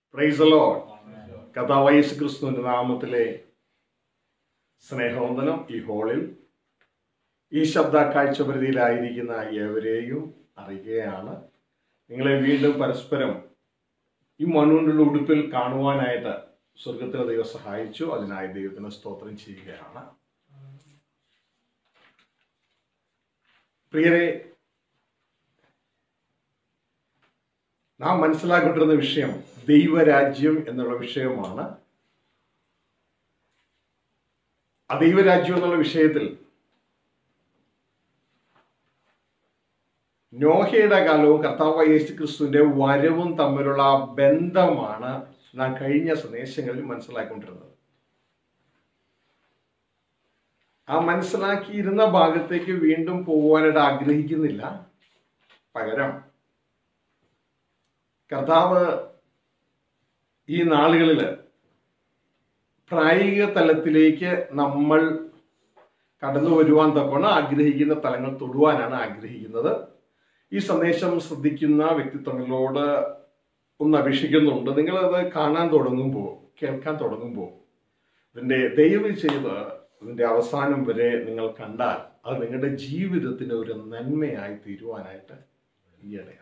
Praise the Lord. കർത്താവായ യേശു ക്രിസ്തുവിന്റെ നാമത്തിലെ സ്നേഹവന്ദനം. ഈ ഹോളിൽ ഈ ശബ്ദ കാഴ്ചപരിധിയിലായിരിക്കുന്ന ഏവരെയും അറിയുകയാണ്. നിങ്ങളെ വീണ്ടും പരസ്പരം ഈ മണ്ണുകൊണ്ടുള്ള ഉടുപ്പിൽ കാണുവാനായിട്ട് സ്വർഗത്തിലെ ദൈവം സഹായിച്ചു. അതിനായി ദൈവത്തിന് സ്തോത്രം ചെയ്യുകയാണ്. പ്രിയരെ, നാം മനസ്സിലാക്കിക്കൊണ്ടിരുന്ന വിഷയം ദൈവരാജ്യം എന്നുള്ള വിഷയമാണ്. ആ ദൈവരാജ്യം എന്നുള്ള വിഷയത്തിൽ നോഹയുടെ കാലവും കർത്താവായ യേശു ക്രിസ്തുവിന്റെ വരവും തമ്മിലുള്ള ബന്ധമാണ് നാം കഴിഞ്ഞ സന്ദേശങ്ങളിൽ മനസ്സിലാക്കിക്കൊണ്ടിരുന്നത്. ആ മനസ്സിലാക്കിയിരുന്ന ഭാഗത്തേക്ക് വീണ്ടും പോകുവാനായിട്ട് ആഗ്രഹിക്കുന്നില്ല. പകരം കർത്താവ് ഈ നാളുകളിൽ പ്രായോഗിക തലത്തിലേക്ക് നമ്മൾ കടന്നു വരുവാൻ തക്കവണ്ണം ആഗ്രഹിക്കുന്ന തലങ്ങൾ തൊടുവാനാണ് ആഗ്രഹിക്കുന്നത്. ഈ സന്ദേശം ശ്രദ്ധിക്കുന്ന വ്യക്തിത്വങ്ങളോട് ഒന്ന് അപേക്ഷിക്കുന്നുണ്ട്. നിങ്ങളത് കാണാൻ തുടങ്ങുമ്പോൾ, കേൾക്കാൻ തുടങ്ങുമ്പോൾ ഇതിൻ്റെ ദയവ് ചെയ്ത് ഇതിൻ്റെ അവസാനം വരെ നിങ്ങൾ കണ്ടാൽ അത് നിങ്ങളുടെ ജീവിതത്തിന് ഒരു നന്മയായി തീരുവാനായിട്ട് ഈയിടെയാണ്.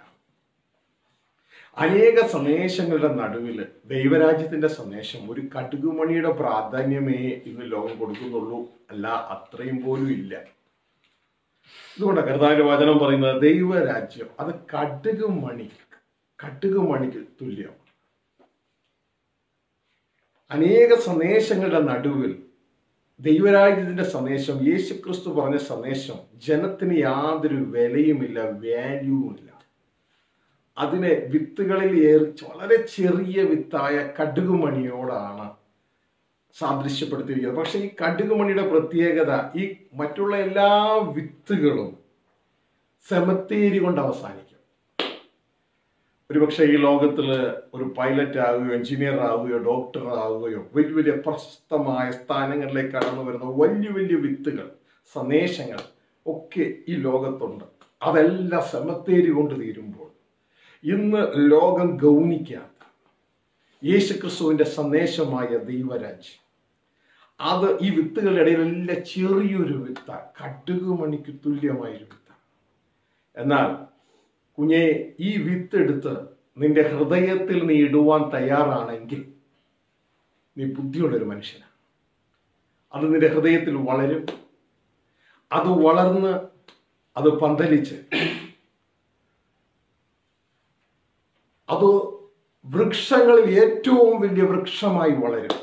അനേക സന്ദേശങ്ങളുടെ നടുവിൽ ദൈവരാജ്യത്തിന്റെ സന്ദേശം ഒരു കടുകുമണിയുടെ പ്രാധാന്യമേ ഇന്ന് ലോകം കൊടുക്കുന്നുള്ളൂ, അല്ല അത്രയും പോലും ഇല്ല. അതുകൊണ്ട് കർത്താവിന്റെ വചനം പറയുന്നത് ദൈവരാജ്യം അത് കടുകുമണിക്ക് തുല്യം. അനേക സന്ദേശങ്ങളുടെ നടുവിൽ ദൈവരാജ്യത്തിന്റെ സന്ദേശം, യേശുക്രിസ്തു പറഞ്ഞ സന്ദേശം ജനത്തിന് യാതൊരു വിലയുമില്ല, വാല്യൂവുമില്ല. അതിനെ വിത്തുകളിൽ വളരെ ചെറിയ വിത്തായ കടുകുമണിയോടാണ് സാദൃശ്യപ്പെടുത്തിയിരിക്കുന്നത്. പക്ഷെ ഈ കടുകുമണിയുടെ പ്രത്യേകത, ഈ മറ്റുള്ള എല്ലാ വിത്തുകളും സെമത്തേരി കൊണ്ട് അവസാനിക്കും. ഒരുപക്ഷെ ഈ ലോകത്തിൽ ഒരു പൈലറ്റ് ആവുകയോ എഞ്ചിനീയർ ആവുകയോ ഡോക്ടർ ആവുകയോ വലിയ വലിയ പ്രശസ്തമായ സ്ഥാനങ്ങളിലേക്ക് കടന്നു വരുന്ന വലിയ വലിയ വിത്തുകൾ, സന്ദേശങ്ങൾ ഒക്കെ ഈ ലോകത്തുണ്ട്. അതെല്ലാം സെമത്തേരി കൊണ്ട് തീരുമ്പോൾ ഇന്ന് ലോകം ഗൗനിക്കാത്ത യേശുക്രിസ്തുവിന്റെ സന്ദേശമായ ദൈവരാജ്യം, അത് ഈ വിത്തുകളുടെ ഇടയിലെല്ലാം ചെറിയൊരു വിത്ത, കടുകുമണിക്ക് തുല്യമായൊരു വിത്ത. എന്നാൽ കുഞ്ഞെ, ഈ വിത്തെടുത്ത് നിന്റെ ഹൃദയത്തിൽ നീ ഇടുവാൻ തയ്യാറാണെങ്കിൽ നീ ബുദ്ധിയുള്ളൊരു മനുഷ്യനാണ്. അത് നിന്റെ ഹൃദയത്തിൽ വളരും. അത് വളർന്ന് അത് പന്തലിച്ച് അത് വൃക്ഷങ്ങളിൽ ഏറ്റവും വലിയ വൃക്ഷമായി വളരും.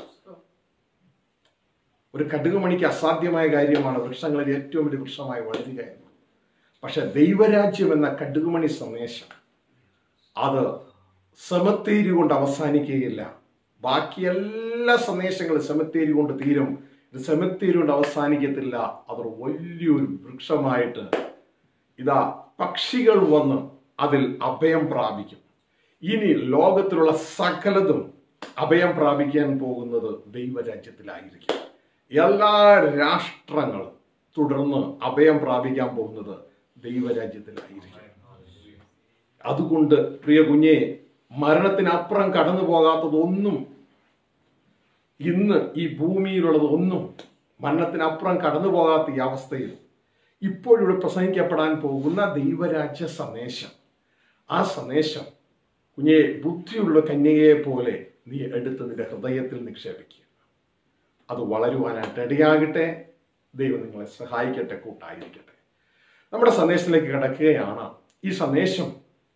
ഒരു കടുകുമണിക്ക് അസാധ്യമായ കാര്യമാണ് വൃക്ഷങ്ങളിൽ ഏറ്റവും വലിയ വൃക്ഷമായി വളരുക എന്ന്. പക്ഷെ ദൈവരാജ്യം എന്ന കടുകുമണി സന്ദേശം അത് സെമത്തേരി കൊണ്ട് അവസാനിക്കുകയില്ല. ബാക്കി എല്ലാ സന്ദേശങ്ങളും സെമത്തേരി കൊണ്ട് തീരും. ഇത് സെമത്തേരി കൊണ്ട് അവസാനിക്കത്തില്ല. അതൊരു വലിയൊരു വൃക്ഷമായിട്ട് ഇതാ പക്ഷികൾ വന്ന് അതിൽ അഭയം പ്രാപിക്കും. ഇനി ലോകത്തിലുള്ള സകലതും അഭയം പ്രാപിക്കാൻ പോകുന്നത് ദൈവരാജ്യത്തിലായിരിക്കും. എല്ലാ രാഷ്ട്രങ്ങളും തുടർന്ന് അഭയം പ്രാപിക്കാൻ പോകുന്നത് ദൈവരാജ്യത്തിലായിരിക്കും. അതുകൊണ്ട് പ്രിയ കുഞ്ഞെ, മരണത്തിനപ്പുറം കടന്നു പോകാത്തതൊന്നും, ഇന്ന് ഈ ഭൂമിയിലുള്ളതൊന്നും മരണത്തിനപ്പുറം കടന്നു പോകാത്ത ഈ അവസ്ഥയിൽ ഇപ്പോഴിവിടെ പ്രസംഗിക്കപ്പെടാൻ പോകുന്ന ദൈവരാജ്യ സന്ദേശം, ആ സന്ദേശം കുഞ്ഞെ, ബുദ്ധിയുള്ള കന്യകയെ പോലെ നീ എടുത്ത് നിന്റെ ഹൃദയത്തിൽ നിക്ഷേപിക്കുക. അത് വളരുവാനായിട്ട് ഇടയാകട്ടെ. ദൈവം നിങ്ങളെ സഹായിക്കട്ടെ, കൂട്ടായിരിക്കട്ടെ. നമ്മുടെ സന്ദേശത്തിലേക്ക് കിടക്കുകയാണ്. ഈ സന്ദേശം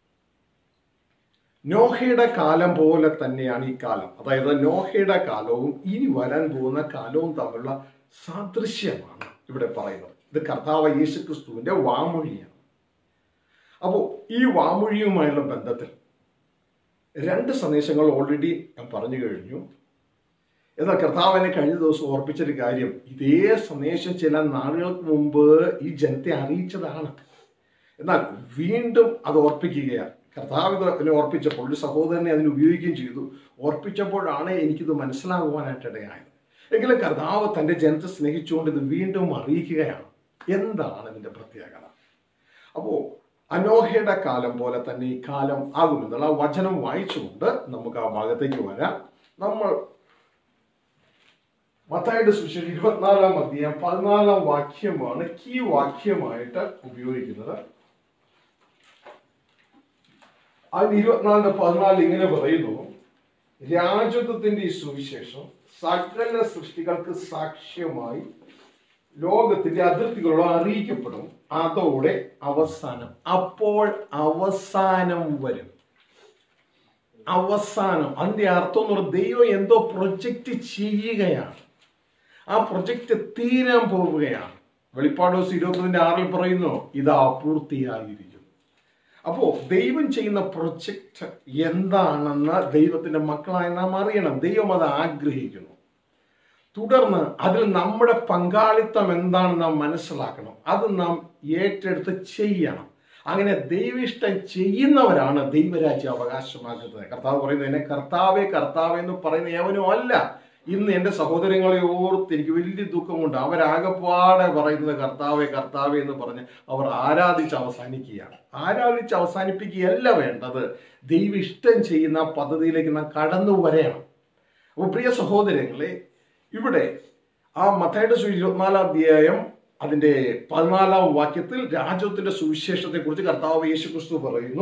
നോഹയുടെ കാലം പോലെ തന്നെയാണ് ഈ കാലം. അതായത് നോഹയുടെ കാലവും ഇനി വരാൻ പോകുന്ന കാലവും തമ്മിലുള്ള സാദൃശ്യമാണ് ഇവിടെ പറയുന്നത്. ഇത് കർത്താവ് യേശുക്രിസ്തുവിന്റെ വാമൊഴിയാണ്. അപ്പോൾ ഈ വാമൊഴിയുമായുള്ള ബന്ധത്തിൽ രണ്ട് സന്ദേശങ്ങൾ ഓൾറെഡി ഞാൻ പറഞ്ഞു കഴിഞ്ഞു. എന്നാൽ കർത്താവിനെ കഴിഞ്ഞ ദിവസം ഓർപ്പിച്ചൊരു കാര്യം, ഇതേ സന്ദേശം ചില നാളുകൾക്ക് മുമ്പ് ഈ ജനത്തെ അറിയിച്ചതാണ്. എന്നാൽ വീണ്ടും അത് ഓർപ്പിക്കുകയാണ്. കർത്താവ് ഇതിനെ ഓർപ്പിച്ചപ്പോൾ ഒരു സഹോദരനെ അതിന് ഉപയോഗിക്കുകയും ചെയ്തു. ഓർപ്പിച്ചപ്പോഴാണ് എനിക്കിത് മനസ്സിലാകുവാനായിട്ട് ഇടയായത്. എങ്കിലും കർത്താവ് തൻ്റെ ജനത്തെ സ്നേഹിച്ചുകൊണ്ട് ഇത് വീണ്ടും അറിയിക്കുകയാണ്. എന്താണ് ഇതിൻ്റെ പ്രത്യേകത? അപ്പോൾ നോഹയുടെ കാലം പോലെ തന്നെ ഈ കാലം ആകുമെന്നുള്ള ആ വചനം വായിച്ചുകൊണ്ട് നമുക്ക് ആ ഭാഗത്തേക്ക് വരാം. നമ്മൾ മത്തായിയുടെ സുവിശേഷം 24-ാം അധ്യായം 14-ാം വാക്യമാണ് കീ വാക്യമായിട്ട് ഉപയോഗിക്കുന്നത്. അതിന് 24-14 ഇങ്ങനെ പറയുന്നു: രാജത്വത്തിന്റെ ഈ സുവിശേഷം സകല സൃഷ്ടികൾക്ക് സാക്ഷ്യമായി ലോകത്തിന്റെ അതിർത്തികളോട് അറിയിക്കപ്പെടും. അതോടെ അവസാനം, അപ്പോൾ അവസാനം വരും. അവസാനം, അതിന്റെ അർത്ഥം എന്ന് പറയുന്നത് ദൈവം എന്തോ പ്രൊജക്റ്റ് ചെയ്യുകയാണ്. ആ പ്രൊജക്റ്റ് തീരാൻ പോവുകയാണ്. വെളിപ്പാട് 20:6 പറയുന്നു, ഇതാ പൂർത്തിയായിരിക്കും. അപ്പോ ദൈവം ചെയ്യുന്ന പ്രൊജക്റ്റ് എന്താണെന്ന് ദൈവത്തിന്റെ മക്കളായി നാം അറിയണം. ദൈവം അത് ആഗ്രഹിക്കുന്നു. തുടർന്ന് അതിൽ നമ്മുടെ പങ്കാളിത്തം എന്താണെന്ന് നാം മനസ്സിലാക്കണം. അത് നാം ഏറ്റെടുത്ത് ചെയ്യണം. അങ്ങനെ ദൈവിഷ്ടം ചെയ്യുന്നവരാണ് ദൈവരാജ്യം അവകാശമാക്കുന്നത്. കർത്താവ് പറയുന്നത്, എന്നെ കർത്താവേ കർത്താവേ എന്ന് പറയുന്ന യവനും അല്ല. ഇന്ന് എൻ്റെ സഹോദരങ്ങളെ ഓർത്ത് എനിക്ക് വലിയ ദുഃഖമുണ്ട്. അവരാകെപ്പാടെ പറയുന്നത് കർത്താവേ കർത്താവേ എന്ന് പറഞ്ഞ് അവർ ആരാധിച്ച് അവസാനിക്കുകയാണ്. ആരാധിച്ച് അവസാനിപ്പിക്കുകയല്ല വേണ്ടത്, ദൈവ ഇഷ്ടം ചെയ്യുന്ന പദ്ധതിയിലേക്ക് നാം കടന്നു വരണം. അപ്പോൾ പ്രിയ സഹോദരങ്ങളെ, ഇവിടെ ആ മത്തായിയുടെ സുവിശേഷം 24-ാം അധ്യായം അതിന്റെ 14-ാം വാക്യത്തിൽ രാജ്യത്തിന്റെ സുവിശേഷത്തെ കുറിച്ച് കർത്താവ് യേശുക്രിസ്തു പറയുന്നു.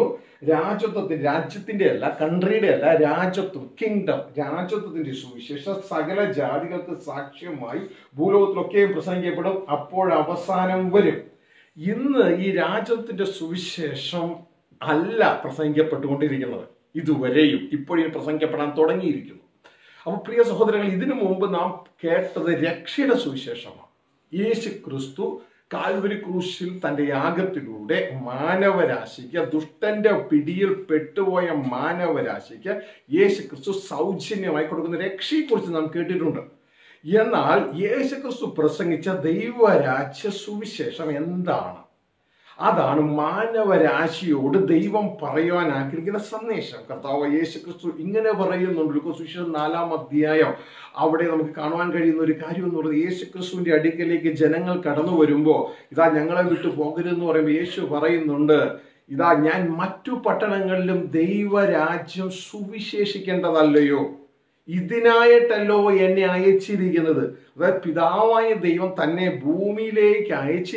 രാജ്യത്തിന്റെ അല്ല, കൺട്രിയുടെ അല്ല, രാജ്യത്വം, കിങ്ഡം, രാജ്യത്വത്തിന്റെ സുവിശേഷം സകല ജാതികൾക്ക് സാക്ഷ്യമായി ഭൂലോകത്തിലൊക്കെയും പ്രസംഗിക്കപ്പെടും. അപ്പോൾ അവസാനം വരും. ഇന്ന് ഈ രാജ്യത്തിന്റെ സുവിശേഷം അല്ല പ്രസംഗിക്കപ്പെട്ടുകൊണ്ടിരിക്കുന്നത്. ഇതുവരെയും ഇപ്പോഴും പ്രസംഗിക്കപ്പെടാൻ തുടങ്ങിയിരിക്കുന്നു. അപ്പോൾ പ്രിയ സഹോദരങ്ങൾ, ഇതിനു മുമ്പ് നാം കേട്ടത് രക്ഷയുടെ സുവിശേഷമാണ്. യേശു ക്രിസ്തു കാൽവരി ക്രൂശിൽ തന്റെ യാഗത്തിലൂടെ മാനവരാശിക്ക്, ദുഷ്ടന്റെ പിടിയിൽ പെട്ടുപോയ മാനവരാശിക്ക് യേശു ക്രിസ്തു സൗജന്യമായി കൊടുക്കുന്ന രക്ഷയെക്കുറിച്ച് നാം കേട്ടിട്ടുണ്ട്. എന്നാൽ യേശു ക്രിസ്തു പ്രസംഗിച്ച ദൈവരാജ്യ സുവിശേഷം എന്താണ്? അതാണ് മാനവരാശിയോട് ദൈവം പറയുവാൻ ആഗ്രഹിക്കുന്ന സന്ദേശം. കർത്താവ് യേശു ക്രിസ്തു ഇങ്ങനെ പറയുന്നുണ്ട്. ലൂക്കോസ് സുവിശേഷം 4-ാം അധ്യായം അവിടെ നമുക്ക് കാണുവാൻ കഴിയുന്ന ഒരു കാര്യം എന്ന് പറയുന്നത്, യേശു ക്രിസ്തുവിന്റെ അടുക്കലേക്ക് ജനങ്ങൾ കടന്നു വരുമ്പോൾ, ഇതാ ഞങ്ങളെ വിട്ടു പോകരുതെന്ന് പറയുമ്പോൾ യേശു പറയുന്നുണ്ട്, ഇതാ ഞാൻ മറ്റു പട്ടണങ്ങളിലും ദൈവരാജ്യം സുവിശേഷിക്കേണ്ടതല്ലയോ? ഇതിനായിട്ടല്ലോ എന്നെ അയച്ചിരിക്കുന്നത്. അതായത് പിതാവായ ദൈവം തന്നെ ഭൂമിയിലേക്ക്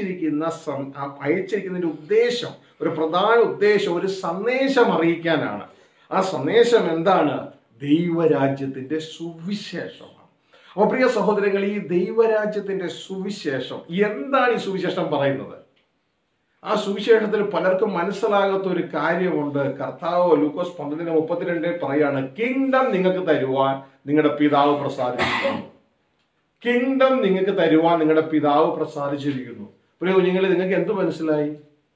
അയച്ചിരിക്കുന്നതിന്റെ ഉദ്ദേശം, ഒരു പ്രധാന ഉദ്ദേശം, ഒരു സന്ദേശം അറിയിക്കാനാണ്. ആ സന്ദേശം എന്താണ്? ദൈവരാജ്യത്തിന്റെ സുവിശേഷമാണ്. അപ്പൊ പ്രിയ സഹോദരങ്ങൾ, ഈ ദൈവരാജ്യത്തിന്റെ സുവിശേഷം എന്താണ്? ഈ സുവിശേഷം പറയുന്നത്, ആ സുവിശേഷത്തിൽ പലർക്കും മനസ്സിലാകാത്ത ഒരു കാര്യമുണ്ട്. കർത്താവ് ലൂക്കോസ് 12:32 പറയാണ്, കിങ്ഡം നിങ്ങൾക്ക് തരുവാൻ നിങ്ങളുടെ പിതാവ് പ്രസാദിച്ചിരിക്കുന്നു. കിങ്ഡം നിങ്ങൾക്ക് തരുവാൻ നിങ്ങളുടെ പിതാവ് പ്രസാദിച്ചിരിക്കുന്നു. പ്രിയ കുഞ്ഞുങ്ങളെ, നിങ്ങൾക്ക് എന്ത് മനസ്സിലായി?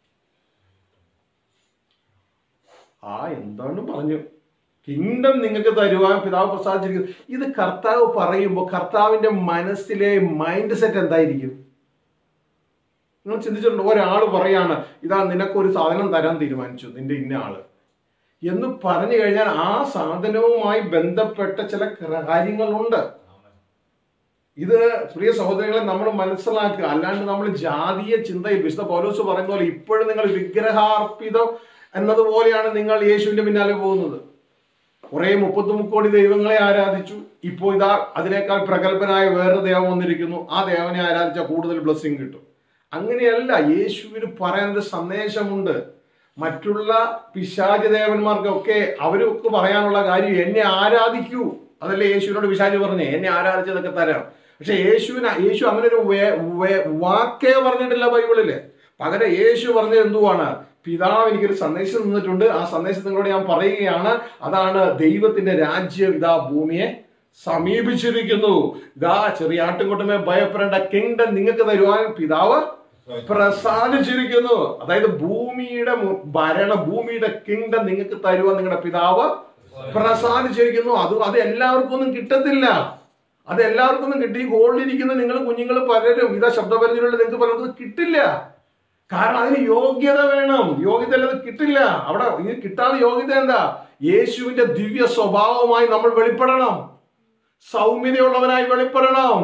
എന്താണ് പറഞ്ഞു? കിങ്ഡം നിങ്ങൾക്ക് തരുവാൻ പിതാവ് പ്രസാദിച്ചിരിക്കുന്നു. ഇത് കർത്താവ് പറയുമ്പോൾ കർത്താവിന്റെ മനസ്സിലെ മൈൻഡ് സെറ്റ് എന്തായിരിക്കും? നിങ്ങൾ ചിന്തിച്ചിട്ടുണ്ട്? ഒരാൾ പറയാണ്, ഇതാ നിനക്കൊരു സാധനം തരാൻ തീരുമാനിച്ചു നിന്റെ ഇന്ന ആള് എന്ന് പറഞ്ഞു കഴിഞ്ഞാൽ ആ സാധനവുമായി ബന്ധപ്പെട്ട ചില കാര്യങ്ങളുണ്ട്. ഇത് പ്രിയ സഹോദരങ്ങളെ നമ്മൾ മനസ്സിലാക്കുക. അല്ലാണ്ട് നമ്മൾ ജാതീയ ചിന്തയിൽ, വിശുദ്ധ പൗലോസ് പറയുന്ന പോലെ ഇപ്പോഴും നിങ്ങൾ വിഗ്രഹാർപ്പിതം എന്നതുപോലെയാണ് നിങ്ങൾ യേശുവിന്റെ പിന്നാലെ പോകുന്നത്. കുറെ 33 കോടി ദൈവങ്ങളെ ആരാധിച്ചു. ഇപ്പോൾ ഇതാ അതിനേക്കാൾ പ്രഗത്ഭനായ വേറൊരു ദൈവം വന്നിരിക്കുന്നു. ആ ദേവനെ ആരാധിച്ചാൽ കൂടുതൽ ബ്ലെസ്സിങ് കിട്ടും. അങ്ങനെയല്ല. യേശുവിന് പറയാനൊരു സന്ദേശമുണ്ട്. മറ്റുള്ള പിശാചി ദേവന്മാർക്കൊക്കെ അവരൊക്കെ പറയാനുള്ള കാര്യം, എന്നെ ആരാധിക്കൂ. അതല്ലേ യേശുവിനോട് പിശാചി പറഞ്ഞേ, എന്നെ ആരാധിച്ചതൊക്കെ തരാം. പക്ഷെ യേശു അങ്ങനെ ഒരു വാക്കേ പറഞ്ഞിട്ടില്ല ബൈബിളില്. പകരം യേശു പറഞ്ഞത് എന്തുവാണ്? പിതാവ് എനിക്കൊരു സന്ദേശം തന്നിട്ടുണ്ട്, ആ സന്ദേശം നിങ്ങളോട് ഞാൻ പറയുകയാണ്. അതാണ് ദൈവത്തിന്റെ രാജ്യം ഇതാ ഭൂമിയെ സമീപിച്ചിരിക്കുന്നു. ഇതാ ചെറിയ ആട്ടുംകൂട്ടമേ ഭയപ്പെടേണ്ട, കിങ്ഡം നിങ്ങൾക്ക് തരുവാൻ പിതാവ് പ്രസാദിച്ചിരിക്കുന്നു. അതായത് ഭൂമിയുടെ ഭൂമിയുടെ കിങ്ഡം നിങ്ങൾക്ക് തരുവാൻ നിങ്ങളുടെ പിതാവ് പ്രസാദിച്ചിരിക്കുന്നു. അത് എല്ലാവർക്കും ഒന്നും കിട്ടത്തില്ല. അത് എല്ലാവർക്കും ഒന്നും കിട്ടി. ഹോളിലിരിക്കുന്ന നിങ്ങൾ കുഞ്ഞുങ്ങൾ പലരും ഇതാ ശബ്ദപരിചയമുള്ള നിങ്ങൾക്ക് പലർക്കും കിട്ടില്ല. കാരണം അതിന് യോഗ്യത വേണം. യോഗ്യത അല്ലാതെ കിട്ടില്ല. അവിടെ ഇത് കിട്ടാതെ യോഗ്യത എന്താ? യേശുവിന്റെ ദിവ്യ സ്വഭാവമായി നമ്മൾ വെളിപ്പെടണം. സൗമ്യതയുള്ളവനായി വെളിപ്പെടണം.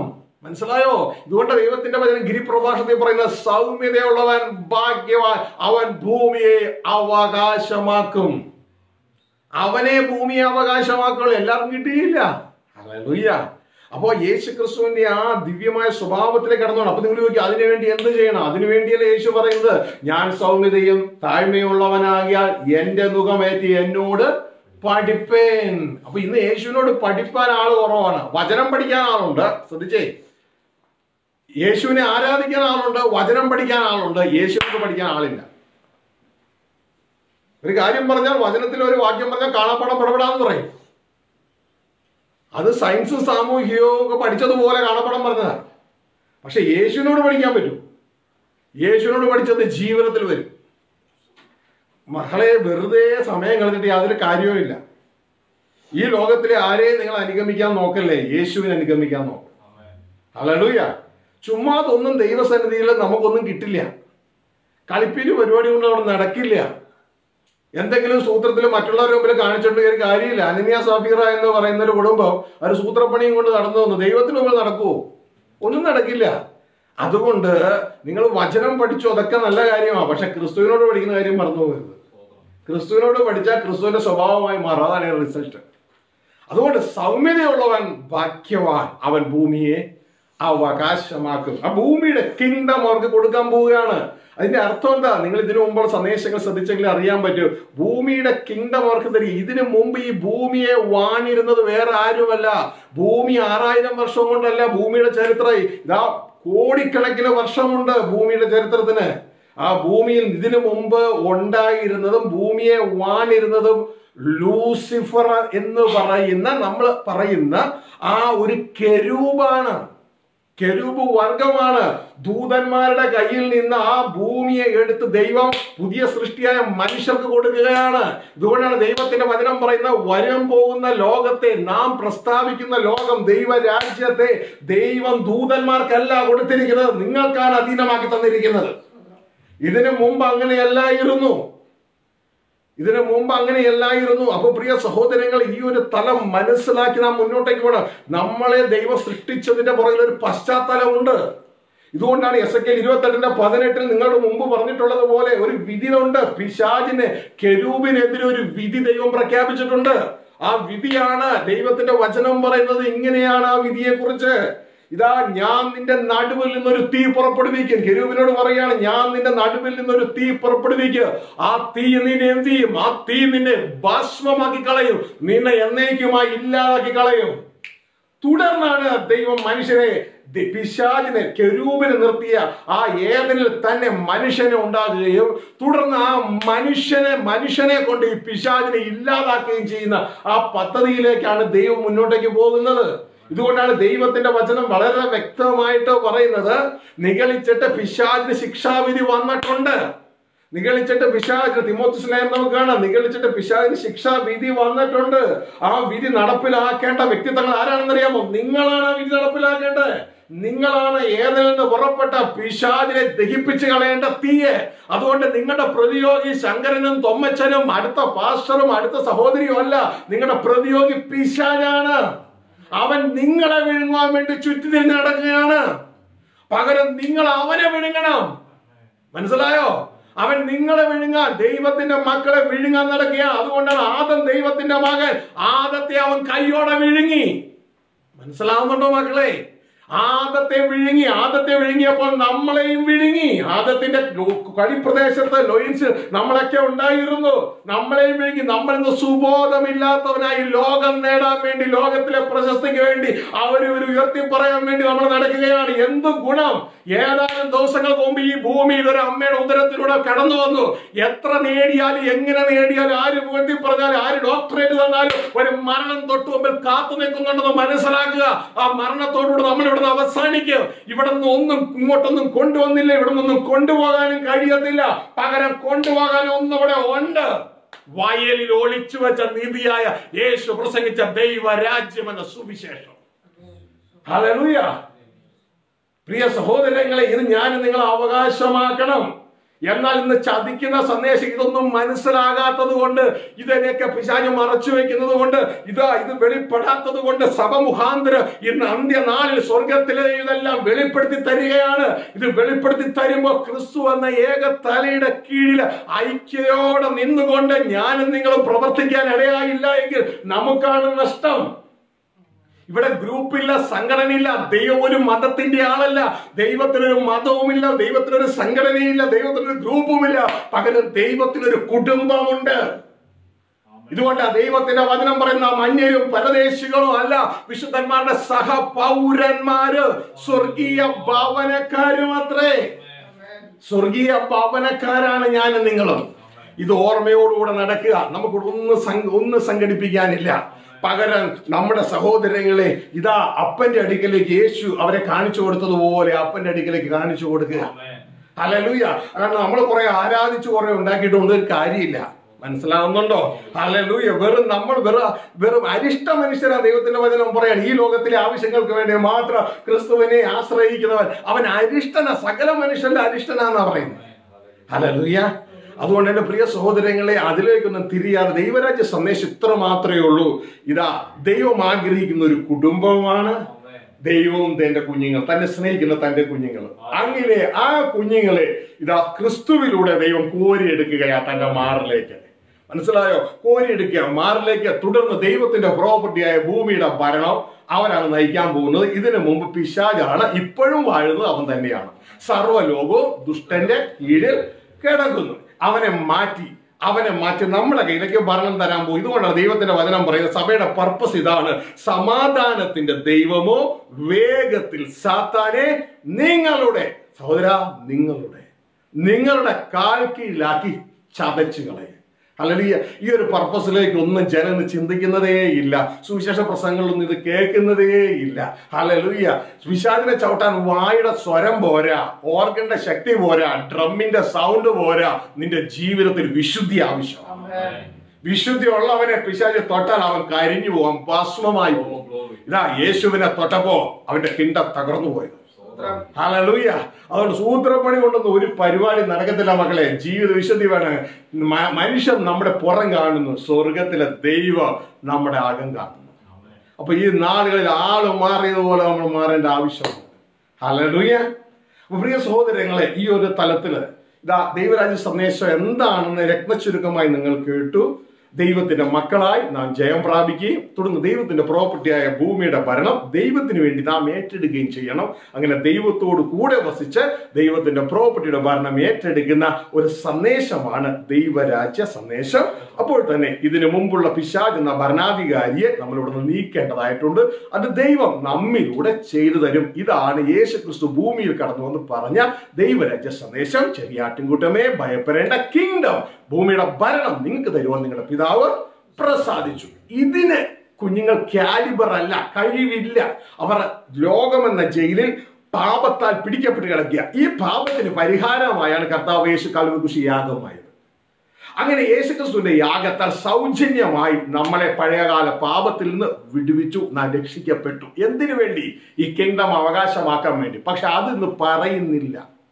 മനസ്സിലായോ? ഇതുകൊണ്ട് ദൈവത്തിന്റെ വചനം ഗിരിപ്രഭാഷണത്തിൽ പറയുന്ന സൗമ്യതയുള്ളവൻ ഭാഗ്യവാൻ, അവൻ ഭൂമിയെ അവകാശമാക്കും. അവനെ ഭൂമിയെ അവകാശമാക്കുള്ളൂ, എല്ലാവർക്കും കിട്ടിയില്ല. ഹല്ലേലൂയ. അപ്പോ യേശു ക്രിസ്തുവിന്റെ ആ ദിവ്യമായ സ്വഭാവത്തിലേക്ക് കടന്നോണം. അപ്പൊ നിങ്ങൾ ചോദിക്കും, അതിനുവേണ്ടി എന്ത് ചെയ്യണം? അതിനുവേണ്ടിയല്ലേ യേശു പറയുന്നത്, ഞാൻ സൗമ്യതയും താഴ്മയുള്ളവനാകിയാൽ എന്റെ മുഖമേറ്റി എന്നോട് പഠിപ്പേൻ. അപ്പൊ ഇന്ന് യേശുവിനോട് പഠിപ്പാൻ ആള് കുറവാണ്. വചനം പഠിക്കാൻ ആളുണ്ട്, ശ്രദ്ധിച്ചേ. യേശുവിനെ ആരാധിക്കാൻ ആളുണ്ട്, വചനം പഠിക്കാൻ ആളുണ്ട്, യേശുവിനെ പഠിക്കാൻ ആളില്ല. ഒരു കാര്യം പറഞ്ഞാൽ, വചനത്തിൽ ഒരു വാക്യം പറഞ്ഞാൽ കാണാപ്പാടം പടപെടാന്ന് പറയും. അത് സയൻസും സാമൂഹികവും ഒക്കെ പഠിച്ചതുപോലെ കാണാപ്പാടം പറഞ്ഞതാണ്. പക്ഷെ യേശുവിനോട് പഠിക്കാൻ പറ്റും. യേശുവിനോട് പഠിച്ചത് ജീവിതത്തിൽ വരും. മക്കളെ, വെറുതെ സമയം കളഞ്ഞിട്ട് യാതൊരു കാര്യവുമില്ല. ഈ ലോകത്തിലെ ആരെയും നിങ്ങൾ അനുഗമിക്കാൻ നോക്കല്ലേ, യേശുവിനെ അനുഗമിക്കാൻ നോക്കും. ഹല്ലേലൂയ. ചുമ്മാതൊന്നും ദൈവസന്നിധിയിൽ നമുക്കൊന്നും കിട്ടില്ല. കളിപ്പിന് പരിപാടി കൊണ്ട് അവിടെ നടക്കില്ല. എന്തെങ്കിലും സൂത്രത്തിൽ മറ്റുള്ളവരുടെ മുമ്പിൽ കാണിച്ചിട്ട് ഒരു കാര്യമില്ല. അനന്യ സഫീറ എന്ന് പറയുന്ന ഒരു കുടുംബം ഒരു സൂത്രപ്പണിയും കൊണ്ട് നടന്നു വന്നു. ദൈവത്തിന് മുമ്പിൽ നടക്കുവോ? ഒന്നും നടക്കില്ല. അതുകൊണ്ട് നിങ്ങൾ വചനം പഠിച്ചു, അതൊക്കെ നല്ല കാര്യമാണ്. പക്ഷെ ക്രിസ്തുവിനോട് പഠിക്കുന്ന കാര്യം മറന്നു പോകരുത്. ക്രിസ്തുവിനോട് പഠിച്ചാൽ ക്രിസ്തുവിന്റെ സ്വഭാവമായി മാറും. അതാണ് റിസൾട്ട്. അതുകൊണ്ട് സൗമ്യതയുള്ളവൻ ഭാഗ്യവാൻ, അവൻ ഭൂമിയെ അവകാശമാക്കും. ആ ഭൂമിയുടെ കിങ്ഡം അവർക്ക് കൊടുക്കാൻ പോവുകയാണ്. അതിന്റെ അർത്ഥം എന്താ? നിങ്ങൾ ഇതിനു മുമ്പ് സന്ദേശങ്ങൾ ശ്രദ്ധിച്ചെങ്കിൽ അറിയാൻ പറ്റും. ഭൂമിയുടെ കിങ്ഡം അവർക്ക് തരും. ഇതിനു മുമ്പ് ഈ ഭൂമിയെ വാണിരുന്നത് വേറെ ആരുമല്ല. ഭൂമി 6000 വർഷം കൊണ്ടല്ല ഭൂമിയുടെ ചരിത്രം. ഇതാ കോടിക്കണക്കിന് വർഷമുണ്ട് ഭൂമിയുടെ ചരിത്രത്തിന്. ആ ഭൂമിയിൽ ഇതിനു മുമ്പ് ഉണ്ടായിരുന്നതും ഭൂമിയെ വാണിരുന്നതും ലൂസിഫർ എന്ന് നമ്മൾ പറയുന്ന ആ ഒരു കെരൂബാണ്. കെരൂബ് വർഗമാണ്. ദൂതന്മാരുടെ കയ്യിൽ നിന്ന് ആ ഭൂമിയെ എടുത്ത് ദൈവം പുതിയ സൃഷ്ടിയായ മനുഷ്യർക്ക് കൊടുക്കുകയാണ്. ഇതുകൊണ്ടാണ് ദൈവത്തിന്റെ വചനം പറയുന്ന, വരം പോകുന്ന ലോകത്തെ, നാം പ്രസ്താവിക്കുന്ന ലോകം, ദൈവരാജ്യത്തെ ദൈവം ദൂതന്മാർക്കല്ല കൊടുത്തിരിക്കുന്നത്, നിങ്ങൾക്കാണ് അധീനമാക്കി തന്നിരിക്കുന്നത്. ഇതിനു മുമ്പ് അങ്ങനെയല്ലായിരുന്നു. അപ്പൊ പ്രിയ സഹോദരങ്ങൾ, ഈ ഒരു തലം മനസ്സിലാക്കി നാം മുന്നോട്ടേക്ക് പോകണം. നമ്മളെ ദൈവം സൃഷ്ടിച്ചതിന്റെ പുറകിൽ ഒരു പശ്ചാത്തലമുണ്ട്. ഇതുകൊണ്ടാണ് എസെക്കിയേൽ 28:18 നിങ്ങളുടെ മുമ്പ് പറഞ്ഞിട്ടുള്ളത് പോലെ ഒരു വിധി ഉണ്ട്. പിശാചിന്, കെരൂബിനെതിരെ ഒരു വിധി ദൈവം പ്രഖ്യാപിച്ചിട്ടുണ്ട്. ആ വിധിയാണ് ദൈവത്തിന്റെ വചനം പറയുന്നത്. ഇങ്ങനെയാണ് ആ വിധിയെ കുറിച്ച്. ഇതാ, ഞാൻ നിന്റെ നടുവിൽ നിന്നൊരു തീ പുറപ്പെടുവിക്കും. കെരൂബിനോട് പറയാണ്, ഞാൻ നിന്റെ നടുവിൽ നിന്നൊരു തീ പുറപ്പെടുവിക്കും. ആ തീ നിന്നെ എന്ത് ചെയ്യും? ആ തീ നിന്നെ ഭസ്മമാക്കി കളയും, നിന്നെ എന്നേക്കുമായി ഇല്ലാതാക്കി കളയും. തുടർന്നാണ് ദൈവം മനുഷ്യനെ, പിശാചിനെ, കെരൂബിനെ നിർത്തിയ ആ ഏദനിൽ തന്നെ മനുഷ്യനെ ഉണ്ടാകുകയും തുടർന്ന് ആ മനുഷ്യനെ കൊണ്ട് ഈ പിശാചിനെ ഇല്ലാതാക്കുകയും ചെയ്യുന്ന ആ പദ്ധതിയിലേക്കാണ് ദൈവം മുന്നോട്ടേക്ക് പോകുന്നത്. ഇതുകൊണ്ടാണ് ദൈവത്തിന്റെ വചനം വളരെ വ്യക്തമായിട്ട് പറയുന്നത്, നിഗളിച്ചിട്ട് പിശാചിന് ശിക്ഷാവിധി വന്നിട്ടുണ്ട്. തിമോഥെയോസിൽ നമുക്ക് കാണാം, നിഗളിച്ചിട്ട് പിശാചിന് ശിക്ഷാവിധി വന്നിട്ടുണ്ട്. ആ വിധി നടപ്പിലാക്കേണ്ട വ്യക്തിത്വങ്ങൾ ആരാണെന്നറിയാമോ? നിങ്ങളാണ് ആ വിധി നടപ്പിലാക്കേണ്ടത്. നിങ്ങളാണ് ഏതിൽ നിന്ന് പുറപ്പെട്ട പിശാചിനെ ദഹിപ്പിച്ച് കളയേണ്ട തീയെ. അതുകൊണ്ട് നിങ്ങളുടെ പ്രതിയോഗി ശങ്കരനും തൊമ്മച്ചനും അടുത്ത പാസ്റ്ററും അടുത്ത സഹോദരിയും അല്ല. നിങ്ങളുടെ പ്രതിയോഗി പിശാചാണ്. അവൻ നിങ്ങളെ വിഴുങ്ങാൻ വേണ്ടി ചുറ്റി തിരിഞ്ഞ് നടക്കുകയാണ്. പകരം നിങ്ങൾ അവനെ വിഴുങ്ങണം. മനസ്സിലായോ? അവൻ നിങ്ങളെ വിഴുങ്ങാൻ, ദൈവത്തിന്റെ മക്കളെ വിഴുങ്ങാൻ നടക്കുകയാണ്. അതുകൊണ്ടാണ് ആദം ദൈവത്തിന്റെ മകൻ. ആദത്തെ അവൻ കൈയോടെ വിഴുങ്ങി. മനസ്സിലാവുന്നുണ്ടോ മക്കളെ? ആദത്തെ വിഴുങ്ങിയപ്പോൾ നമ്മളെയും വിഴുങ്ങി. ആദത്തിന്റെ കരിപ്രദേശത്ത് ലോയിൻസ് നമ്മളൊക്കെ ഉണ്ടായിരുന്നു. നമ്മളെയും വിഴുങ്ങി. നമ്മൾ ഇന്ന് സുബോധമില്ലാത്തവനായി ലോകം നേടാൻ വേണ്ടി, ലോകത്തിലെ പ്രശസ്തിക്ക് വേണ്ടി, അവര് ഉയർത്തി പറയാൻ വേണ്ടി നമ്മൾ നടക്കുകയാണ്. എന്ത് ഗുണം! ഏതാനും ദിവസങ്ങൾക്ക് മുമ്പ് ഈ ഭൂമിയിൽ ഒരു അമ്മയുടെ ഉദരത്തിലൂടെ കടന്നു വന്നു. എത്ര നേടിയാലും, എങ്ങനെ നേടിയാലും, ആര് ഉയർത്തി പറഞ്ഞാലും, ആര് ഡോക്ടറേറ്റ് തന്നാലും ഒരു മരണം തൊട്ട് മുമ്പിൽ കാത്തു നിൽക്കുന്നുണ്ടെന്ന് മനസ്സിലാക്കുക. ആ മരണത്തോടുകൂടി നമ്മൾ ഇവിടുന്ന് അവസാനിക്കും. ഇവിടെ നിന്ന് ഒന്നും ഇങ്ങോട്ടൊന്നും കൊണ്ടുവന്നില്ല, ഇവിടെ നിന്നൊന്നും കൊണ്ടുപോകാനും കഴിയത്തില്ല. പകരം കൊണ്ടുപോകാനും ഒന്നും ഇവിടെ ഉണ്ട്. വയലിൽ ഒളിച്ചു വെച്ച നീതിയായ യേശു പ്രസംഗിച്ച ദൈവരാജ്യം എന്ന സുവിശേഷം. ഹല്ലേലൂയ. പ്രിയ സഹോദരങ്ങളെ, ഇത് ഞാൻ നിങ്ങൾ അവകാശമാക്കണം. എന്നാൽ ഇന്ന് ചതിക്കുന്ന സന്ദേശം ഇതൊന്നും മനസ്സിലാകാത്തത് കൊണ്ട്, ഇതിനെയൊക്കെ പിശാച് മറച്ചു വെക്കുന്നത് കൊണ്ട്, ഇത് വെളിപ്പെടാത്തത് കൊണ്ട് സഭ മുഖാന്തരം ഇന്ന് അന്ത്യനാളിൽ സ്വർഗത്തിലെ ഇതെല്ലാം വെളിപ്പെടുത്തി തരികയാണ്. ഇത് വെളിപ്പെടുത്തി തരുമ്പോൾ ക്രിസ്തു എന്ന ഏക തലയുടെ കീഴിൽ ഐക്യയോടെ നിന്നുകൊണ്ട് ഞാനും നിങ്ങളും പ്രവർത്തിക്കാൻ ഇടയായില്ല എങ്കിൽ നമുക്കാണ് നഷ്ടം. ഇവിടെ ഗ്രൂപ്പില്ല, സംഘടനയില്ല. ദൈവം ഒരു മതത്തിന്റെ ആളല്ല. ദൈവത്തിനൊരു മതവുമില്ല, ദൈവത്തിനൊരു സംഘടനയില്ല, ദൈവത്തിനൊരു ഗ്രൂപ്പുമില്ല. പകരം ദൈവത്തിനൊരു കുടുംബമുണ്ട്. ഇതുകൊണ്ട് ദൈവത്തിന്റെ വചനം പറയുന്ന അന്യരും പരദേശികളും അല്ല, വിശുദ്ധന്മാരുടെ സഹപൗരന്മാര്, സ്വർഗീയ ഭവനക്കാരും അത്രേ. സ്വർഗീയ ഭവനക്കാരാണ് ഞാനും നിങ്ങളും. ഇത് ഓർമ്മയോടുകൂടെ നടക്കുക. നമുക്ക് ഒന്നും സംഘടിപ്പിക്കാനില്ല. പകരം നമ്മുടെ സഹോദരങ്ങളെ ഇതാ അപ്പന്റെ അടുക്കലേക്ക് യേശു അവരെ കാണിച്ചു കൊടുത്തതുപോലെ അപ്പന്റെ അടുക്കലേക്ക് കാണിച്ചു കൊടുക്കുക. ഹല്ലേലൂയ. കാരണം നമ്മൾ കുറെ ആരാധിച്ചു കുറെ ഉണ്ടാക്കിയിട്ടുണ്ട്, ഒരു കാര്യമില്ല. മനസ്സിലാവുന്നുണ്ടോ? ഹല്ലേലൂയ. വെറും അരിഷ്ട മനുഷ്യരാ. ദൈവത്തിന്റെ വചനം പറയാണ്, ഈ ലോകത്തിലെ ആവശ്യങ്ങൾക്ക് വേണ്ടി മാത്രം ക്രിസ്തുവിനെ ആശ്രയിക്കുന്നവൻ അവൻ അരിഷ്ടന, സകല മനുഷ്യന്റെ അരിഷ്ടനാന്നാ പറയുന്നത്. ഹല്ലേലൂയ. അതുകൊണ്ട് എന്റെ പ്രിയ സഹോദരങ്ങളെ, അതിലേക്കൊന്നും തിരിയാതെ ദൈവരാജ്യ സന്ദേശം ഇത്ര മാത്രമേ ഉള്ളൂ. ഇതാ ദൈവം ആഗ്രഹിക്കുന്ന ഒരു കുടുംബമാണ്. ദൈവവും തന്റെ കുഞ്ഞുങ്ങൾ, തന്നെ സ്നേഹിക്കുന്ന തന്റെ കുഞ്ഞുങ്ങൾ. അങ്ങനെ ആ കുഞ്ഞുങ്ങളെ ഇതാ ക്രിസ്തുവിലൂടെ ദൈവം കോരിയെടുക്കുകയാ തന്റെ മാറിലേക്ക്. മനസ്സിലായോ? കോരിയെടുക്കുക മാറിലേക്ക്. തുടർന്ന് ദൈവത്തിന്റെ പ്രോപ്പർട്ടിയായ ഭൂമിയുടെ ഭരണം അവനാണ് നയിക്കാൻ പോകുന്നത്. ഇതിനു മുമ്പ് പിശാചാണ്, ഇപ്പോഴും വാഴുന്നത് അവൻ തന്നെയാണ്. സർവ്വലോകവും ദുഷ്ടന്റെ കീഴിൽ കിടക്കുന്നു. അവനെ മാറ്റി നമ്മുടെ കയ്യിലേക്ക് ഭരണം തരാൻ പോകും. ഇതുകൊണ്ടാണ് ദൈവത്തിന്റെ വചനം പറയുന്നത്, സഭയുടെ പർപ്പസ് ഇതാണ്: സമാധാനത്തിന്റെ ദൈവമോ വേഗത്തിൽ സാത്താനെ നിങ്ങളുടെ സഹോദര നിങ്ങളുടെ കാൽ കീഴിലാക്കി ചതച്ചു കളയും. ഹല്ലേലൂയ. ഈ ഒരു പർപ്പസിലേക്ക് ഒന്നും ജനം ചിന്തിക്കുന്നതേ ഇല്ല. സുവിശേഷ പ്രസംഗങ്ങളൊന്നും ഇത് കേൾക്കുന്നതേ ഇല്ല. ഹല്ലേലൂയ. പിശാചിനെ ചവിട്ടാൻ വായുടെ സ്വരം പോരാ, ഓർഗന്റെ ശക്തി പോരാ, ഡ്രമ്മിന്റെ സൗണ്ട് പോരാ. നിന്റെ ജീവിതത്തിൽ വിശുദ്ധി ആവശ്യമാണ്. വിശുദ്ധി ഉള്ളവനെ പിശാച് തൊട്ടാൽ അവൻ കരിഞ്ഞു പോകാം, ഭസ്മമായി പോകും. ഇതാ യേശുവിനെ തൊട്ടപ്പോ അവന്റെ കിണ്ടം തകർന്നു പോയത്. ഹല്ലേലൂയ. അതുകൊണ്ട് സൂത്രപ്പണി കൊണ്ടൊന്നും ഒരു പരിപാടി നടക്കത്തില്ല മക്കളെ. ജീവിത വിശുദ്ധി വേണം. മനുഷ്യൻ നമ്മുടെ പുറം കാണുന്നു, സ്വർഗത്തിലെ ദൈവം നമ്മുടെ അകം കാണുന്നു. അപ്പൊ ഈ നാളുകളിൽ ആള് മാറിയതുപോലെ നമ്മൾ മാറേണ്ട ആവശ്യമുണ്ട്. ഹല്ലേലൂയ. പ്രിയ സഹോദരങ്ങളെ, ഈ ഒരു തലത്തില് ഇതാ ദൈവരാജ്യ സന്ദേശം എന്താണെന്ന് രത്നചുരുക്കമായി നിങ്ങൾ കേട്ടു. ദൈവത്തിന്റെ മക്കളായി നാം ജയം പ്രാപിക്കുകയും തുടർന്ന് ദൈവത്തിന്റെ പ്രോപ്പർട്ടിയായ ഭൂമിയുടെ ഭരണം ദൈവത്തിന് വേണ്ടി നാം ഏറ്റെടുക്കുകയും ചെയ്യണം. അങ്ങനെ ദൈവത്തോട് കൂടെ വസിച്ച് ദൈവത്തിന്റെ പ്രോപ്പർട്ടിയുടെ ഭരണം ഏറ്റെടുക്കുന്ന ഒരു സന്ദേശമാണ് ദൈവരാജ്യ സന്ദേശം. അപ്പോൾ തന്നെ ഇതിനു മുമ്പുള്ള പിശാച് എന്ന ഭരണാധികാരിയെ നമ്മളിവിടെ നീക്കേണ്ടതായിട്ടുണ്ട്. അത് ദൈവം നമ്മിലൂടെ ചെയ്തു തരും. ഇതാണ് യേശുക്രിസ്തു ഭൂമിയിൽ കടന്നു വന്ന് പറഞ്ഞ ദൈവരാജ്യ സന്ദേശം. ചെറിയാട്ടിൻകൂട്ടമേ ഭയപ്പെടേണ്ട, കിങ്ഡം, ഭൂമിയുടെ ഭരണം നിങ്ങൾക്ക് തരുവാൻ നിങ്ങളുടെ പിതാവ് പ്രസാദിച്ചു. ഇതിന് കുഞ്ഞുങ്ങൾ കാലിബർ അല്ല, കഴിവില്ല. അവർ ലോകമെന്ന ജയിലിൽ പാപത്താൽ പിടിക്കപ്പെട്ട് കിടക്കുക. ഈ പാപത്തിന് പരിഹാരമായാണ് കർത്താവ് യേശു കാൽവരി യാഗമായത്. അങ്ങനെ യേശുക്രിസ്തുവിന്റെ യാഗത്താൽ സൗജന്യമായി നമ്മളെ പഴയകാല പാപത്തിൽ നിന്ന് വിടുവിച്ചു, നാം രക്ഷിക്കപ്പെട്ടു. എന്തിനു വേണ്ടി? ഈ കിങ്ഡം അവകാശമാക്കാൻ വേണ്ടി. പക്ഷെ അതിന്ന് പറയുന്നില്ല.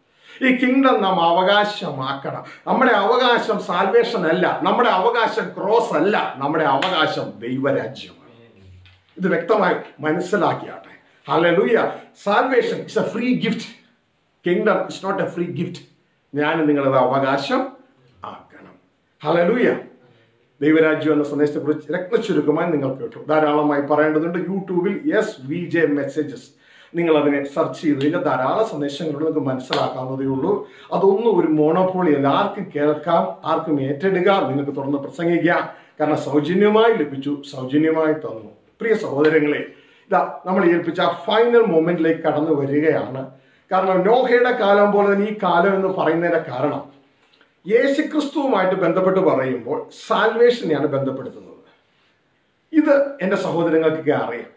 ഈ കിങ്ഡം നാം അവകാശമാക്കണം. നമ്മുടെ അവകാശം സാൽവേഷൻ അല്ല, നമ്മുടെ അവകാശം ക്രോസ് അല്ല, നമ്മുടെ അവകാശം ദൈവരാജ്യമാണ്. ഇത് വ്യക്തമായി മനസ്സിലാക്കിയാട്ടെ. Hallelujah. Salvation is a free gift. Kingdom is not a free gift. ഞാൻ നിങ്ങളത് അവകാശം ആക്കണം. ഹല്ലേലൂയ. ദൈവരാജ്യം എന്ന സന്ദേശത്തെ കുറിച്ച് രത്നചുരുക്കമായി നിങ്ങൾ കേട്ടു. ധാരാളമായി പറയേണ്ടതുണ്ട്. യൂട്യൂബിൽ SVJ മെസ്സേജസ് നിങ്ങൾ അതിനെ സെർച്ച് ചെയ്ത് കഴിഞ്ഞാൽ ധാരാളം സന്ദേശങ്ങളോട് നിങ്ങൾക്ക് മനസ്സിലാക്കാവുന്നതേ ഉള്ളൂ. അതൊന്നും ഒരു മോണോപോളി അല്ല. ആർക്കും കേൾക്കാം, ആർക്കും ഏറ്റെടുക്കാം, നിങ്ങൾക്ക് തുറന്ന് പ്രസംഗിക്കാം. കാരണം സൗജന്യമായി ലഭിച്ചു, സൗജന്യമായി തന്നു. പ്രിയ സഹോദരങ്ങളെ, ഇതാ നമ്മൾ ഏൽപ്പിച്ച ഫൈനൽ മൊമെന്റിലേക്ക് കടന്നു വരികയാണ്. കാരണം നോഹയുടെ കാലം പോലെ തന്നെ ഈ കാലം എന്ന് പറയുന്നതിന്റെ കാരണം യേശുക്രിസ്തുവുമായിട്ട് ബന്ധപ്പെട്ട് പറയുമ്പോൾ സാൽവേഷനെയാണ് ബന്ധപ്പെടുത്തുന്നത്. ഇത് എൻ്റെ സഹോദരങ്ങൾക്കൊക്കെ അറിയാം.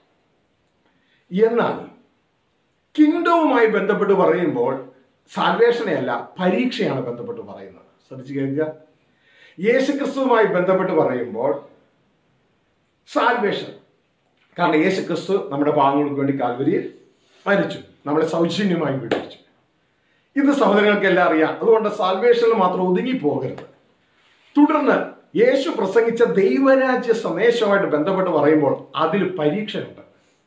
എന്നാൽ കിങ്ഡവുമായി ബന്ധപ്പെട്ട് പറയുമ്പോൾ സാൽവേഷനെ അല്ല, പരീക്ഷയാണ് ബന്ധപ്പെട്ട് പറയുന്നത്. ശ്രദ്ധിച്ചു കേൾക്കുക. യേശുക്രിസ്തുവുമായി ബന്ധപ്പെട്ട് പറയുമ്പോൾ സാൽവേഷൻ, കാരണം യേശുക്രിസ്തു നമ്മുടെ പാപങ്ങൾക്ക് വേണ്ടി കാൽവരിയിൽ മരിച്ചു, നമ്മളെ സൗജന്യമായി വിടുവിച്ചു. ഇത് സഹോദരങ്ങൾക്കെല്ലാം അറിയാം. അതുകൊണ്ട് സാൽവേഷനിൽ മാത്രം ഒതുങ്ങി പോകരുത്. തുടർന്ന് യേശു പ്രസംഗിച്ച ദൈവരാജ്യ സന്ദേശവുമായിട്ട് ബന്ധപ്പെട്ട് പറയുമ്പോൾ അതിൽ പരീക്ഷയുണ്ട്.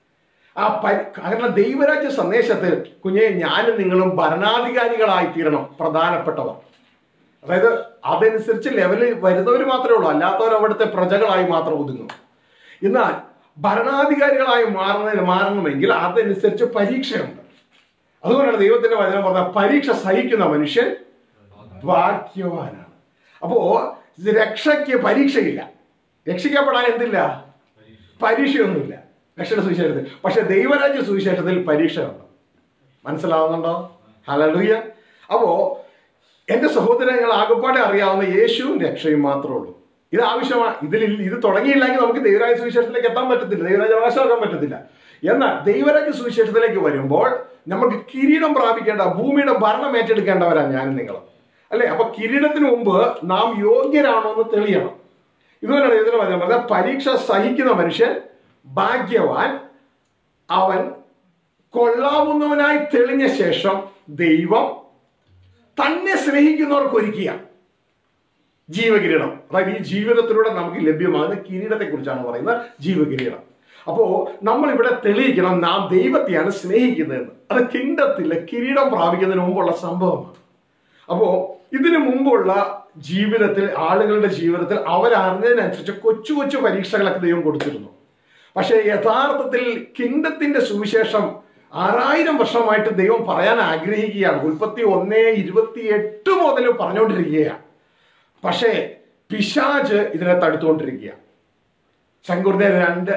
കാരണം ദൈവരാജ്യ സന്ദേശത്തിൽ കുഞ്ഞെ ഞാനും നിങ്ങളും ഭരണാധികാരികളായി തീരണം, പ്രധാനപ്പെട്ടവർ. അതായത് അതനുസരിച്ച് ലെവലിൽ വരുന്നവർ മാത്രമേ ഉള്ളൂ, അല്ലാത്തവർ അവിടുത്തെ പ്രജകളായി മാത്രം ഒതുങ്ങും. എന്നാൽ ഭരണാധികാരികളായി മാറണമെങ്കിൽ അതനുസരിച്ച് പരീക്ഷയുണ്ട്. അതുകൊണ്ടാണ് ദൈവത്തിന്റെ വചനം പറഞ്ഞ പരീക്ഷ സഹിക്കുന്ന മനുഷ്യൻ ഭാഗ്യവാനാണ്. അപ്പോ രക്ഷയ്ക്ക് പരീക്ഷയില്ല, രക്ഷിക്കപ്പെടാൻ എന്തില്ല, പരീക്ഷയൊന്നുമില്ല രക്ഷയുടെ സുവിശേഷത്തിൽ. പക്ഷെ ദൈവരാജ്യ സുവിശേഷത്തിൽ പരീക്ഷയുണ്ട്. മനസ്സിലാവുന്നുണ്ടോ? ഹല്ലേലൂയ. അപ്പോ എന്റെ സഹോദരങ്ങൾ ആകപ്പാടെ അറിയാവുന്ന യേശുവും രക്ഷയും മാത്രമേ ഉള്ളൂ. ഇത് ആവശ്യമാണ്. ഇത് തുടങ്ങിയില്ലെങ്കിൽ നമുക്ക് ദൈവരാജ്യ സുവിശേഷത്തിലേക്ക് എത്താൻ പറ്റത്തില്ല, ദൈവരാജ്യ അവകാശമാക്കാൻ പറ്റത്തില്ല. എന്നാൽ ദൈവരാജ്യ സുവിശേഷത്തിലേക്ക് വരുമ്പോൾ നമുക്ക് കിരീടം പ്രാപിക്കേണ്ട, ഭൂമിയുടെ ഭരണം ഏറ്റെടുക്കേണ്ടവരാണ് ഞാനും നിങ്ങളും, അല്ലെ? അപ്പൊ കിരീടത്തിന് മുമ്പ് നാം യോഗ്യരാണോ എന്ന് തെളിയണം. ഇതുപോലെയാണ് ഇതിന് പറഞ്ഞത് പരീക്ഷ സഹിക്കുന്ന മനുഷ്യൻ ഭാഗ്യവാൻ, അവൻ കൊള്ളാവുന്നവനായി തെളിഞ്ഞ ശേഷം ദൈവം തന്നെ സ്നേഹിക്കുന്നവർക്ക് ഒരുക്കിയ ജീവകിരീടം. അതായത് ഈ ജീവിതത്തിലൂടെ നമുക്ക് ലഭ്യമാകുന്ന കിരീടത്തെ കുറിച്ചാണ് പറയുന്നത്, ജീവകിരീടം. അപ്പോ നമ്മൾ ഇവിടെ തെളിയിക്കണം നാം ദൈവത്തെയാണ് സ്നേഹിക്കുന്നതെന്ന്. അത് കിരീടത്തിലെ കിരീടം പ്രാപിക്കുന്നതിന് മുമ്പുള്ള സംഭവമാണ്. അപ്പോ ഇതിനു മുമ്പുള്ള ജീവിതത്തിൽ, ആളുകളുടെ ജീവിതത്തിൽ അവരറിഞ്ഞതിനനുസരിച്ച് കൊച്ചു കൊച്ചു പരീക്ഷകളൊക്കെ ദൈവം കൊടുത്തിരുന്നു. പക്ഷെ യഥാർത്ഥത്തിൽ കിരീടത്തിന്റെ സുവിശേഷം 6000 വർഷമായിട്ട് ദൈവം പറയാൻ ആഗ്രഹിക്കുകയാണ്. ഉൽപ്പത്തി 1:28 മുതൽ പറഞ്ഞുകൊണ്ടിരിക്കുകയാണ്. പക്ഷേ പിശാച് ഇതിനെ തടുത്തുകൊണ്ടിരിക്കുക. ശങ്കുർദേവ്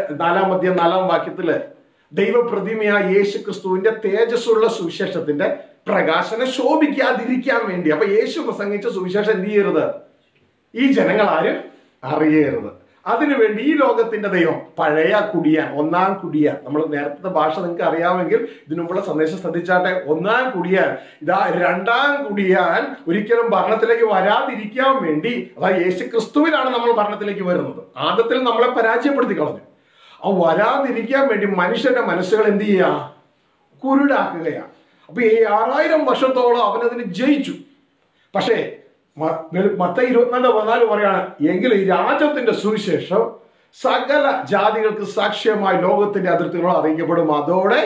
2:4 ദൈവപ്രതിമയായ യേശു ക്രിസ്തുവിന്റെ തേജസ്സുള്ള സുവിശേഷത്തിന്റെ പ്രകാശനം ശോഭിക്കാതിരിക്കാൻ വേണ്ടി, അപ്പൊ യേശു പ്രസംഗിച്ച സുവിശേഷം എന്ത് ചെയ്യരുത്, ഈ ജനങ്ങൾ ആരും അറിയരുത്. അതിനുവേണ്ടി ഈ ലോകത്തിന്റെ ദൈവം പഴയ കുടിയാൻ, ഒന്നാം കുടിയാൻ, നമ്മൾ നേരത്തെ ഭാഷ നിങ്ങൾക്ക് അറിയാമെങ്കിൽ ഇതിനുമുള്ള സന്ദേശം ശ്രദ്ധിച്ചാട്ടെ. ഒന്നാം കുടിയാൻ ഇതാ രണ്ടാം കുടിയാൻ ഒരിക്കലും ഭരണത്തിലേക്ക് വരാതിരിക്കാൻ വേണ്ടി, അതായത് യേശു ക്രിസ്തുവിലാണ് നമ്മൾ ഭരണത്തിലേക്ക് വരുന്നത്. ആദ്യത്തിൽ നമ്മളെ പരാജയപ്പെടുത്തി കളഞ്ഞു. ആ വരാതിരിക്കാൻ വേണ്ടി മനുഷ്യന്റെ മനസ്സുകൾ എന്ത് ചെയ്യുക, കുരുടാക്കുകയാണ്. അപ്പൊ ഈ 6000 വർഷത്തോളം അവനതിന് ജയിച്ചു. പക്ഷേ മത്തായി 24:14 പറയാണ്, എങ്കിൽ ഈ രാജ്യത്തിന്റെ സുവിശേഷം സകല ജാതികൾക്ക് സാക്ഷ്യമായി ലോകത്തിന്റെ അതിർത്തികളോ അറിയിക്കപ്പെടും, അതോടെ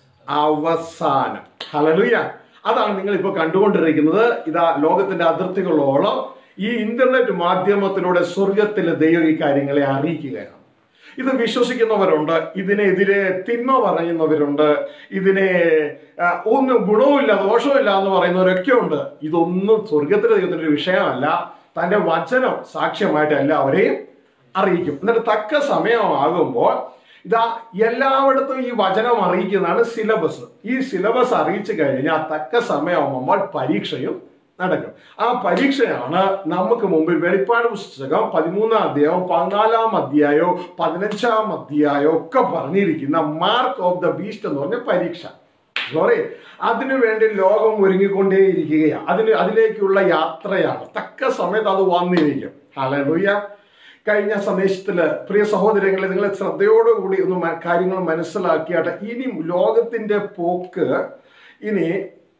അവസാനം. ഹല്ലേലൂയ. അതാണ് നിങ്ങൾ ഇപ്പോൾ കണ്ടുകൊണ്ടിരിക്കുന്നത്. ഇതാ ലോകത്തിന്റെ അതിർത്തികളോളം ഈ ഇന്റർനെറ്റ് മാധ്യമത്തിലൂടെ സ്വർഗത്തിലെ ദൈവം ഈ കാര്യങ്ങളെ അറിയിക്കുകയാണ്. ഇത് വിശ്വസിക്കുന്നവരുണ്ട്, ഇതിനെതിരെ തിന്മ പറയുന്നവരുണ്ട്, ഇതിനെ ഒന്നും ഗുണവുമില്ല ദോഷവുമില്ല എന്ന് പറയുന്നവരൊക്കെ ഉണ്ട്. ഇതൊന്നും സ്വർഗത്തിലെ ദൈവത്തിന്റെ ഒരു വിഷയമല്ല. തന്റെ വചനം സാക്ഷ്യമായിട്ട് എല്ലാവരെയും അറിയിക്കും. എന്നിട്ട് തക്ക സമയമാകുമ്പോൾ ഇതാ എല്ലായിടത്തും ഈ വചനം അറിയിക്കുന്നതാണ് സിലബസ്. ഈ സിലബസ് അറിയിച്ചു കഴിഞ്ഞാൽ തക്ക സമയമാകുമ്പോൾ പരീക്ഷയും നടക്കും. ആ പരീക്ഷയാണ് നമുക്ക് മുമ്പിൽ വെളിപ്പാട് പുസ്തകം 13-ാം അധ്യായവും 14-ാം അധ്യായവും 15-ാം അധ്യായവും ഒക്കെ പറഞ്ഞിരിക്കുന്ന മാർക്ക് ഓഫ് ദ ബീസ്റ്റ് എന്ന് പറഞ്ഞ പരീക്ഷ. സോറി, അതിനുവേണ്ടി ലോകം ഒരുങ്ങിക്കൊണ്ടേയിരിക്കുകയാണ്. അതിലേക്കുള്ള യാത്രയാണ്. തക്ക സമയത്ത് അത് വന്നിരിക്കും. ഹല്ലേലൂയ. കഴിഞ്ഞ സന്ദേശത്തില് പ്രിയ സഹോദരങ്ങളെ, നിങ്ങൾ ശ്രദ്ധയോടുകൂടി ഒന്ന് കാര്യങ്ങൾ മനസ്സിലാക്കിയാട്ടെ. ഇനി ലോകത്തിന്റെ പോക്ക് ഇനി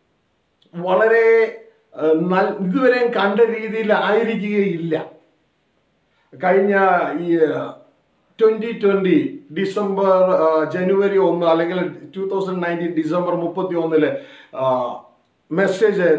വളരെ ഇതുവരെയും കണ്ട രീതിയിൽ ആയിരിക്കുകയില്ല. കഴിഞ്ഞ ഈ 2020 ജനുവരി 1 അല്ലെങ്കിൽ 2019 ഡിസംബർ 31 മെസ്സേജ്,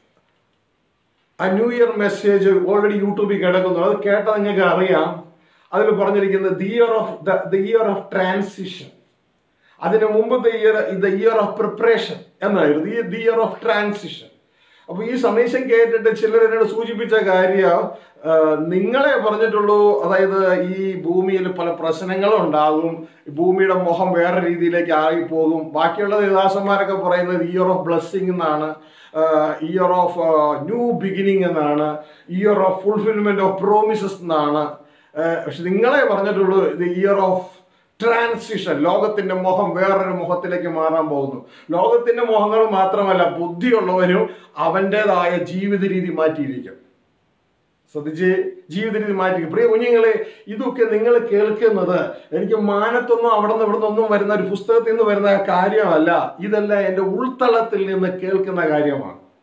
ആ ന്യൂ ഇയർ മെസ്സേജ് ഓൾറെഡി യൂട്യൂബിൽ കിടക്കുന്നു. അത് കേട്ട നിങ്ങൾക്ക് അറിയാം. അതിൽ പറഞ്ഞിരിക്കുന്നത് ദ ഇയർ ഓഫ് ട്രാൻസിഷൻ. അതിന് മുമ്പത്തെ year the year of preparation എന്നായിരുന്നു, ഈ ദ ഇയർ ഓഫ് ട്രാൻസിഷൻ. അപ്പൊ ഈ സന്ദേശം കേട്ടിട്ട് ചിലർ എന്നോട് സൂചിപ്പിച്ച കാര്യം, നിങ്ങളെ പറഞ്ഞിട്ടുള്ളൂ, അതായത് ഈ ഭൂമിയിൽ പല പ്രശ്നങ്ങളും ഉണ്ടാകും, ഭൂമിയുടെ മുഖം വേറെ രീതിയിലേക്ക് ആയിപ്പോകും. ബാക്കിയുള്ള ദേവദാസന്മാരൊക്കെ പറയുന്നത് ഇയർ ഓഫ് ബ്ലെസ്സിങ് എന്നാണ്, ഇയർ ഓഫ് ന്യൂ ബിഗിനിങ് എന്നാണ്, year of fulfilment of promises എന്നാണ്. പക്ഷെ നിങ്ങളെ പറഞ്ഞിട്ടുള്ളൂ ഇത് ഇയർ ഓഫ് ട്രാൻസിഷൻ. ലോകത്തിന്റെ മുഖം വേറൊരു മുഖത്തിലേക്ക് മാറാൻ പോകുന്നു. ലോകത്തിന്റെ മുഖങ്ങൾ മാത്രമല്ല, ബുദ്ധിയുള്ളവരും അവൻ്റെതായ ജീവിത രീതി മാറ്റിയിരിക്കും. ശ്രദ്ധിച്ച്, ജീവിത രീതി മാറ്റിയിരിക്കും. പ്രിയ കുഞ്ഞുങ്ങളെ, ഇതൊക്കെ നിങ്ങൾ കേൾക്കുന്നത് എനിക്ക് മാനത്തൊന്നും അവിടെ നിന്ന് ഇവിടെ നിന്നൊന്നും വരുന്ന ഒരു പുസ്തകത്തിൽ നിന്ന് വരുന്ന കാര്യമല്ല. ഇതെല്ലാം എൻ്റെ ഉൾത്തളത്തിൽ നിന്ന് കേൾക്കുന്ന കാര്യമാണ്.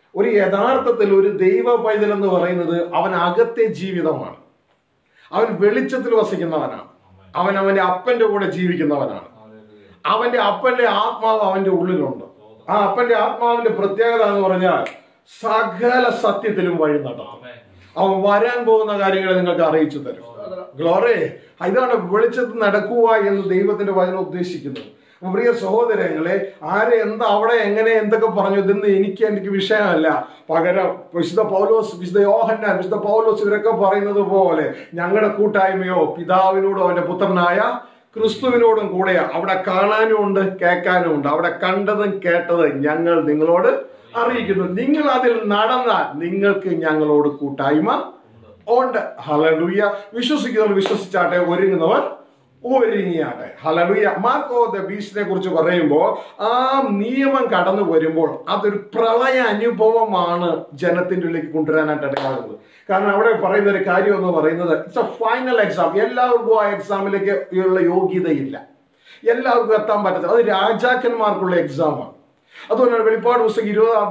ഒരു യഥാർത്ഥത്തിൽ ഒരു ദൈവ പൈതൽ എന്ന് പറയുന്നത് അവൻ അകത്തെ ജീവിതമാണ്. അവൻ വെളിച്ചത്തിൽ വസിക്കുന്നവനാണ്. അവൻ അവന്റെ അപ്പന്റെ കൂടെ ജീവിക്കുന്നവനാണ്. അവന്റെ അപ്പന്റെ ആത്മാവ് അവന്റെ ഉള്ളിലുണ്ട്. ആ അപ്പന്റെ ആത്മാവിന്റെ പ്രത്യേകത എന്ന് പറഞ്ഞാൽ സകല സത്യത്തിലും വഴി നടത്തും. അവൻ വരാൻ പോകുന്ന കാര്യങ്ങളെ നിങ്ങൾക്ക് അറിയിച്ചു തരും. ഗ്ലോറി. ഇതാണ് വെളിച്ചത്തിൽ നടക്കുക എന്ന് ദൈവത്തിന്റെ വചനം ഉദ്ദേശിക്കുന്നത്. പ്രിയ സഹോദരങ്ങളെ, ആരെ എന്താ അവിടെ എങ്ങനെ എന്തൊക്കെ പറഞ്ഞു ഇതെന്ന് എനിക്ക് വിഷയമല്ല. പകരം വിശുദ്ധ പൗലോസ്, വിശുദ്ധ യോഹന്നാൻ, വിശുദ്ധ പൗലോസ് ഇവരൊക്കെ പറയുന്നത് പോലെ ഞങ്ങളുടെ കൂട്ടായ്മയോ പിതാവിനോടും അവന്റെ പുത്രനായ ക്രിസ്തുവിനോടും കൂടെയാ. അവിടെ കാണാനും ഉണ്ട്, കേൾക്കാനും ഉണ്ട്. അവിടെ കണ്ടതും കേട്ടതും ഞങ്ങൾ നിങ്ങളോട് അറിയിക്കുന്നു. നിങ്ങൾ അതിൽ നടന്നാൽ നിങ്ങൾക്ക് ഞങ്ങളോട് കൂട്ടായ്മ ഉണ്ട്. ഹല്ലേലൂയ. വിശ്വസിക്കുന്നവർ വിശ്വസിച്ചാട്ടെ, ഒരുങ്ങുന്നവർ ഒരുങ്ങിയാട്ടെ. ഹല്ലേലൂയ. മാർക്കോ ദ ബീസ്റ്റിനെ കുറിച്ച് പറയുമ്പോൾ ആ നിയമം കടന്നു വരുമ്പോൾ അതൊരു പ്രളയ അനുഭവമാണ് ജനത്തിന്റെ ഉള്ളിലേക്ക് കൊണ്ടുവരാനായിട്ട് ഇടയാകുന്നത്. കാരണം അവിടെ പറയുന്ന ഒരു കാര്യം എന്ന് പറയുന്നത് ഇറ്റ്സ് എ ഫൈനൽ എക്സാം. എല്ലാവർക്കും ആ എക്സാമിലേക്ക് ഉള്ള യോഗ്യതയില്ല, എല്ലാവർക്കും എത്താൻ പറ്റത്തില്ല. അത് രാജാക്കന്മാർക്കുള്ള എക്സാമാണ്. അതുകൊണ്ടാണ് വെളിപ്പാട് പുസ്തകം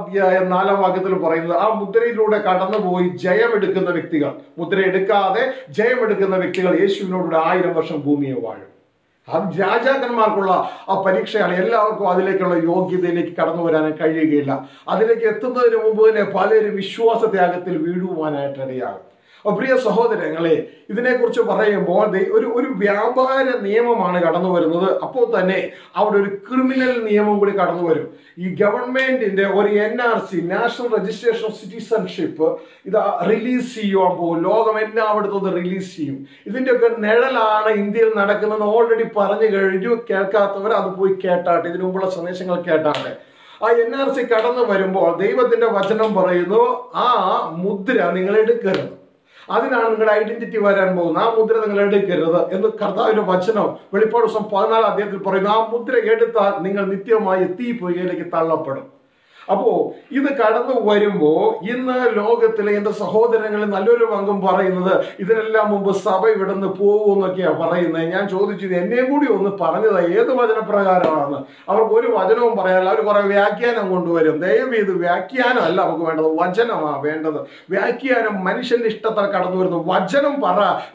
20-4 പറയുന്നത് ആ മുദ്രയിലൂടെ കടന്നുപോയി ജയമെടുക്കുന്ന വ്യക്തികൾ, മുദ്ര എടുക്കാതെ ജയമെടുക്കുന്ന വ്യക്തികൾ യേശുവിനോട് 1000 വർഷം ഭൂമിയെ വാഴും. അത് രാജാക്കന്മാർക്കുള്ള ആ പരീക്ഷയാണ്. എല്ലാവർക്കും അതിലേക്കുള്ള യോഗ്യതയിലേക്ക് കടന്നു വരാനും കഴിയുകയില്ല. അതിലേക്ക് എത്തുന്നതിന് മുമ്പ് തന്നെ പലരും വിശ്വാസത്യാഗത്തിൽ വീഴുവാനായിട്ട് ഇടയാകും. പ്രിയ സഹോദരങ്ങളെ, ഇതിനെക്കുറിച്ച് പറയുമ്പോൾ ഒരു വ്യാപാര നിയമമാണ് കടന്നു വരുന്നത്. അപ്പോൾ തന്നെ അവിടെ ഒരു ക്രിമിനൽ നിയമം കൂടി കടന്നു വരും. ഈ ഗവൺമെന്റിന്റെ ഒരു NRC, national registration of citizenship, ഇത് റിലീസ് ചെയ്യുവാൻ പോകും. ലോകം എല്ലായിടത്തും റിലീസ് ചെയ്യും. ഇതിന്റെയൊക്കെ നിഴലാണ് ഇന്ത്യയിൽ നടക്കുന്നത്. ഓൾറെഡി പറഞ്ഞു കഴിഞ്ഞു. കേൾക്കാത്തവർ അത് പോയി കേട്ടാട്ടെ, ഇതിനു മുമ്പുള്ള സന്ദേശങ്ങൾ കേട്ടാട്ടെ. ആ NRC കടന്നു വരുമ്പോൾ ദൈവത്തിന്റെ വചനം പറയുന്നു, ആ മുദ്ര നിങ്ങൾ എടുക്കരുത്. അതിനാണ് നിങ്ങളുടെ ഐഡന്റിറ്റി വരാൻ പോകുന്നത്. ആ മുദ്ര നിങ്ങൾ എടുക്കരുത് എന്ന് കർത്താവിന്റെ വചനം വെളിപ്പാട് പുസ്തകം 14 പറയുന്നു. ആ മുദ്ര എടുത്താൽ നിങ്ങൾ നിത്യമായി തീപ്പൊയ്കയിലേക്ക് തള്ളപ്പെടും. അപ്പോ ഇത് കടന്നു വരുമ്പോ ഇന്ന് ലോകത്തിലെ എന്റെ സഹോദരങ്ങളിൽ നല്ലൊരു പങ്കും പറയുന്നത് ഇതിനെല്ലാം മുമ്പ് സഭ ഇവിടുന്ന് പോകുമെന്നൊക്കെയാ പറയുന്നത്. ഞാൻ ചോദിച്ചു, എന്നെയും കൂടി ഒന്ന് പറഞ്ഞത് ഏത് വചനപ്രകാരമാണ്? അവർക്ക് ഒരു വചനവും പറയാനില്ല. അവർ കുറെ വ്യാഖ്യാനം കൊണ്ടുവരും. ദയവ് ഇത് വ്യാഖ്യാനം അല്ല നമുക്ക് വേണ്ടത്, വചനമാണ് വേണ്ടത്. വ്യാഖ്യാനം മനുഷ്യന്റെ ഇഷ്ടത്താൽ കടന്നു വരുന്നു. വചനം പറ,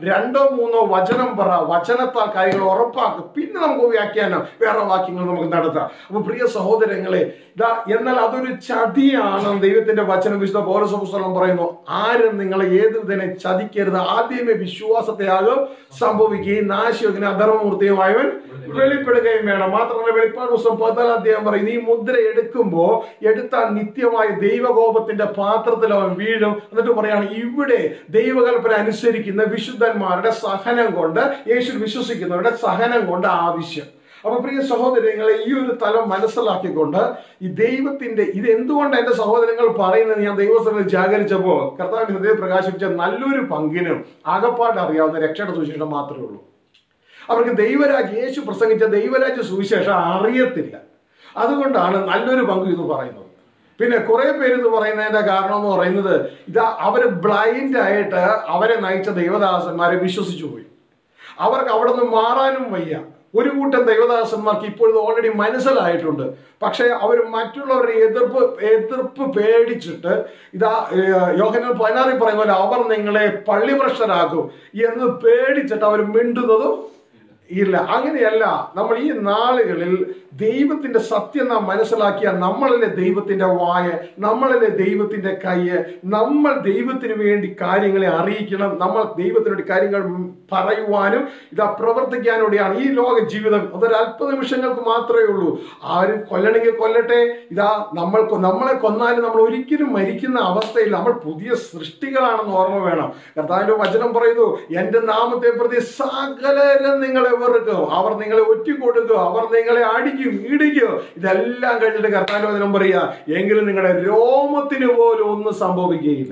2-3 വചനം പറ, വചനത്താൽ കാര്യങ്ങൾ ഉറപ്പാക്കും. പിന്നെ നമുക്ക് വ്യാഖ്യാനം വേറെ വാക്യങ്ങൾ നമുക്ക് നടത്താം. അപ്പൊ പ്രിയ സഹോദരങ്ങളെ, എന്നാൽ അതൊരു ചതിയാണ്. ദൈവത്തിന്റെ വചനം വിശുദ്ധ പൗലോസ് പുസ്തകം പറയുന്നു, ആരും നിങ്ങളെ ഏത് വിധനെ ചതിക്കരുത്. ആദ്യമേ വിശ്വാസത്യാഗം സംഭവിക്കുകയും നാശയോഗ്യനും അധർമ്മമൂർത്തിയുമായവൻ വെളിപ്പെടുകയും വേണം. മാത്രമല്ല വെളിപ്പാട് പുസ്തകം 14 പറയും, ഈ മുദ്ര എടുക്കുമ്പോ എടുത്താൽ നിത്യമായ ദൈവകോപത്തിന്റെ പാത്രത്തിൽ അവൻ വീഴും. എന്നിട്ട് പറയാണ്, ഇവിടെ ദൈവകൽപ്പന അനുസരിക്കുന്ന വിശുദ്ധന്മാരുടെ സഹനം കൊണ്ട്, യേശു വിശ്വസിക്കുന്നവരുടെ സഹനം കൊണ്ട് ആവശ്യം. അപ്പൊ പ്രിയ സഹോദരങ്ങളെ, ഈ ഒരു തലം മനസ്സിലാക്കിക്കൊണ്ട് ഈ ദൈവത്തിന്റെ ഇത് എന്തുകൊണ്ട് എന്റെ സഹോദരങ്ങൾ പറയുന്നത് ഞാൻ ദൈവസ്ഥലത്തിൽ ജാഗരിച്ചപ്പോ കർത്താവിന്റെ ഹൃദയം പ്രകാശിപ്പിച്ച നല്ലൊരു പങ്കിനും ആകപ്പാട് അറിയാവുന്ന രക്ഷയുടെ സുവിശേഷം മാത്രമേ ഉള്ളൂ. അവർക്ക് ദൈവരാജ്യം, യേശു പ്രസംഗിച്ച ദൈവരാജ്യ സുവിശേഷം അറിയത്തില്ല. അതുകൊണ്ടാണ് നല്ലൊരു പങ്ക് ഇത് പറയുന്നത്. പിന്നെ കുറെ പേര് ഇത് പറയുന്നതിന്റെ കാരണം എന്ന് പറയുന്നത് ഇതാ അവര് ബ്ലൈൻഡ് ആയിട്ട് അവരെ നയിച്ച ദൈവദാസന്മാരെ വിശ്വസിച്ചു പോയി. അവർക്ക് അവിടെ നിന്ന് മാറാനും വയ്യ. ഒരു കൂട്ടം ദൈവദാസന്മാർക്ക് ഇപ്പോഴും ഓൾറെഡി മനസ്സിലായിട്ടുണ്ട്. പക്ഷെ അവർ മറ്റുള്ളവരുടെ എതിർപ്പ് പേടിച്ചിട്ട് ഇതാ യോഹന്നാൻ 16 പറയുന്ന പോലെ അവർ നിങ്ങളെ പള്ളിഭ്രഷ്ടരാക്കും എന്ന് പേടിച്ചിട്ട് അവർ മിണ്ടുന്നതും ഇല്ല. അങ്ങനെയല്ല. നമ്മൾ ഈ നാളുകളിൽ ദൈവത്തിന്റെ സത്യം നാം മനസ്സിലാക്കിയ നമ്മളല്ലേ ദൈവത്തിന്റെ വായ, നമ്മളല്ലേ ദൈവത്തിന്റെ കയ്യ്. നമ്മൾ ദൈവത്തിന് വേണ്ടി കാര്യങ്ങളെ അറിയിക്കണം. നമ്മൾ ദൈവത്തിന് വേണ്ടി കാര്യങ്ങൾ പറയുവാനും ഇതാ പ്രവർത്തിക്കാനൂടെയാണ് ഈ ലോക ജീവിതം. അതൊരു അല്പ നിമിഷങ്ങൾക്ക് മാത്രമേ ഉള്ളൂ. ആരും കൊല്ലണമെങ്കിൽ കൊല്ലട്ടെ. ഇതാ നമ്മളെ കൊന്നാലും നമ്മൾ ഒരിക്കലും മരിക്കുന്ന അവസ്ഥയിൽ നമ്മൾ പുതിയ സൃഷ്ടികളാണെന്ന് ഓർമ്മ വേണം. കർത്താവിന്റെ വചനം പറയുന്നു, എന്റെ നാമത്തെ പ്രതി സകലരും നിങ്ങളെ വെറുക്കും, അവർ നിങ്ങളെ ഒറ്റിക്കൊടുക്കും, അവർ നിങ്ങളെ അടിക്കും, ഇടിക്കും. ഇതെല്ലാം കഴിഞ്ഞിട്ട് കർത്താവിന്റെ വചനം പറയുക, എങ്കിലും നിങ്ങളുടെ രോമത്തിന് പോലും ഒന്നും സംഭവിക്കുകയില്ല.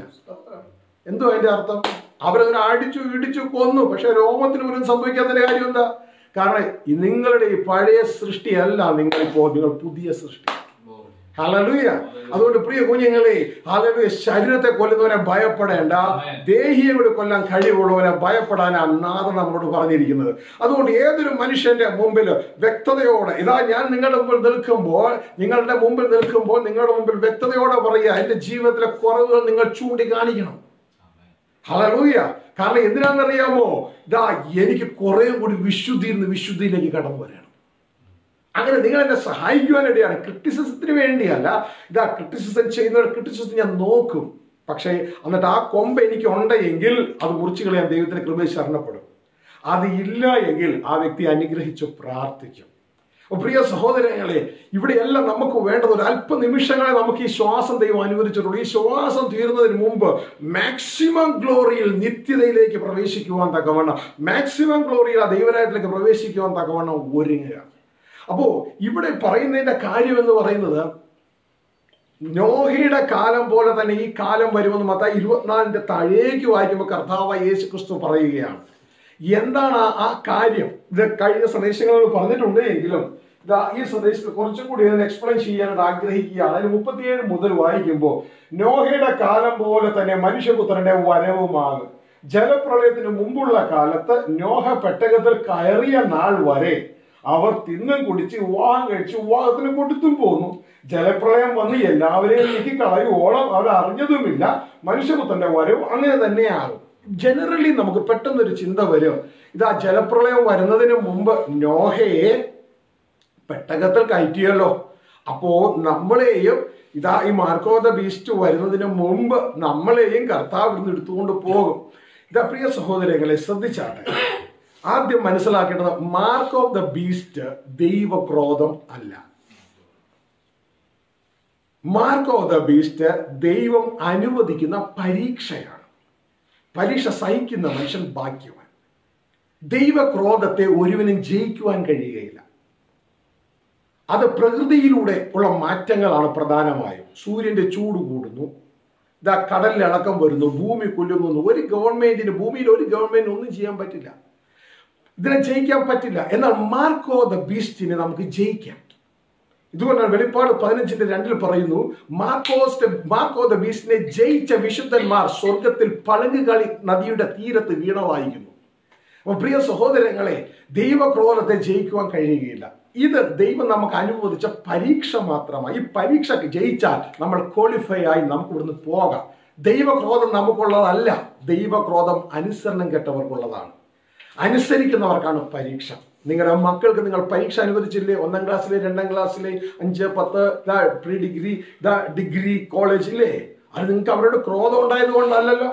എന്തോ അതിന്റെ അർത്ഥം? അവരതിനെ അടിച്ചു ഇടിച്ചു കൊന്നു, പക്ഷെ രോമത്തിന് പോലും സംഭവിക്കാത്തതിന്റെ കാര്യം എന്താ? കാരണം നിങ്ങളുടെ ഈ പഴയ സൃഷ്ടിയല്ല നിങ്ങൾ പുതിയ സൃഷ്ടി. ഹല്ലേലൂയ. അതുകൊണ്ട് പ്രിയ കുഞ്ഞുങ്ങളെ, ഹല്ലേലൂയ, ശരീരത്തെ കൊല്ലുന്നവനെ ഭയപ്പെടേണ്ട, ദേഹിയെ കൊല്ലാൻ കഴിവുള്ളവനെ ഭയപ്പെടാനാണ് നാഥൻ നമ്മളോട് പറഞ്ഞിരിക്കുന്നത്. അതുകൊണ്ട് ഏതൊരു മനുഷ്യന്റെ മുമ്പിൽ വ്യക്തതയോടെ, ഇതാ ഞാൻ നിങ്ങളുടെ മുമ്പിൽ നിൽക്കുമ്പോൾ, നിങ്ങളുടെ മുമ്പിൽ വ്യക്തതയോടെ പറയുക, എന്റെ ജീവിതത്തിലെ കുറവുകൾ നിങ്ങൾ ചൂണ്ടിക്കാണിക്കണം. ഹല്ലേലൂയ. കാരണം എന്തിനാണെന്നറിയാമോ? ഇതാ എനിക്ക് കുറെ കൂടി വിശുദ്ധിയിലേക്ക് കടന്നു വരണം. അങ്ങനെ നിങ്ങൾ എന്നെ സഹായിക്കുവാനിടയാണ്. ക്രിറ്റിസിസത്തിന് വേണ്ടിയല്ല. ഇതാ ക്രിറ്റിസിസം ചെയ്യുന്നവർ ക്രിറ്റിസിസം ഞാൻ നോക്കും. പക്ഷേ എന്നിട്ട് ആ കൊമ്പ് എനിക്ക് ഉണ്ടെങ്കിൽ അത് മുറിച്ചു കളയാൻ ദൈവത്തിന്റെ കൃപയിൽ ശരണപ്പെടും. അത് ഇല്ല എങ്കിൽ ആ വ്യക്തി അനുഗ്രഹിച്ച് പ്രാർത്ഥിക്കും. പ്രിയ സഹോദരങ്ങളെ, ഇവിടെയെല്ലാം നമുക്ക് വേണ്ടത് ഒരു അല്പ നിമിഷങ്ങളെ നമുക്ക് ഈ ശ്വാസം ദൈവം അനുവദിച്ചിട്ടുള്ളൂ. ഈ ശ്വാസം തീരുന്നതിന് മുമ്പ് മാക്സിമം ഗ്ലോറിയിൽ നിത്യതയിലേക്ക് പ്രവേശിക്കുവാൻ തക്കവണ്ണം, മാക്സിമം ഗ്ലോറിയിൽ ആ ദൈവരായത്തിലേക്ക് പ്രവേശിക്കുവാൻ തക്കവണ്ണം ഒരുങ്ങുക. അപ്പോ ഇവിടെ പറയുന്നതിന്റെ കാര്യം എന്ന് പറയുന്നത്, നോഹയുടെ കാലം പോലെ തന്നെ ഈ കാലം വരുമെന്ന് മത്തായി 24 താഴേക്ക് വായിക്കുമ്പോൾ കർത്താവായ യേശു ക്രിസ്തു പറയുകയാണ്. എന്താണ് ആ കാര്യം? ഇത് കഴിഞ്ഞ സന്ദേശങ്ങളിൽ പറഞ്ഞിട്ടുണ്ട് എങ്കിലും ഇതാ ഈ സന്ദേശത്തിൽ കുറച്ചും കൂടി ഇതിനെ എക്സ്പ്ലെയിൻ ചെയ്യാനായിട്ട് ആഗ്രഹിക്കുകയാണ്. അതിന് 37 മുതൽ വായിക്കുമ്പോൾ, നോഹയുടെ കാലം പോലെ തന്നെ മനുഷ്യപുത്രന്റെ വരവുമാകും. ജലപ്രളയത്തിന് മുമ്പുള്ള കാലത്ത് നോഹ പെട്ടകത്തിൽ കയറിയ നാൾ വരെ അവർ തിന്നും കുടിച്ച് വിവാഹം കഴിച്ച് വിവാഹത്തിന് കൊടുത്തും പോന്നു. ജലപ്രളയം വന്ന് എല്ലാവരെയും നീക്കിക്കളയുവോളം അവർ അറിഞ്ഞതുമില്ല. മനുഷ്യപുത്രന്റെ വരവ് അങ്ങനെ തന്നെയാകും. ജനറലി നമുക്ക് പെട്ടെന്നൊരു ചിന്ത വരും, ഇതാ ജലപ്രളയം വരുന്നതിന് മുമ്പ് നോഹയെ പെട്ടകത്തിൽ കയറ്റിയല്ലോ, അപ്പോ നമ്മളെയും ഇതാ ഈ മാർക്ക് ഓഫ് ദ ബീസ്റ്റ് വരുന്നതിന് മുമ്പ് നമ്മളെയും കർത്താവ് ഇവിടുന്ന് എടുത്തുകൊണ്ട് പോകും. ഇതാ പ്രിയ സഹോദരങ്ങളെ ശ്രദ്ധിച്ചാട്ടെ, ആദ്യം മനസ്സിലാക്കേണ്ടത് മാർക്ക് ഓഫ് ദ ബീസ്റ്റ് ദൈവക്രോധം അല്ല. മാർക്ക് ഓഫ് ദ ബീസ്റ്റ് ദൈവം അനുവദിക്കുന്ന പരീക്ഷയാണ്. പരീക്ഷ സഹിക്കുന്ന മനുഷ്യൻ ഭാഗ്യവാൻ. ദൈവക്രോധത്തെ ഒരുവനും ജയിക്കുവാൻ കഴിയുകയില്ല. അത് പ്രകൃതിയിലൂടെ ഉള്ള മാറ്റങ്ങളാണ് പ്രധാനമായും. സൂര്യന്റെ ചൂട് കൂടുന്നു, ഇതാ കടലിൽ ഇളക്കം വരുന്നു, ഭൂമി കുലുങ്ങുന്നു. ഭൂമിയിൽ ഒരു ഗവൺമെന്റിന് ഒന്നും ചെയ്യാൻ പറ്റില്ല, ഇതിനെ ജയിക്കാൻ പറ്റില്ല. എന്നാൽ മാർക്ക് ഓഫ് ദ ബീസ്റ്റിനെ നമുക്ക് ജയിക്കാം. ഇതുകൊണ്ടാണ് വെളിപ്പാട് 15:2 പറയുന്നു, മാർക്ക് ഓഫ് ദ ബീസ്റ്റിനെ ജയിച്ച വിശുദ്ധന്മാർ സ്വർഗത്തിൽ പളുങ്കുകളി നദിയുടെ തീരത്ത് വീണവായിക്കുന്നു. അപ്പൊ പ്രിയ സഹോദരങ്ങളെ, ദൈവക്രോധത്തെ ജയിക്കുവാൻ കഴിയുകയില്ല. ഇത് ദൈവം നമുക്ക് അനുവദിച്ച പരീക്ഷ മാത്രമാണ്. ഈ പരീക്ഷ ജയിച്ചാൽ നമ്മൾ ക്വാളിഫൈ ആയി നമുക്ക് ഇവിടുന്ന് പോകാം. ദൈവക്രോധം നമുക്കുള്ളതല്ല. ദൈവക്രോധം അനുസരണം കെട്ടവർക്കുള്ളതാണ്. അനുസരിക്കുന്നവർക്കാണ് പരീക്ഷ. നിങ്ങളുടെ മക്കൾക്ക് നിങ്ങൾ പരീക്ഷ അനുവദിച്ചില്ലേ? 1ാം ക്ലാസ്സിലെ, 2ാം ക്ലാസ്സിലെ, 5, 10, പ്രീ ഡിഗ്രി, ഡിഗ്രി, കോളേജ് ഇല്ലേ? അത് നിങ്ങൾക്ക് അവരോട് ക്രോധം ഉണ്ടായത് കൊണ്ടല്ലല്ലോ,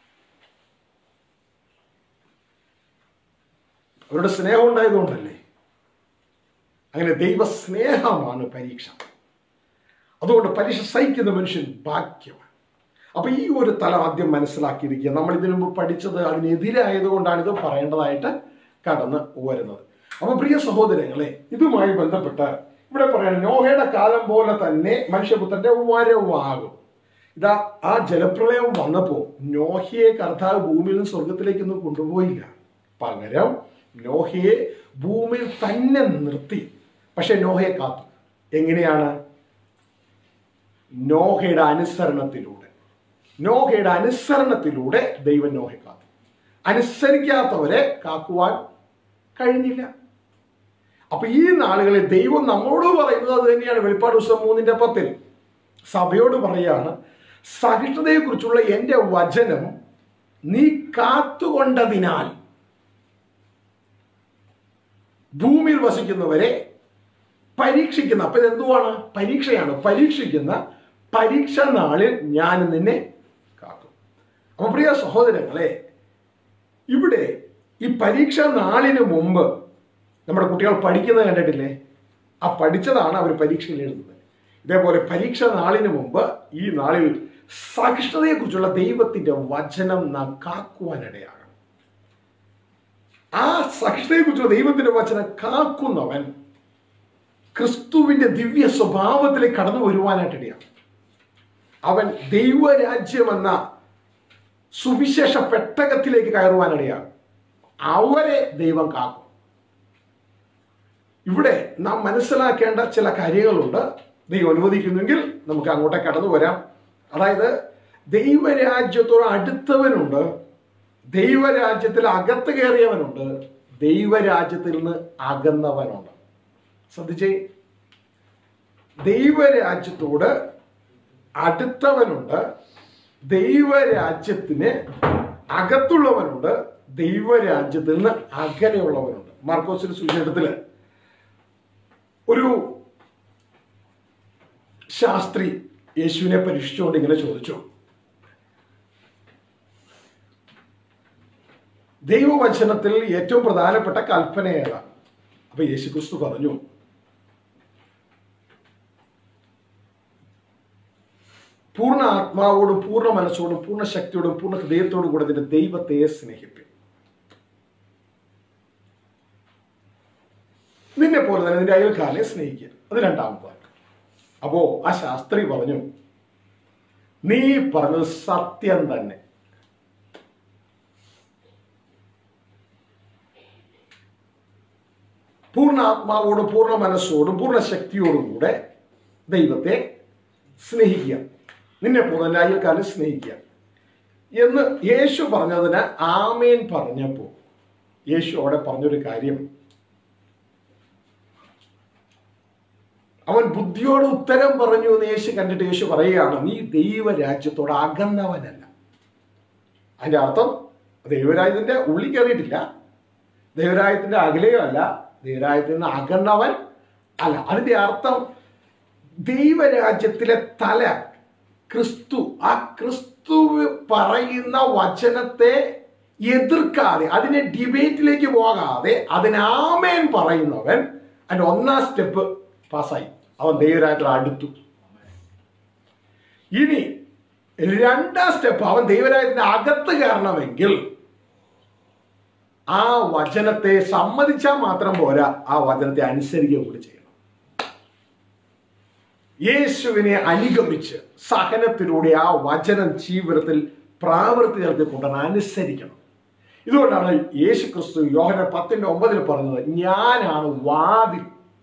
അവരുടെ സ്നേഹം ഉണ്ടായതുകൊണ്ടല്ലേ. അങ്ങനെ ദൈവസ്നേഹമാണ് പരീക്ഷ. അതുകൊണ്ട് പരീക്ഷ സഹിക്കുന്ന മനുഷ്യൻ ഭാഗ്യമാണ്. അപ്പൊ ഈ ഒരു തലം ആദ്യം മനസ്സിലാക്കിയിരിക്കുക. നമ്മൾ ഇതിനു മുമ്പ് പഠിച്ചത് അതിനെതിരായതുകൊണ്ടാണ് ഇത് പറയേണ്ടതായിട്ട് കടന്ന് വരുന്നത്. അപ്പൊ പ്രിയ സഹോദരങ്ങളെ, ഇതുമായി ബന്ധപ്പെട്ട് ഇവിടെ പറയണം, നോഹയുടെ കാലം പോലെ തന്നെ മനുഷ്യപുത്രന്റെ വരവാകും. ഇതാ ആ ജലപ്രളയം വന്നപ്പോ നോഹയെ കർത്താവ് ഭൂമിയിൽ നിന്ന് സ്വർഗത്തിലേക്കൊന്നും കൊണ്ടുപോയില്ല. പകരം നോഹയെ ഭൂമിയിൽ തന്നെ നിർത്തി. പക്ഷെ നോഹയെ കാത്തു. എങ്ങനെയാണ്? നോഹയുടെ അനുസരണത്തിലൂടെ ദൈവം നോഹയെ കാത്തു. അനുസരിക്കാത്തവരെ കാക്കുവാൻ കഴിഞ്ഞില്ല. അപ്പൊ ഈ നാളുകളിൽ ദൈവം നമ്മളോട് പറയുന്നത് അത് തന്നെയാണ്. വെളിപ്പാട് പുസ്തകം 3:10 സഭയോട് പറയാണ്, സഹിഷ്ണുതയെ കുറിച്ചുള്ള എന്റെ വചനം നീ കാത്തുകൊണ്ടതിനാൽ ഭൂമിയിൽ വസിക്കുന്നവരെ പരീക്ഷിക്കുന്ന, അപ്പൊ ഇതെന്തുവാണ്? പരീക്ഷയാണ്. പരീക്ഷിക്കുന്ന പരീക്ഷ നാളിൽ ഞാൻ നിന്നെ കാക്കും. അപ്പൊ പ്രിയ സഹോദരങ്ങളെ, ഇവിടെ ഈ പരീക്ഷ നാളിന് മുമ്പ് നമ്മുടെ കുട്ടികൾ പഠിക്കുന്നത് കണ്ടിട്ടില്ലേ? ആ പഠിച്ചതാണ് അവർ പരീക്ഷയിൽ എഴുതുന്നത്. ഇതേപോലെ പരീക്ഷ നാളിന് മുമ്പ് ഈ നാളിൽ സഹിഷ്ണുതയെക്കുറിച്ചുള്ള ദൈവത്തിന്റെ വചനം നാം കാക്കുവാനിടയാകണം. ആ സഹിഷ്ണുതയെക്കുറിച്ചുള്ള ദൈവത്തിന്റെ വചനം കാക്കുന്നവൻ ക്രിസ്തുവിന്റെ ദിവ്യ സ്വഭാവത്തിലേക്ക് കടന്നു വരുവാനായിട്ടിടയാണ്. അവൻ ദൈവരാജ്യമെന്ന സുവിശേഷ പെട്ടകത്തിലേക്ക് കയറുവാനിടയാകും. അവരെ ദൈവം കാക്കും. ഇവിടെ നാം മനസ്സിലാക്കേണ്ട ചില കാര്യങ്ങളുണ്ട്. ദൈവം അനുവദിക്കുന്നെങ്കിൽ നമുക്ക് അങ്ങോട്ടേ കടന്നു വരാം. അതായത് ദൈവരാജ്യത്തോട് അടുത്തവനുണ്ട്, ദൈവരാജ്യത്തിൽ അകത്ത് കയറിയവനുണ്ട്, ദൈവരാജ്യത്തിൽ നിന്ന് അകന്നവനുണ്ട്. ശ്രദ്ധിച്ചേ, ദൈവരാജ്യത്തോട് അടുത്തവനുണ്ട്, ദൈവരാജ്യത്തിന് അകത്തുള്ളവനുണ്ട്, ദൈവരാജ്യത്തിൽ നിന്ന് അകലെയുള്ളവനുണ്ട്. മാർക്കോസിന്റെ സുവിശേഷത്തിൽ ഒരു ശാസ്ത്രി യേശുവിനെ പരീക്ഷിച്ചുകൊണ്ട് ഇങ്ങനെ ചോദിച്ചു, ദൈവവചനത്തിൽ ഏറ്റവും പ്രധാനപ്പെട്ട കൽപ്പന ഏതാണ്? അപ്പൊ യേശുക്രിസ്തു പറഞ്ഞു, പൂർണ്ണ ആത്മാവോടും പൂർണ്ണ മനസ്സോടും പൂർണ്ണ ശക്തിയോടും പൂർണ്ണ ഹൃദയത്തോടും കൂടെ നിന്റെ ദൈവത്തെ സ്നേഹിപ്പിക്കും, നിന്നെ പോലെ തന്നെ നിന്റെ അയൽക്കാരനെ സ്നേഹിക്കുക. അത് രണ്ടാമത്തെ വാക്ക്. അപ്പോ ആ ശാസ്ത്രി പറഞ്ഞു, നീ പറഞ്ഞത് സത്യം തന്നെ. പൂർണ്ണ ആത്മാവോടും പൂർണ്ണ മനസ്സോടും പൂർണ്ണ ശക്തിയോടും കൂടെ ദൈവത്തെ സ്നേഹിക്കുക, നിന്നെ പോലെ തന്നെ അയൽക്കാരനെ സ്നേഹിക്കുക എന്ന് യേശു പറഞ്ഞതിന് ആമേൻ പറഞ്ഞപ്പോ യേശു അവിടെ പറഞ്ഞൊരു കാര്യം, അവൻ ബുദ്ധിയോട് ഉത്തരം പറഞ്ഞു എന്ന് യേശു കണ്ടിട്ട് യേശു പറയുകയാണ്, നീ ദൈവരാജ്യത്തോട് അകന്നവനല്ല. അതിന്റെ അർത്ഥം ദൈവരാജ്യത്തിന്റെ ഉള്ളിൽ കയറിയിട്ടില്ല, ദൈവരാജ്യത്തിന്റെ അകലെയോ അല്ല, ദൈവരാജ്യത്തിൽ നിന്ന് അകന്നവൻ അല്ല. അതിന്റെ അർത്ഥം ദൈവരാജ്യത്തിലെ തല ക്രിസ്തു, ആ ക്രിസ്തു പറയുന്ന വചനത്തെ എതിർക്കാതെ, അതിനെ ഡിബേറ്റിലേക്ക് പോകാതെ അതിന് ആമേൻ പറയുന്നവൻ അതിന്റെ ഒന്നാം സ്റ്റെപ്പ് പാസ്സായി, അവൻ ദൈവരാജ്യത്തിൽ അടുത്തു. ഇനി രണ്ടാം സ്റ്റെപ്പ്, അവൻ ദൈവരാജ്യത്തിന്റെ അകത്ത് കയറണമെങ്കിൽ ആ വചനത്തെ സമ്മതിച്ചാൽ മാത്രം പോരാ, ആ വചനത്തെ അനുസരിക്കുക കൂടി ചെയ്യണം. യേശുവിനെ അനുഗമിച്ച് സഹനത്തിലൂടെ ആ വചനം ജീവിതത്തിൽ പ്രാവർത്തികൾക്ക് കൊണ്ടുവന്ന് അനുസരിക്കണം. ഇതുകൊണ്ടാണ് യേശു ക്രിസ്തു യോഹന്നാൻ 10:9 പറഞ്ഞത്, ഞാനാണ് വാതിൽ,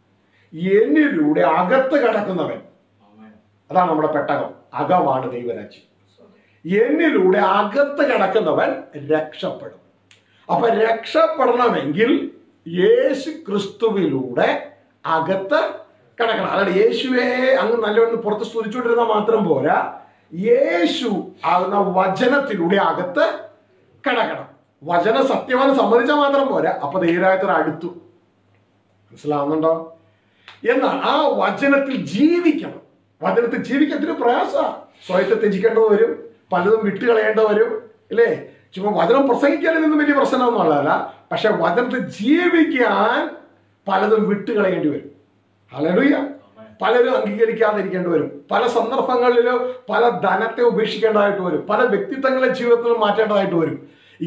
എന്നിലൂടെ അകത്ത് കടക്കുന്നവൻ. അതാണ് നമ്മുടെ പെട്ടകം, അകമാണ് ദൈവരാജ്യം. എന്നിലൂടെ അകത്ത് കടക്കുന്നവൻ രക്ഷപ്പെടും. അപ്പൊ രക്ഷപ്പെടണമെങ്കിൽ യേശു ക്രിസ്തുവിലൂടെ അകത്ത് കടക്കണം. അതായത് യേശുവെ അങ്ങ് നല്ലവണ്ണം പുറത്ത് സ്തുതിച്ചുകൊണ്ടിരുന്നാൽ മാത്രം പോരാ, യേശു ആകുന്ന വചനത്തിലൂടെ അകത്ത് കടക്കണം. വചന സത്യമെന്ന് സമ്മതിച്ചാൽ മാത്രം പോരാ, അപ്പൊ ദൈവരാജ്യത്തിൽ അടുത്തു. മനസ്സിലാവുന്നുണ്ടോ? എന്നാൽ ആ വചനത്തിൽ ജീവിക്കണം. വചനത്തിൽ ജീവിക്കത്തിന് പ്രയാസമാണ്. സ്വയത്തെ ത്യജിക്കേണ്ടത് വരും, പലതും വിട്ടുകളയേണ്ടത് വരും, അല്ലേ? ചുമ്മാ വചനം പ്രസംഗിക്കാനൊന്നും വലിയ പ്രശ്നമൊന്നും ഉള്ളതല്ല, പക്ഷെ വചനത്തിൽ ജീവിക്കാൻ പലതും വിട്ടുകളയേണ്ടി വരും. ഹല്ലേലൂയ. പലരും അംഗീകരിക്കാതിരിക്കേണ്ടി വരും, പല സന്ദർഭങ്ങളിലും പല ധനത്തെ ഉപേക്ഷിക്കേണ്ടതായിട്ട് വരും, പല വ്യക്തിത്വങ്ങളെ ജീവിതത്തിൽ മാറ്റേണ്ടതായിട്ട് വരും.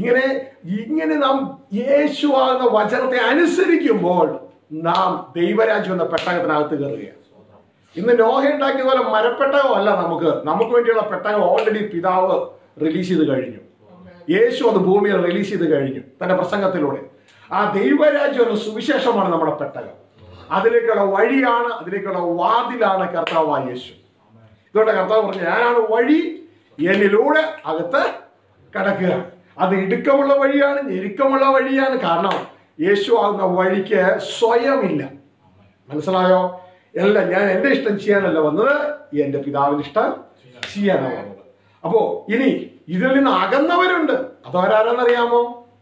ഇങ്ങനെ നാം യേശുവാകുന്ന വചനത്തെ അനുസരിക്കുമ്പോൾ നാം ദൈവരാജ്യം എന്ന പെട്ടകത്തിനകത്ത് കയറുകയാണ്. ഇന്ന് നോഹ ഉണ്ടാക്കിയ പോലെ മരപ്പെട്ടകം അല്ല, നമുക്ക് വേണ്ടിയുള്ള പെട്ടകം ഓൾറെഡി പിതാവ് റിലീസ് ചെയ്ത് കഴിഞ്ഞു. യേശു അത് ഭൂമിയിൽ റിലീസ് ചെയ്ത് കഴിഞ്ഞു തന്റെ പ്രസംഗത്തിലൂടെ. ആ ദൈവരാജ്യം എന്ന സുവിശേഷമാണ് നമ്മുടെ പെട്ടകം. അതിലേക്കുള്ള വഴിയാണ്, അതിലേക്കുള്ള വാതിലാണ് കർത്താവായ യേശു. ഇതുകൊണ്ട് കർത്താവ് പറഞ്ഞു, ഞാനാണ് വഴി, എന്നിലൂടെ അകത്ത് കടക്കുക. അത് ഇടുക്കമുള്ള വഴിയാണ്, ഞെരുക്കമുള്ള വഴിയാണ്. കാരണം യേശു ആകുന്ന വഴിക്ക് സ്വയമില്ല. മനസ്സിലായോ? എല്ലാം ഞാൻ എൻ്റെ ഇഷ്ടം ചെയ്യാനല്ല വന്നത്, എൻ്റെ പിതാവിന് ഇഷ്ടം ചെയ്യാനാണ് വന്നത്. അപ്പോ ഇനി ഇതിൽ നിന്ന് അകന്നവരുണ്ട്. അതവരാരെന്നറിയാമോ?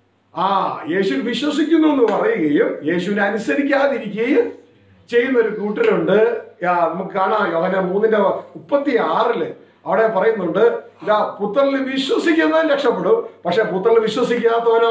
യേശു വിശ്വസിക്കുന്നു എന്ന് പറയുകയും യേശുവിനെ അനുസരിക്കാതിരിക്കുകയും ചെയ്യുന്ന ഒരു കൂട്ടരുണ്ട്. നമുക്ക് കാണാം യോഹന്നാൻ 3:36 അവിടെ പറയുന്നുണ്ട്, ഇതാ പുത്രനിൽ വിശ്വസിക്കുന്നവൻ രക്ഷപ്പെടും, പക്ഷെ പുത്രനിൽ വിശ്വസിക്കാത്തവനോ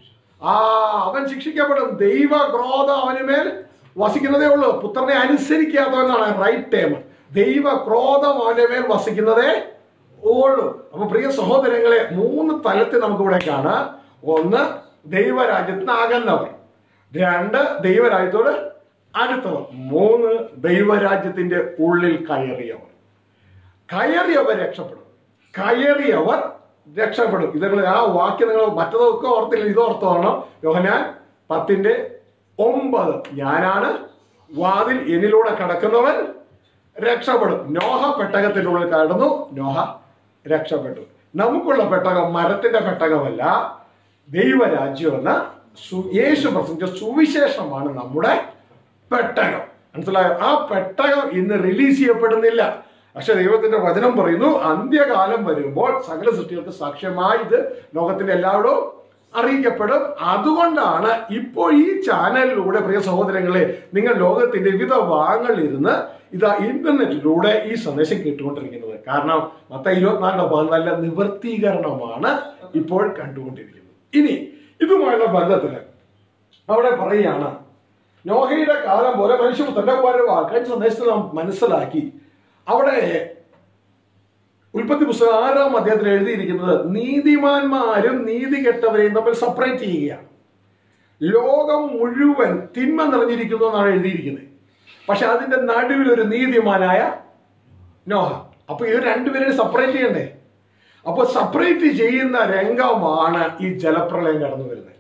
അവൻ ശിക്ഷിക്കപ്പെടും. ദൈവ ക്രോധം അവന് മേൽ വസിക്കുന്നതേ ഉള്ളൂ. പുത്രനെ അനുസരിക്കാത്തവനാണ് റൈറ്റ് ടൈം. ദൈവ ക്രോധം അവന്റെ മേൽ വസിക്കുന്നതേ ഉള്ളൂ. അപ്പൊ പ്രിയ സഹോദരങ്ങളെ, 3 തലത്തിൽ നമുക്കിവിടെ കാണാം. 1, ദൈവരാജ്യത്തിന് അകന്നവർ. 2, ദൈവരാജ്യത്തോട് അടുത്തവർ. 3, ദൈവരാജ്യത്തിന്റെ ഉള്ളിൽ കയറിയവർ. കയറിയവർ രക്ഷപ്പെടും. കയറിയവർ രക്ഷപ്പെടും. ഇതങ്ങൾ ആ വാക്യം നിങ്ങൾ മറ്റതൊക്കെ ഓർത്തില്ല, ഇത് ഓർത്തോണം. യോഹന്നാൻ 10:9 ഞാനാണ് വാതിൽ, എന്നിലൂടെ കടക്കുന്നവൻ രക്ഷപ്പെടും. നോഹ പെട്ടകത്തിനുള്ളിൽ കടന്നു, നോഹ രക്ഷപ്പെട്ടു. നമുക്കുള്ള പെട്ടകം മരത്തിന്റെ പെട്ടകമല്ല, ദൈവരാജ്യം എന്ന യേശു പ്രസംഗിച്ച സുവിശേഷമാണ് നമ്മുടെ പെട്ടകം. മനസ്സിലായോ? ആ പെട്ടകം ഇന്ന് റിലീസ് ചെയ്യപ്പെടുന്നില്ല. പക്ഷെ ദൈവത്തിന്റെ വചനം പറയുന്നു, അന്ത്യകാലം വരുമ്പോൾ സകല സൃഷ്ടികൾക്ക് സാക്ഷ്യമായി ഇത് ലോകത്തിന്റെ എല്ലാവരും അറിയിക്കപ്പെടും. അതുകൊണ്ടാണ് ഇപ്പോൾ ഈ ചാനലിലൂടെ പ്രിയ സഹോദരങ്ങളെ, നിങ്ങൾ ലോകത്തിന്റെ വിവിധ ഭാഗങ്ങളിൽ ഇരുന്ന് ഇതാ ഇന്റർനെറ്റിലൂടെ ഈ സന്ദേശം കേട്ടുകൊണ്ടിരിക്കുന്നത്. കാരണം മത്തായി 24:14 നിവർത്തീകരണമാണ് ഇപ്പോൾ കണ്ടുകൊണ്ടിരിക്കുന്നത്. ഇനി ഇതുമായുള്ള ബന്ധത്തിന് അവിടെ പറയുകയാണ്, നോഹയുടെ കാലം പോലെ മനുഷ്യപുത്രന്റെ വരവ്. കഴിഞ്ഞ സന്ദേശത്തിൽ നാം മനസ്സിലാക്കി, അവിടെ ഉൽപ്പത്തി പുസ്തകം 6-ാം അധ്യായത്തിൽ എഴുതിയിരിക്കുന്നത് നീതിമാന്മാരും നീതി കെട്ടവരെയും തമ്മിൽ സെപ്പറേറ്റ് ചെയ്യുകയാണ്. ലോകം മുഴുവൻ തിന്മ നിറഞ്ഞിരിക്കുന്നു എന്നാണ് എഴുതിയിരിക്കുന്നത്. പക്ഷെ അതിന്റെ നടുവിൽ ഒരു നീതിമാനായ നോഹ. അപ്പൊ ഇത് രണ്ടുപേരും സെപ്പറേറ്റ് ചെയ്യണ്ടേ? അപ്പൊ സെപ്പറേറ്റ് ചെയ്യുന്ന രംഗമാണ് ഈ ജലപ്രളയം കടന്നു വരുന്നത്.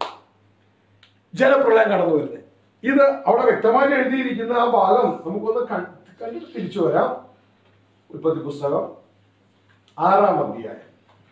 ഇത് അവിടെ വ്യക്തമായി എഴുതിയിരിക്കുന്ന ആ ഭാഗം നമുക്കൊന്ന് കണ്ടിട്ട് തിരിച്ചു വരാം. ഉൽപ്പത്തി പുസ്തകം 6-ാം അധ്യായം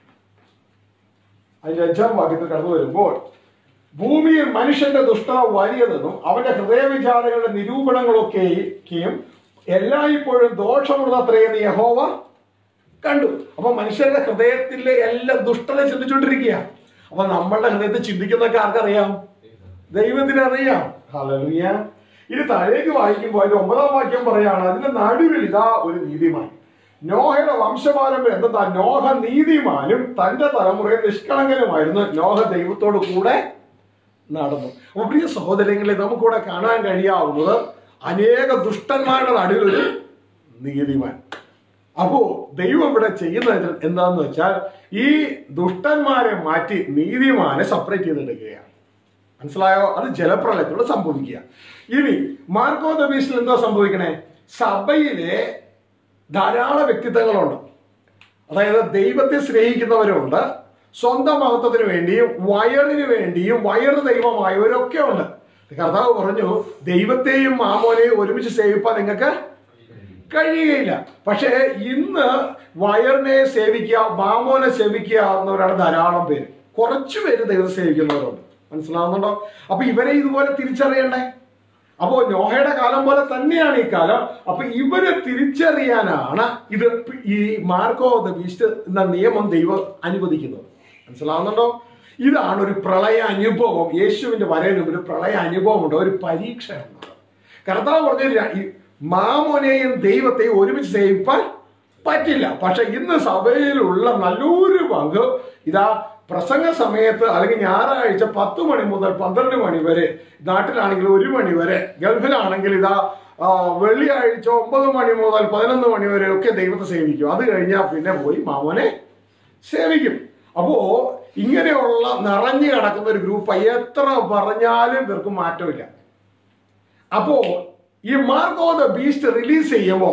അതിന്റെ 5-ാം വാക്യത്തിൽ കടന്നു വരുമ്പോൾ, ഭൂമിയിൽ മനുഷ്യന്റെ ദുഷ്ടത വലിയതെന്നും അവന്റെ ഹൃദയവിചാരങ്ങളുടെ നിരൂപണങ്ങളൊക്കെയും എല്ലായ്പ്പോഴും ദോഷമുള്ളത്രയെന്ന് യഹോവ കണ്ടു. അപ്പൊ മനുഷ്യരുടെ ഹൃദയത്തിലെ എല്ലാം ദുഷ്ടത ചിന്തിച്ചുകൊണ്ടിരിക്കുക. അപ്പൊ നമ്മളുടെ ഹൃദയത്തിൽ ചിന്തിക്കുന്നൊക്കെ ആർക്കറിയാം? ദൈവത്തിനറിയാം. ഹല്ലേലൂയ. ഇത് താഴേക്ക് വായിക്കുമ്പോൾ അതിന്റെ 9-ാം വാക്യം പറയാണ്, അതിന്റെ നടുവിൽ ഇതാ ഒരു നീതിമാൻ. നോഹയുടെ വംശപാരമ്പര്യം എന്താ? നോഹ നീതിമാനും തന്റെ തലമുറയിൽ നിഷ്കളങ്കനുമായിരുന്നു. നോഹ ദൈവത്തോട് കൂടെ നടന്നു. അപ്പൊ പ്രിയ സഹോദരങ്ങളെ, നമുക്കിവിടെ കാണാൻ കഴിയാവുന്നത് അനേക ദുഷ്ടന്മാരുടെ നടുവിലൊരു നീതിമാൻ. അപ്പോ ദൈവം ഇവിടെ ചെയ്യുന്നത് എന്താന്ന് വെച്ചാൽ ഈ ദുഷ്ടന്മാരെ മാറ്റി നീതിമാനെ സെപ്പറേറ്റ് ചെയ്തെടുക്കുകയാണ്. മനസ്സിലായോ? അത് ജലപ്രളയത്തോട് സംഭവിക്കുക. ഇനി മാർക്കോ ദ ബീസ്റ്റിൽ എന്താ സംഭവിക്കണേ? സഭയിലെ ധാരാളം വ്യക്തിത്വങ്ങളുണ്ട്. അതായത് ദൈവത്തെ സ്നേഹിക്കുന്നവരുണ്ട്, സ്വന്തം മഹത്വത്തിന് വേണ്ടിയും വയറിന് വേണ്ടിയും വയറ് ദൈവമായവരൊക്കെ ഉണ്ട്. കർത്താവ് പറഞ്ഞു, ദൈവത്തെയും മാമോനെയും ഒരുമിച്ച് സേവിപ്പാൻ നിങ്ങൾക്ക് കഴിയുകയില്ല. പക്ഷേ ഇന്ന് വയറിനെ സേവിക്കുക, മാമോനെ സേവിക്കുക എന്നവരാണ് ധാരാളം പേര്. കുറച്ചു പേര് ദൈവത്തെ സേവിക്കുന്നവരുണ്ട്. മനസ്സിലാവുന്നുണ്ടോ? അപ്പൊ ഇവരെ ഇതുപോലെ തിരിച്ചറിയണ്ടേ? അപ്പോ നോഹയുടെ കാലം പോലെ തന്നെയാണ് ഈ കാലം. അപ്പൊ ഇവരെ തിരിച്ചറിയാനാണ് ഇത് ഈ മാർക്കോ ദ ബീസ്റ്റ് എന്ന നിയമം ദൈവം അനുവദിക്കുന്നത്. മനസ്സിലാവുന്നുണ്ടോ? ഇതാണ് ഒരു പ്രളയ അനുഭവം. യേശുവിന്റെ വരവിന് ഒരു പ്രളയ അനുഭവം ഉണ്ട്, ഒരു പരീക്ഷ ഉണ്ട്. കർത്താവ് പറഞ്ഞ മാമോനെയും ദൈവത്തെയും ഒരുമിച്ച് സേവിപ്പാൻ പറ്റില്ല. പക്ഷെ ഇന്ന് സഭയിലുള്ള നല്ലൊരു പങ്ക് ഇതാ പ്രസംഗ സമയത്ത് അല്ലെങ്കിൽ ഞായറാഴ്ച 10 മണി മുതൽ 12 മണി വരെ, നാട്ടിലാണെങ്കിൽ 1 മണി വരെ, ഗൾഫിലാണെങ്കിൽ ഇതാ വെള്ളിയാഴ്ച 9 മണി മുതൽ 11 മണി വരെ ഒക്കെ ദൈവത്തെ സേവിക്കും. അത് കഴിഞ്ഞാൽ പിന്നെ പോയി മാമോനെ സേവിക്കും. അപ്പോ ഇങ്ങനെയുള്ള നിറഞ്ഞു കിടക്കുന്ന ഒരു ഗ്രൂപ്പ് എത്ര പറഞ്ഞാലും ഇവർക്ക് മാറ്റമില്ല. അപ്പോ ഈ മാർക്കോ ദ ബീസ്റ്റ് റിലീസ് ചെയ്യുമ്പോ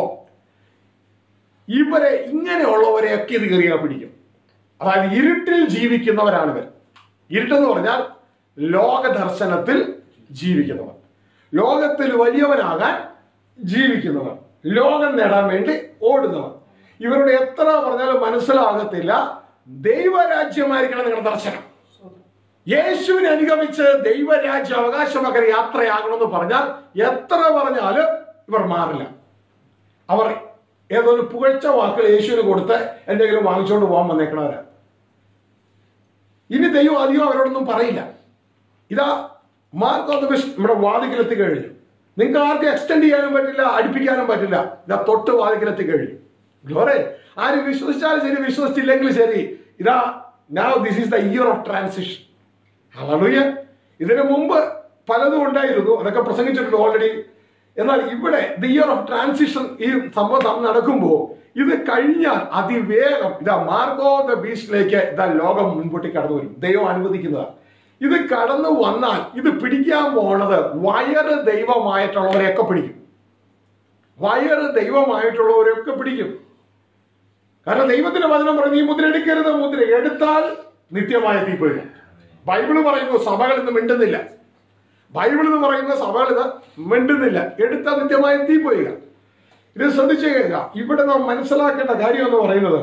ഇവരെ ഇങ്ങനെയുള്ളവരെയൊക്കെ ഇത് കയറിയാൽ പിടിക്കും. അതായത് ഇരുട്ടിൽ ജീവിക്കുന്നവരാണ് ഇവർ. ഇരുട്ടെന്ന് പറഞ്ഞാൽ ലോകദർശനത്തിൽ ജീവിക്കുന്നവർ, ലോകത്തിൽ വലിയവനാകാൻ ജീവിക്കുന്നവർ, ലോകം നേടാൻ വേണ്ടി ഓടുന്നവർ. ഇവരുടെ എത്ര പറഞ്ഞാലും മനസ്സിലാകത്തില്ല ദൈവരാജ്യമായിരിക്കണം നിങ്ങളുടെ ദർശനം. യേശുവിനെ അനുഗമിച്ച് ദൈവരാജ്യം അവകാശമാക്കാൻ യാത്രയാകണമെന്ന് പറഞ്ഞാൽ എത്ര പറഞ്ഞാലും ഇവർ മാറില്ല. അവർ ഏതൊരു പുകഴ്ച വാക്കുകൾ യേശുവിന് കൊടുത്ത് എന്തെങ്കിലും വാങ്ങിച്ചുകൊണ്ട് പോകാൻ വന്നേക്കണവരാ. ഇനി ദൈവം അധികം അവരോടൊന്നും പറയില്ല. ഇതാ മാർക്കോ ദ ബീസ്റ്റ് നമ്മുടെ വാതിക്കലെത്തി കഴിഞ്ഞു. നിങ്ങൾക്ക് ആർക്കും എക്സ്റ്റെൻഡ് ചെയ്യാനും പറ്റില്ല, അടുപ്പിക്കാനും പറ്റില്ല. ഇതാ തൊട്ട് വാതിക്കലെത്തി കഴിഞ്ഞു. ഗ്ലോറി. ആര് വിശ്വസിച്ചാലും ശരി, വിശ്വസിച്ചില്ലെങ്കിൽ ശരി, ഇതാ now this is the year of transition. ഹല്ലേലൂയ. ഇതിനു മുമ്പ് പലതും ഉണ്ടായിരുന്നു, അതൊക്കെ പ്രസംഗിച്ചിട്ടുണ്ട് ഓൾറെഡി. എന്നാൽ ഇവിടെ ദി ഇയർ ഓഫ് ട്രാൻസിഷൻ ഈ സംഭവം നടക്കുമ്പോൾ ഇത് കഴിഞ്ഞാൽ അതിവേഗം ഇതാ മാർക്കോ ദ ബീസ്റ്റിലേക്ക് ഇതാ ലോകം മുൻപോട്ട് കടന്നു വരും. ദൈവം അനുവദിക്കുന്നതാണ്. ഇത് കടന്നു വന്നാൽ ഇത് പിടിക്കാൻ പോണത് വയറ് ദൈവമായിട്ടുള്ളവരെയൊക്കെ പിടിക്കും. വയറ് ദൈവമായിട്ടുള്ളവരെയൊക്കെ പിടിക്കും. കാരണം ദൈവത്തിന്റെ വചനം പറഞ്ഞു, ഈ മുദ്ര എടുക്കരുത്, മുദ്ര എടുത്താൽ നിത്യമായ തീപ്പൊയ്ക. ബൈബിള് പറയുന്നു സഭകൾ ഇന്ന് മിണ്ടുന്നില്ല. ബൈബിൾ എന്ന് പറയുന്ന സഭകൾ ഇത് മിണ്ടുന്നില്ല, എടുത്താൽ നിത്യമായ തീപ്പൊയ്ക. ഇത് ശ്രദ്ധിച്ചു കേൾക്കുക. ഇവിടെ നാം മനസ്സിലാക്കേണ്ട കാര്യം എന്ന് പറയുന്നത്,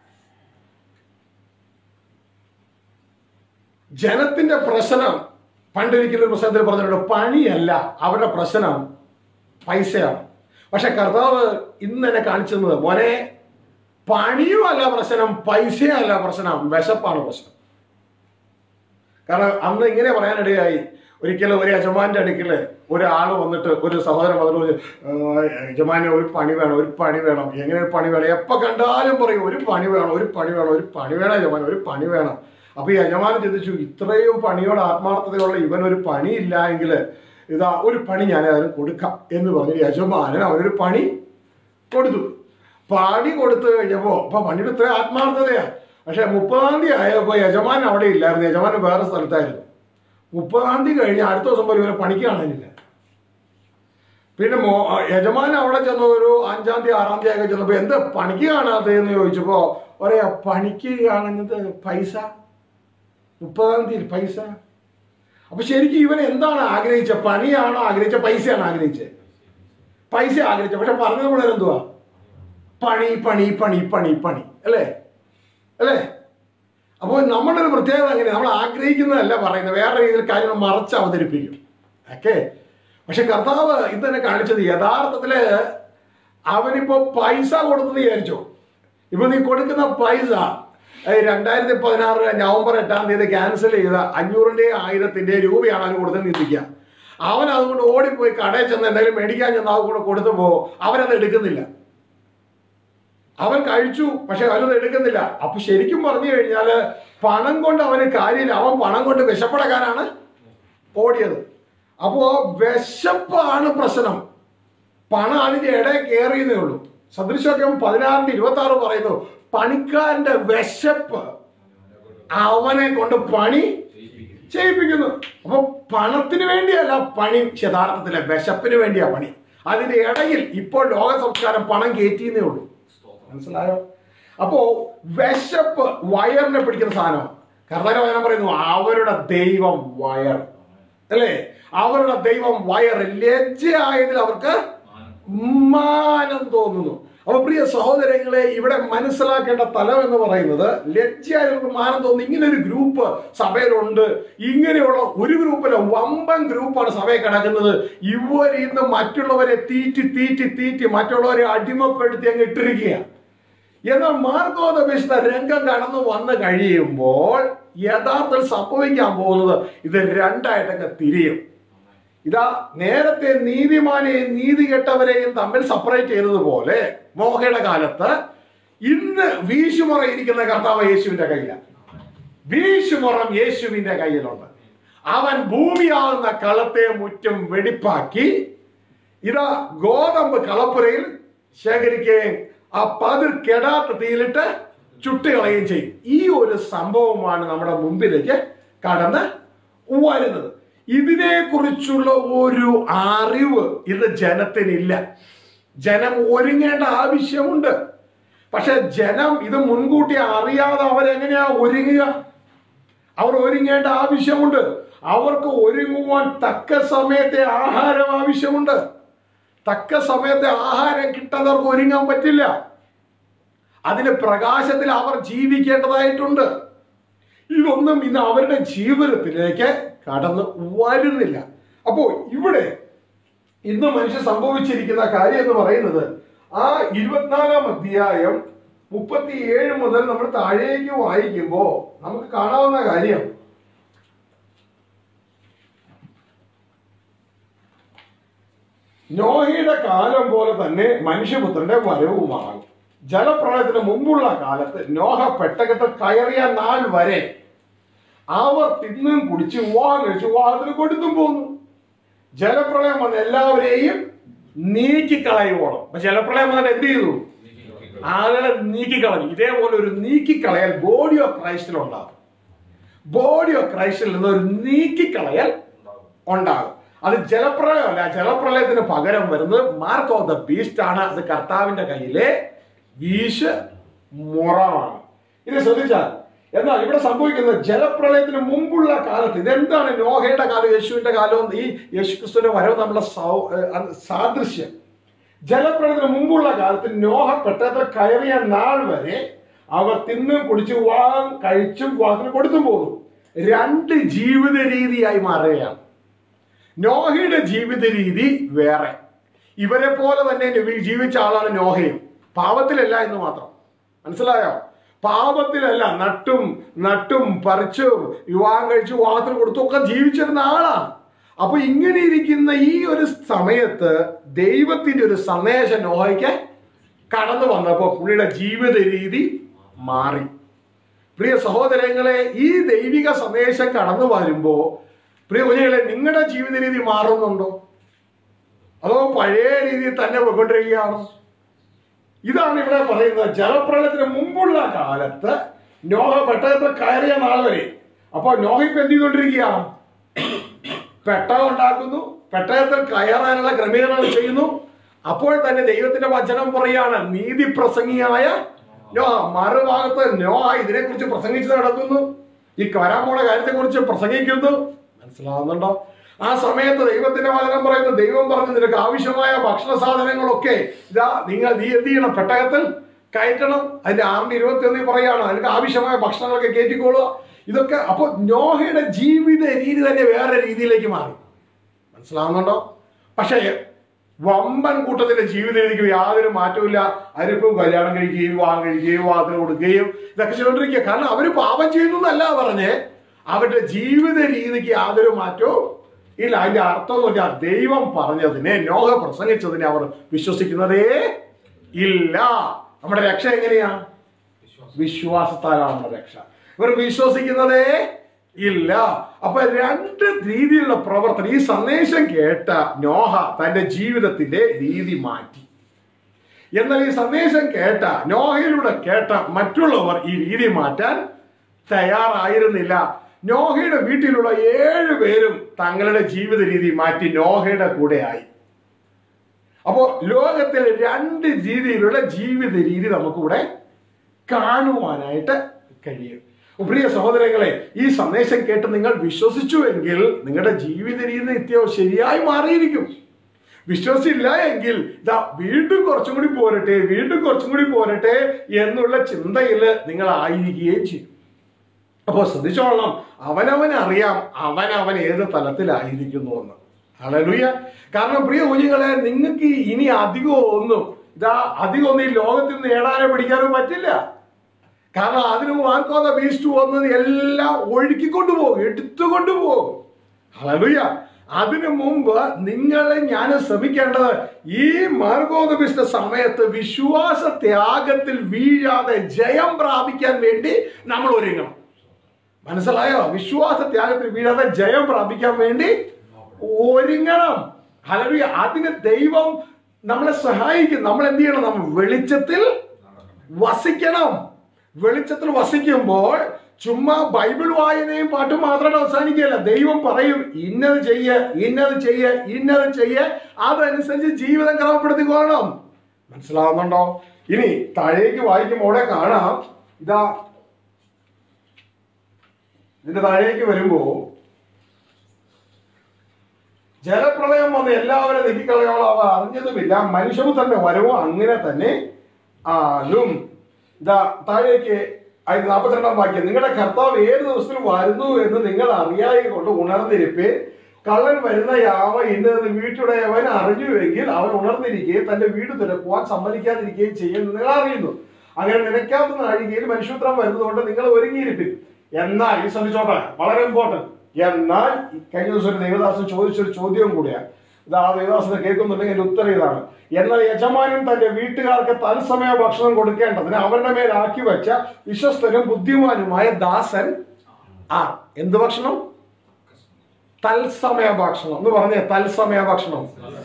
ജനത്തിന്റെ പ്രശ്നം പണ്ടിരിക്കുന്ന ഒരു പ്രശ്നത്തിൽ പറഞ്ഞിട്ടുണ്ട്, പണിയല്ല അവരുടെ പ്രശ്നം, പൈസയാണ്. പക്ഷെ കർത്താവ് ഇന്ന് എന്നെ കാണിച്ചത്, മോനെ പണിയും അല്ല പ്രശ്നം, പൈസയും അല്ല പ്രശ്നം, വിശപ്പാണ് പ്രശ്നം. കാരണം അന്ന് ഇങ്ങനെ പറയാനിടയായി, ഒരിക്കലും ഒരു യജമാന്റെ അടുക്കല് ഒരാള് വന്നിട്ട്, ഒരു സഹോദരൻ വന്നിട്ട്, യജമാനെ ഒരു പണി വേണം, ഒരു പണി വേണം. എങ്ങനെ ഒരു പണി വേണം? എപ്പോൾ കണ്ടാലും പറയും ഒരു പണി വേണം, ഒരു പണി വേണം, ഒരു പണി വേണം യജമാൻ, ഒരു പണി വേണം. അപ്പൊ ഈ യജമാനൻ ചിന്തിച്ചു, ഇത്രയും പണിയോട് ആത്മാർത്ഥതയുള്ള ഇവനൊരു പണിയില്ല എങ്കിൽ ഇതാ ഒരു പണി ഞാൻ അതിന് കൊടുക്കാം എന്ന് പറഞ്ഞ് യജമാനൻ അവനൊരു പണി കൊടുത്തു. പണി കൊടുത്തു കഴിഞ്ഞപ്പോ അപ്പൊ പണിയുടെ ഇത്രയും ആത്മാർത്ഥതയാ. പക്ഷെ 30-ാം തീയതി ആയപ്പോ യജമാനൻ അവിടെ ഇല്ലായിരുന്നു, യജമാനൻ വേറെ സ്ഥലത്തായിരുന്നു. 30-ാം തീയതി കഴിഞ്ഞ് അടുത്ത ദിവസം പോലും ഇവരെ പണിക്ക് കാണാനില്ല. പിന്നെ യജമാനൻ അവിടെ ചെന്ന ഒരു 5-ാം തീയതി 6-ാം തീയതി ഒക്കെ ചെന്നപ്പോ എന്താ പണിക്ക് കാണാത്തതെന്ന് ചോദിച്ചപ്പോ പറയാ, പണിക്ക് കാണുന്നത് പൈസ, 30-ാം തീയതി പൈസ. അപ്പൊ ശരിക്കും ഇവൻ എന്താണ് ആഗ്രഹിച്ചത്? പണിയാണോ ആഗ്രഹിച്ച, പൈസയാണോ ആഗ്രഹിച്ചത്? പൈസ ആഗ്രഹിച്ച. പക്ഷെ പറഞ്ഞത് പോലെ എന്തുവാ? പണി പണി പണി പണി പണി, അല്ലേ അല്ലേ? അപ്പോൾ നമ്മുടെ ഒരു പ്രത്യേകത അങ്ങനെ, നമ്മൾ ആഗ്രഹിക്കുന്നതല്ല പറയുന്നത്, വേറെ രീതിയിൽ കാര്യങ്ങൾ മറച്ച് അവതരിപ്പിക്കും. ഓക്കെ. പക്ഷെ കർത്താവ് ഇത് തന്നെ കാണിച്ചത്, യഥാർത്ഥത്തില് അവനിപ്പോ പൈസ കൊടുത്തെന്ന് വിചാരിച്ചോ. ഇപ്പൊ നീ കൊടുക്കുന്ന പൈസ 2016 നവംബർ 8-ാം തീയതി ക്യാൻസൽ ചെയ്ത 500-ന്റെയും 1000-ന്റെയും രൂപയാണ് അവന് കൊടുത്തെന്ന് ചിന്തിക്കുക. അവൻ അതുകൊണ്ട് ഓടിപ്പോയി കടയിൽ ചെന്ന് എന്തെങ്കിലും മേടിക്കാൻ ചെന്ന് അത് കൂടെ കൊടുത്തുപോ അവനത് എടുക്കുന്നില്ല. അവൻ കഴിച്ചു, പക്ഷെ അവനത് എടുക്കുന്നില്ല. അപ്പൊ ശരിക്കും പറഞ്ഞു കഴിഞ്ഞാല് പണം കൊണ്ട് അവന് കാര്യമില്ല, അവൻ പണം കൊണ്ട് വിശപ്പടക്കാനാണ് ഓടിയത്. അപ്പോ വിശപ്പാണ് പ്രശ്നം, പണം അതിന്റെ ഇടയിൽ കയറിയെന്നേ ഉള്ളൂ. സദൃശവാക്യം 16:26 പറയുന്നു, പണിക്കാരന്റെ വിശപ്പ് അവനെ കൊണ്ട് പണി ചെയ്യിപ്പിക്കുന്നു. അപ്പൊ പണത്തിന് വേണ്ടിയല്ല പണി, യഥാർത്ഥത്തിലെ വിശപ്പിന് വേണ്ടിയാ പണി. അതിന്റെ ഇടയിൽ ഇപ്പോൾ ലോക സംസ്കാരം പണം കയറ്റിയെന്നേ ഉള്ളൂ. മനസ്സിലായോ? അപ്പോ വിശപ്പ് വയറിനെ പിടിക്കുന്ന സാധനം. കർത്താവിന്റെ വചനം പറയുന്നു, അവരുടെ ദൈവം വയർ, അല്ലേ? അവരുടെ ദൈവം വയർ, ലജ്ജയായതിൽ അവർക്ക് മാനം തോന്നുന്നു. അപ്പൊ പ്രിയ സഹോദരങ്ങളെ, ഇവിടെ മനസ്സിലാക്കേണ്ട തലം എന്ന് പറയുന്നത്, ലജ്ജയായവർക്ക് മാനം തോന്നുന്നു. ഇങ്ങനെ ഒരു ഗ്രൂപ്പ് സഭയിലുണ്ട്. ഇങ്ങനെയുള്ള ഒരു ഗ്രൂപ്പല്ല, വമ്പൻ ഗ്രൂപ്പാണ് സഭയിൽ കിടക്കുന്നത്. ഇവർ ഇന്ന് മറ്റുള്ളവരെ തീറ്റി തീറ്റി തീറ്റി മറ്റുള്ളവരെ അടിമപ്പെടുത്തി അങ്ങ് ഇട്ടിരിക്കുകയാണ്. എന്നാൽ മാർക്കോപദേശ രംഗം കടന്നു വന്നു കഴിയുമ്പോൾ യഥാർത്ഥത്തിൽ സംഭവിക്കാൻ പോകുന്നത് ഇത് രണ്ടായിട്ടൊക്കെ തിരിയും. ഇതാ നേരത്തെ നീതിമാനെയും നീതികെട്ടവരെയും തമ്മിൽ സെപ്പറേറ്റ് ചെയ്തതുപോലെ മോഹയുടെ കാലത്ത് ഇന്ന് വീശുമുറ ഇരിക്കുന്ന കർത്താവ് യേശുവിന്റെ കയ്യിലാണ്. വീശുമുറം യേശുവിന്റെ കയ്യിലുണ്ട്. അവൻ ഭൂമിയാകുന്ന കളത്തെ മുറ്റും വെടിപ്പാക്കി ഇതാ ഗോതമ്പ് കളപ്പുരയിൽ ശേഖരിക്കുകയും ആ പതിർ കെടാത്ത തീയിലിട്ട് ചുട്ടുകളയുകയും ചെയ്യും. ഈ ഒരു സംഭവമാണ് നമ്മുടെ മുമ്പിലേക്ക് കടന്ന് വരുന്നത്. ഇതിനെക്കുറിച്ചുള്ള ഒരു അറിവ് ഇത് ജനത്തിനില്ല. ജനം ഒരുങ്ങേണ്ട ആവശ്യമുണ്ട്. പക്ഷെ ജനം ഇത് മുൻകൂട്ടി അറിയാതെ അവരെങ്ങനെയാ ഒരുങ്ങുക? അവർ ഒരുങ്ങേണ്ട ആവശ്യമുണ്ട്. അവർക്ക് ഒരുങ്ങുവാൻ തക്ക സമയത്തെ ആഹാരം ആവശ്യമുണ്ട്. തക്ക സമയത്തെ ആഹാരം കിട്ടാത്തവർക്ക് ഒരുങ്ങാൻ പറ്റില്ല. അതിന് പ്രകാശത്തിൽ അവർ ജീവിക്കേണ്ടതായിട്ടുണ്ട്. ഇതൊന്നും ഇന്ന് അവരുടെ ജീവിതത്തിലേക്ക് കടന്നു വരുന്നില്ല. അപ്പോൾ ഇവിടെ ഇന്ന് മനുഷ്യൻ സംഭവിച്ചിരിക്കുന്ന കാര്യം എന്ന് പറയുന്നത്, ആ 24-ാം അധ്യായം 37 മുതൽ നമ്മൾ താഴേക്ക് വായിക്കുമ്പോൾ നമുക്ക് കാണാവുന്ന കാര്യം, നോഹയുടെ കാലം പോലെ തന്നെ മനുഷ്യപുത്രന്റെ വരവുമാണ്. ജലപ്രളയത്തിന് മുമ്പുള്ള കാലത്ത് നോഹ പെട്ടകത്തിൽ കയറിയ നാൾ വരെ അവർ തിന്നും കുടിച്ച് വിവാഹം കഴിച്ച് വിവാഹത്തിന് കൊടുത്തും പോന്നു. ജലപ്രളയം വന്ന് എല്ലാവരെയും നീക്കിക്കളയുവോളം. അപ്പൊ ജലപ്രളയം വന്നിട്ട് എന്ത് ചെയ്തു? ആളുകളെ നീക്കിക്കളഞ്ഞു. ഇതേപോലെ ഒരു നീക്കിക്കളയൽ ബോഡി ഓഫ് ക്രൈസ്റ്റിൽ ഉണ്ടാകും. ബോഡി ഓഫ് ക്രൈസ്റ്റിൽ നിന്ന് ഒരു നീക്കിക്കളയൽ ഉണ്ടാകും. അത് ജലപ്രളയമല്ല. ജലപ്രളയത്തിന് പകരം വരുന്നത് മാർക്ക് ഓഫ് ദ ബീസ്റ്റ് ആണ്. അത് കർത്താവിന്റെ കയ്യിലെ വീശ് മുറമാണ്. ഇത് ശ്രദ്ധിച്ചാൽ, എന്നാൽ ഇവിടെ സംഭവിക്കുന്നത് ജലപ്രളയത്തിന് മുമ്പുള്ള കാലത്ത്, ഇതെന്താണ് നോഹയുടെ കാലം യേശുവിന്റെ കാലവും ഈ യേശുക്രിസ്തുവിന്റെ വരവും തമ്മിലുള്ള സാദൃശ്യം? ജലപ്രളയത്തിന് മുമ്പുള്ള കാലത്ത് നോഹ പെട്ടകത്തിൽ കയറിയ നാൾ വരെ അവർ തിന്നും കുടിച്ചു വിവാഹം കഴിച്ചും വിവാഹത്തിന് കൊടുത്തും പോകുന്നു. രണ്ട് ജീവിത രീതിയായി മാറുകയാണ്. നോഹയുടെ ജീവിത രീതി വേറെ. ഇവരെ പോലെ തന്നെ ജീവിച്ച ആളാണ് നോഹയും. പാപത്തിലല്ല എന്ന് മാത്രം. മനസ്സിലായോ? പാപത്തിലല്ല, നട്ടും പറിച്ചും വിവാഹം കഴിച്ചു വിവാഹത്തിന് കൊടുത്തും ഒക്കെ ജീവിച്ചിരുന്ന ആളാണ്. അപ്പൊ ഇങ്ങനെ ഇരിക്കുന്ന ഈ ഒരു സമയത്ത് ദൈവത്തിന്റെ ഒരു സന്ദേശം നോഹയ്ക്ക് കടന്നു വന്നപ്പോ പുള്ളിയുടെ ജീവിത രീതി മാറി. പ്രിയ സഹോദരങ്ങളെ, ഈ ദൈവിക സന്ദേശം കടന്നു വരുമ്പോ പ്രിയ കുഞ്ഞുങ്ങളെ, നിങ്ങളുടെ ജീവിത രീതി മാറുന്നുണ്ടോ? അതോ പഴയ രീതിയിൽ തന്നെ പോയിക്കൊണ്ടിരിക്കുകയാണോ? ഇതാണ് ഇവിടെ പറയുന്നത്. ജലപ്രളയത്തിന് മുമ്പുള്ള കാലത്ത് നോഹ പെട്ടകത്തിൽ കയറിയ നാൾ വരെ. അപ്പൊ നോഹ ഇപ്പൊ എന്ത് ചെയ്തുകൊണ്ടിരിക്കുകയാണ്? പെട്ടകം ഉണ്ടാക്കുന്നു, പെട്ടകത്തിൽ കയറാനുള്ള ക്രമീകരണങ്ങൾ ചെയ്യുന്നു. അപ്പോൾ തന്നെ ദൈവത്തിന്റെ വചനം പറയാണ്, നീതി പ്രസംഗിയായ നോഹ മറുഭാഗത്ത് നോഹ ഇതിനെക്കുറിച്ച് പ്രസംഗിച്ച് നടത്തുന്നു. ഈ വരാൻ പോണ കാര്യത്തെ കുറിച്ച് പ്രസംഗിക്കുന്നു. മനസ്സിലാവുന്നുണ്ടോ? ആ സമയത്ത് ദൈവത്തിന്റെ വചനം പറയുന്നു, ദൈവം പറഞ്ഞു നിനക്ക് ആവശ്യമായ ഭക്ഷണ സാധനങ്ങളൊക്കെ നീ എന്ത് ചെയ്യണം? പെട്ടകത്തിൽ കയറ്റണം. അതിന്റെ 6:21 പറയാണ് നിനക്ക് ആവശ്യമായ ഭക്ഷണങ്ങളൊക്കെ കയറ്റിക്കോളുക. ഇതൊക്കെ അപ്പൊ നോഹയുടെ ജീവിത രീതി തന്നെ വേറെ രീതിയിലേക്ക് മാറി. മനസ്സിലാവുന്നുണ്ടോ? പക്ഷേ വമ്പൻ കൂട്ടത്തിന്റെ ജീവിത രീതിക്ക് യാതൊരു മാറ്റമില്ല. അവരിപ്പം കല്യാണം കഴിക്കുകയും വിവാഹം കഴിക്കുകയും വിവാഹത്തിന് കൊടുക്കുകയും ഇതൊക്കെ ചെയ്തുകൊണ്ടിരിക്കുക. കാരണം അവര് പാപം ചെയ്യുന്നതല്ല പറഞ്ഞ്, അവരുടെ ജീവിത രീതിക്ക് യാതൊരു മാറ്റവും ഇല്ല. അതിന്റെ അർത്ഥം എന്ന് പറഞ്ഞാൽ ദൈവം പറഞ്ഞതിനെ, നോഹ പ്രസംഗിച്ചതിനെ അവർ വിശ്വസിക്കുന്നതേ ഇല്ല. നമ്മുടെ രക്ഷ എങ്ങനെയാ? വിശ്വാസത്താലാണ് നമ്മുടെ രക്ഷ. ഇവർ വിശ്വസിക്കുന്നതേ ഇല്ല. അപ്പൊ രണ്ട് രീതിയിലുള്ള പ്രവർത്തനം. ഈ സന്ദേശം കേട്ട നോഹ തന്റെ ജീവിതത്തിന്റെ രീതി മാറ്റി. എന്നാൽ ഈ സന്ദേശം കേട്ട, നോഹയിലൂടെ കേട്ട മറ്റുള്ളവർ ഈ രീതി മാറ്റാൻ തയ്യാറായിരുന്നില്ല. നോഹയുടെ വീട്ടിലുള്ള 7 പേരും തങ്ങളുടെ ജീവിത രീതി മാറ്റി നോഹയുടെ കൂടെ ആയി. അപ്പോ ലോകത്തിൽ 2 രീതിയിലുള്ള ജീവിത രീതി നമുക്കിവിടെ കാണുവാനായിട്ട് കഴിയും. പ്രിയ സഹോദരങ്ങളെ, ഈ സന്ദേശം കേട്ട് നിങ്ങൾ വിശ്വസിച്ചുവെങ്കിൽ നിങ്ങളുടെ ജീവിത രീതി നിത്യവും ശരിയായി മാറിയിരിക്കും. വിശ്വസിച്ചില്ല എങ്കിൽ വീണ്ടും കുറച്ചും കൂടി പോരട്ടെ എന്നുള്ള ചിന്തയിൽ നിങ്ങൾ ആയിരിക്കുകയും ചെയ്യും. അപ്പോൾ ശ്രദ്ധിച്ചോളണം, അവനവനറിയാം അവൻ ഏത് തലത്തിലായിരിക്കുന്നു എന്ന്. ഹല്ലേലൂയ. കാരണം പ്രിയ കുഞ്ഞുങ്ങളെ, നിങ്ങൾക്ക് ഇനി അധികം ഒന്നും ഈ ലോകത്തിൽ നിന്ന് നേടാനോ പിടിക്കാനോ പറ്റില്ല. കാരണം അതിന് വാൻകോത ബീസ്റ്റ് വന്നത് എല്ലാം ഒഴുക്കിക്കൊണ്ടുപോകും, എടുത്തുകൊണ്ടുപോകും. ഹല്ലേലൂയ. അതിനു മുമ്പ് നിങ്ങളെ ഞാൻ ശ്രമിക്കേണ്ടത് ഈ മാർഗോത ബീസ്റ്റ് സമയത്ത് വിശ്വാസ ത്യാഗത്തിൽ വീഴാതെ ജയം പ്രാപിക്കാൻ വേണ്ടി നമ്മൾ ഒരുങ്ങണം. മനസ്സിലായോ? വിശ്വാസ ത്യാഗത്തിൽ വീഴാതെ ജയം പ്രാപിക്കാൻ വേണ്ടി ഒരുങ്ങണം. ഹല്ലേലൂയ. അതിന് ദൈവം നമ്മളെ സഹായിക്കും. നമ്മൾ എന്ത് ചെയ്യണം? നമ്മൾ വെളിച്ചത്തിൽ വസിക്കണം. വെളിച്ചത്തിൽ വസിക്കുമ്പോൾ ചുമ്മാ ബൈബിൾ വായനയും പാട്ടും മാത്രമായിട്ട് അവസാനിക്കുകയല്ല. ദൈവം പറയും ഇന്നത് ചെയ്യ, അതനുസരിച്ച് ജീവിതം ക്രമപ്പെടുത്തിക്കോണം. മനസ്സിലാവുന്നുണ്ടോ? ഇനി താഴേക്ക് വായിക്കുമ്പോൾ കാണാം, ഇതിന്റെ താഴേക്ക് വരുമ്പോ ജലപ്രളയം വന്ന് എല്ലാവരും നീക്കിക്കളയാനുള്ള അവർ അറിഞ്ഞതുമില്ല, മനുഷ്യപുത്രന്റെ വരവും അങ്ങനെ തന്നെ ആലും. താഴേക്ക് 42-ാം വാക്യം, നിങ്ങളുടെ കർത്താവ് ഏത് ദിവസത്തിൽ വരുന്നു എന്ന് നിങ്ങൾ അറിയാതെ കൊണ്ട് ഉണർന്നിരിപ്പേ. കള്ളൻ വരുന്ന യാവ ഇന്ന് വീട്ടുടയവൻ അറിഞ്ഞുവെങ്കിൽ അവൻ ഉണർന്നിരിക്കുകയും തന്റെ വീട് തുറക്കുവാൻ സമ്മതിക്കാതിരിക്കുകയും ചെയ്യുമെന്ന് നിങ്ങൾ അറിയുന്നു. അങ്ങനെ നിലയ്ക്കാത്ത നാഴികയിൽ മനുഷ്യപുത്രൻ വരുന്നതുകൊണ്ട് നിങ്ങൾ ഒരുങ്ങിയിരിപ്പിൻ. എന്നാൽ ഈ ശ്രദ്ധിച്ചോട്ടെ, വളരെ ഇമ്പോർട്ടന്റ്. എന്നാൽ കഴിഞ്ഞ ദിവസം ഒരു ദേവദാസൻ ചോദിച്ചൊരു ചോദ്യവും കൂടിയാണ്. ദേവദാസനെ കേൾക്കുന്നുണ്ടെങ്കിൽ എന്റെ ഉത്തരം ഇതാണ്: എന്നാൽ യജമാനൻ തന്റെ വീട്ടുകാർക്ക് തത്സമയ ഭക്ഷണം കൊടുക്കേണ്ടതിന് അവരുടെ മേലാക്കി വെച്ച വിശ്വസ്തനും ബുദ്ധിമാനുമായ ദാസൻ എന്ത് ഭക്ഷണം? തത്സമയ ഭക്ഷണം എന്ന് പറഞ്ഞേ. തത്സമയ ഭക്ഷണം,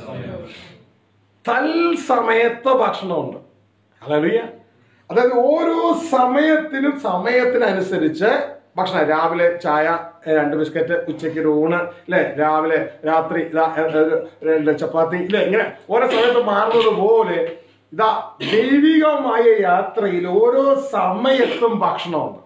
തത്സമയത്തെ ഭക്ഷണമുണ്ട്. ഹല്ലേലൂയ. അതായത് ഓരോ സമയത്തിനനുസരിച്ച് ഭക്ഷണം. രാവിലെ ചായ, 2 ബിസ്ക്കറ്റ്, ഉച്ചയ്ക്ക് ഒരു ഊണ്, അല്ലെ, രാവിലെ രാത്രി 2 ചപ്പാത്തി, ഇല്ലേ, ഇങ്ങനെ ഓരോ സമയത്ത് മാറുന്നത് പോലെ ദൈവികമായ യാത്രയിൽ ഓരോ സമയത്തും ഭക്ഷണമുണ്ട്.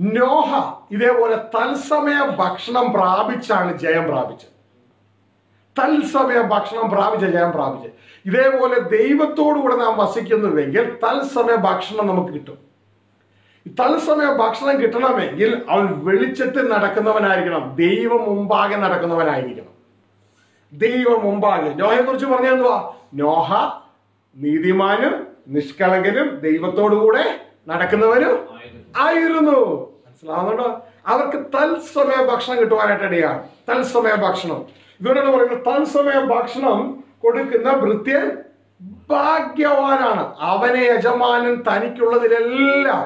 നോഹ ഇതേപോലെ തത്സമയ ഭക്ഷണം പ്രാപിച്ചാണ് ജയം പ്രാപിച്ചത്. തത്സമയ ഭക്ഷണം പ്രാപിച്ച ജയം പ്രാപിച്ച്. ഇതേപോലെ ദൈവത്തോടുകൂടെ നാം വസിക്കുന്നുവെങ്കിൽ തത്സമയ ഭക്ഷണം നമുക്ക് കിട്ടും. തത്സമയ ഭക്ഷണം കിട്ടണമെങ്കിൽ അവൻ വെളിച്ചത്തിൽ നടക്കുന്നവനായിരിക്കണം, ദൈവം മുമ്പാകെ നടക്കുന്നവനായിരിക്കണം. ദൈവം മുമ്പാകെ. നോഹയെ കുറിച്ച് പറഞ്ഞെന്തുവാ? നോഹ നീതിമാനും നിഷ്കളങ്കനും ദൈവത്തോടുകൂടെ നടക്കുന്നവരും ആയിരുന്നു. മനസ്സിലാവുന്നുണ്ടോ? അവർക്ക് തത്സമയ ഭക്ഷണം കിട്ടുവാനായിട്ട് ഇടയാണ്. തത്സമയ ഭക്ഷണം. ഇതുകൊണ്ടാണ് പറയുന്നത് തത്സമയ ഭക്ഷണം കൊടുക്കുന്ന ഭൃത്യൻ ഭാഗ്യവാനാണ്. അവനെ യജമാനൻ തനിക്കുള്ളതിലെല്ലാം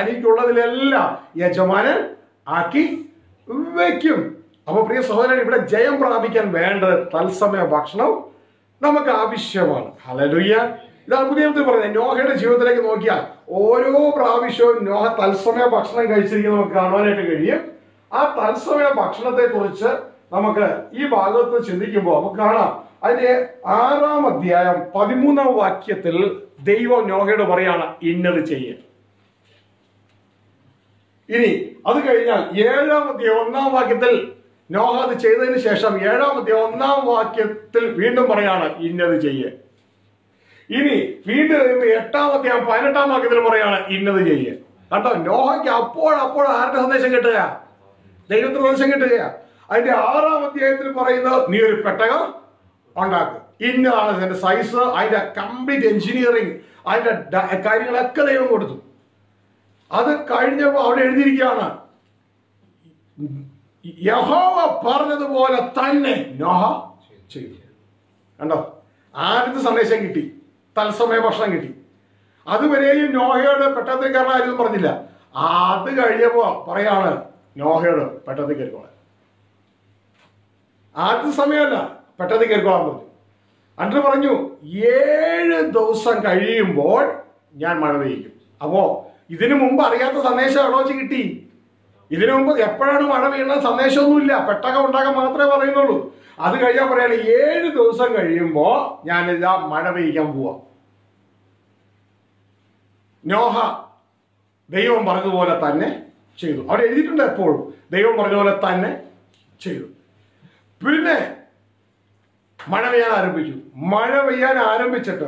യജമാനൻ ആക്കി വയ്ക്കും. അപ്പൊ പ്രിയ സഹോദരൻ, ഇവിടെ ജയം പ്രാപിക്കാൻ വേണ്ടത് തത്സമയ ഭക്ഷണം നമുക്ക് ആവശ്യമാണ്. ഹല്ലേലൂയ. ഇതാണ് പുതിയ നിയമത്തിൽ പറയുന്നത്. നോഹയുടെ ജീവിതത്തിലേക്ക് നോക്കിയാൽ ഓരോ പ്രാവശ്യവും നോഹ തത്സമയ ഭക്ഷണം കഴിച്ചിരിക്കുന്നത് നമുക്ക് കാണുവാനായിട്ട് കഴിയും. ആ തത്സമയ ഭക്ഷണത്തെ കുറിച്ച് നമുക്ക് ഈ ഭാഗത്ത് ചിന്തിക്കുമ്പോൾ നമുക്ക് കാണാം. അതിന്റെ 6-ാം അധ്യായം 13-ാം വാക്യത്തിൽ ദൈവം നോഹയോട് പറയാണ് ഇന്നത് ചെയ്യ. ഇനി അത് കഴിഞ്ഞാൽ 7-ാം അധ്യായം 1-ാം വാക്യത്തിൽ നോഹ അത് ചെയ്തതിന് ശേഷം 7-ാം അധ്യായം 1-ാം വാക്യത്തിൽ വീണ്ടും പറയാണ് ഇന്നത് ചെയ്യ. ഇനി വീണ്ടും 8-ാം അധ്യായം 18-ാം വാക്യത്തിൽ പറയാണ് ഇന്നത് ചെയ്യ. കണ്ടോ? നോഹയ്ക്ക് അപ്പോൾ ആരുടെ സന്ദേശം കിട്ടുക? ദൈവത്തിന്റെ സന്ദേശം കിട്ടുക. അതിന്റെ 6-ാം അധ്യായത്തിൽ പറയുന്നത് നീ ഒരു പെട്ടകം ഉണ്ടാക്കുക, ഇന്നതാണ് അതിന്റെ സൈസ്, അതിന്റെ കംപ്ലീറ്റ് എഞ്ചിനീയറിംഗ്, അതിന്റെ കാര്യങ്ങളൊക്കെ ദൈവം കൊടുത്തു. അത് കഴിഞ്ഞപ്പോൾ അവിടെ എഴുതിയിരിക്കുകയാണ് യഹോവ പറഞ്ഞതുപോലെ തന്നെ നോഹ ചെയ്തു. കണ്ടോ? ആദ്യത്തെ സന്ദേശം കിട്ടി, തത്സമയ ഭക്ഷണം കിട്ടി. അതുവരെയും നോഹയോട് പെട്ടത്തിൽ കയറാൻ ആരും പറഞ്ഞില്ല. അത് കഴിഞ്ഞപ്പോ പറയാണ് നോഹയോട് പെട്ടത്തിൽ കയറിക്കോളാൻ. ആദ്യത്തെ സമയമല്ല, പെട്ടത്തിൽ കയറിക്കോളാൻ പറഞ്ഞു. അன்று പറഞ്ഞു 7 ദിവസം കഴിയുമ്പോൾ ഞാൻ മഴ പെയ്യും. അപ്പോ ഇതിനു മുമ്പ് അറിയാത്ത സന്ദേശം എവിടെ വെച്ച് കിട്ടി? ഇതിനു മുമ്പ് എപ്പോഴാണ് മഴ പെയ്യുന്ന സന്ദേശമൊന്നുമില്ല, പെട്ടകം ഉണ്ടാക്കാൻ മാത്രമേ പറയുന്നുള്ളൂ. അത് കഴിയാൻ പറയാണ് 7 ദിവസം കഴിയുമ്പോ ഞാനിതാ മഴ പെയ്യിക്കാൻ പോവാ. നോഹ ദൈവം പറഞ്ഞതുപോലെ തന്നെ ചെയ്തു. അവിടെ എഴുതിയിട്ടുണ്ട് എപ്പോഴും ദൈവം പറഞ്ഞതുപോലെ തന്നെ ചെയ്തു. പിന്നെ മഴ പെയ്യാൻ ആരംഭിച്ചു. മഴ പെയ്യാൻ ആരംഭിച്ചിട്ട്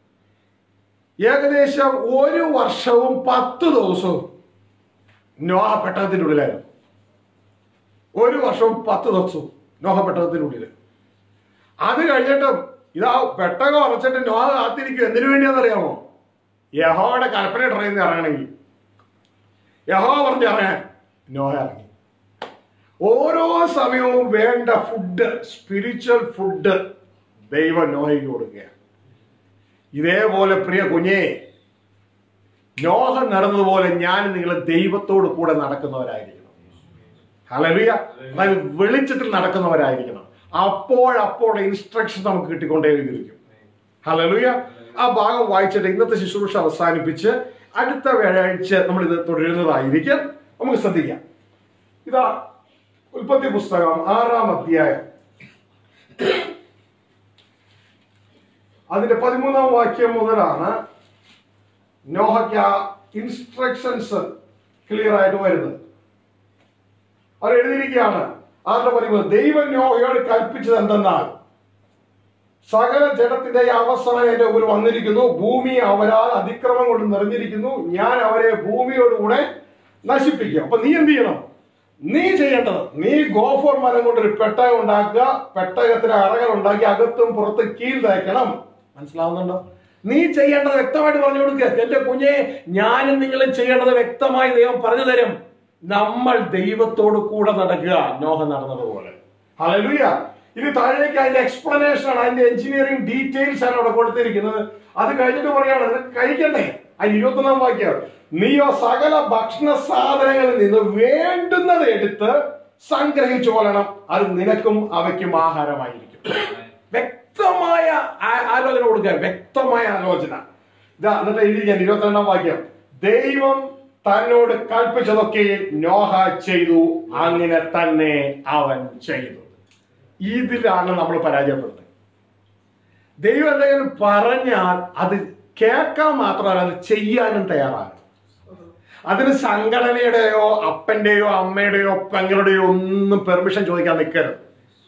ഏകദേശം 1 വർഷവും 10 ദിവസവും നോഹ പെട്ടകത്തിന്റെ ഉള്ളിലായിരുന്നു. 1 വർഷവും 10 ദിവസവും നോഹ പെട്ടകത്തിന്റെ ഉള്ളിൽ. അത് കഴിഞ്ഞിട്ടും ഇതാ പെട്ടകം അടച്ചിട്ട് നോഹ കാത്തിരിക്കും. എന്തിനു വേണ്ടിയാണെന്നറിയാമോ? യഹോവയുടെ കൽപ്പന ഇറങ്ങി ഇറങ്ങണമെങ്കിൽ. യഹോവ പറഞ്ഞ് ഇറങ്ങാൻ നോഹ ഇറങ്ങി. ഓരോ സമയവും വേണ്ട ഫുഡ്, സ്പിരിച്വൽ ഫുഡ് ദൈവം നോഹയ്ക്ക് കൊടുക്കുകയാണ്. ഇതേപോലെ പ്രിയ കുഞ്ഞേ, നോഹ നടന്നതുപോലെ ഞാൻ നിങ്ങൾ ദൈവത്തോട് കൂടെ നടക്കുന്നവരായിരിക്കണം. ഹല്ലേലൂയ. അതായത് വെളിച്ചത്തിൽ നടക്കുന്നവരായിരിക്കണം. അപ്പോൾ ഇൻസ്ട്രക്ഷൻ നമുക്ക് കിട്ടിക്കൊണ്ടേയിരിക്കും. ഹല്ലേലൂയ. ആ ഭാഗം വായിച്ചിട്ട് ഇന്നത്തെ ശുശ്രൂഷ അവസാനിപ്പിച്ച് അടുത്ത വ്യാഴാഴ്ച നമ്മൾ ഇത് തുടരുന്നതായിരിക്കും. നമുക്ക് ശ്രദ്ധിക്കാം. ഇതാ ഉൽപ്പത്തി പുസ്തകം 6-ാം അധ്യായം അതിന്റെ 13-ാം വാക്യം മുതലാണ് നോഹയ്ക്ക് ആ ഇൻസ്ട്രക്ഷൻസ് ക്ലിയർ ആയിട്ട് വരുന്നത്. അവർ എഴുതിയിരിക്കുകയാണ് 6:13. ദൈവം നോഹയോട് കൽപ്പിച്ചത് എന്തെന്നാൽ സകല ജഡത്തിന്റെ അവസാനം എന്റെ മുമ്പിൽ വന്നിരിക്കുന്നു, ഭൂമി അവരാൽ അതിക്രമം കൊണ്ട് നിറഞ്ഞിരിക്കുന്നു, ഞാൻ അവരെ ഭൂമിയോടുകൂടെ നശിപ്പിക്കും. അപ്പൊ നീ എന്ത് ചെയ്യണം? നീ ചെയ്യേണ്ടത്, നീ ഗോഫർ മരം കൊണ്ടൊരു പെട്ടകം ഉണ്ടാക്കുക, പെട്ടകത്തിന് അറകൾ ഉണ്ടാക്കി അകത്തും പുറത്ത് കീൽ തയ്ക്കണം. മനസ്സിലാവുന്നുണ്ടോ? നീ ചെയ്യേണ്ടത് വ്യക്തമായിട്ട് പറഞ്ഞു കൊടുക്കുക. എന്റെ കുഞ്ഞെ, ഞാനും നിങ്ങളും ചെയ്യേണ്ടത് വ്യക്തമായി ദൈവം പറഞ്ഞു തരും. നമ്മൾ ദൈവത്തോട് കൂടെ നടക്കുക, നോഹ നടന്നതുപോലെ. ഹല്ലേലൂയ. ഇത് താഴേക്ക് അതിന്റെ എക്സ്പ്ലനേഷൻ ആണ്, അതിന്റെ എഞ്ചിനീയറിംഗ് ഡീറ്റെയിൽസ് ആണ് അവിടെ കൊടുത്തിരിക്കുന്നത്. അത് കഴിഞ്ഞിട്ട് പറയാണ് കഴിക്കണ്ടേ. അതിന് 21-ാം വാക്യം, നീയോ സകല ഭക്ഷണ സാധനങ്ങളിൽ നിന്ന് വേണ്ടുന്നത് എടുത്ത് സംഗ്രഹിച്ചു കൊള്ളണം, അത് നിനക്കും അവയ്ക്കും ആഹാരമായിരിക്കും. വ്യക്തമായ ആലോചന കൊടുക്കുക, വ്യക്തമായ ആലോചന. ഇതാ എന്നിട്ട് എഴുതി ഞാൻ 22-ാം വാക്യം, ദൈവം തന്നോട് കൽപ്പിച്ചതൊക്കെ നോഹ ചെയ്തു, അങ്ങനെ തന്നെ അവൻ ചെയ്തു. ഇതിലാണ് നമ്മൾ പരാജയപ്പെടുന്നത്. ദൈവം എന്തെങ്കിലും പറഞ്ഞാൽ അത് കേൾക്കാൻ മാത്രമല്ല, അത് ചെയ്യാനും തയ്യാറാണ്. അതിന് സംഘടനയുടെയോ അപ്പന്റെയോ അമ്മയുടെയോ പെങ്ങളുടെയോ ഒന്നും പെർമിഷൻ ചോദിക്കാൻ നിൽക്കരുത്.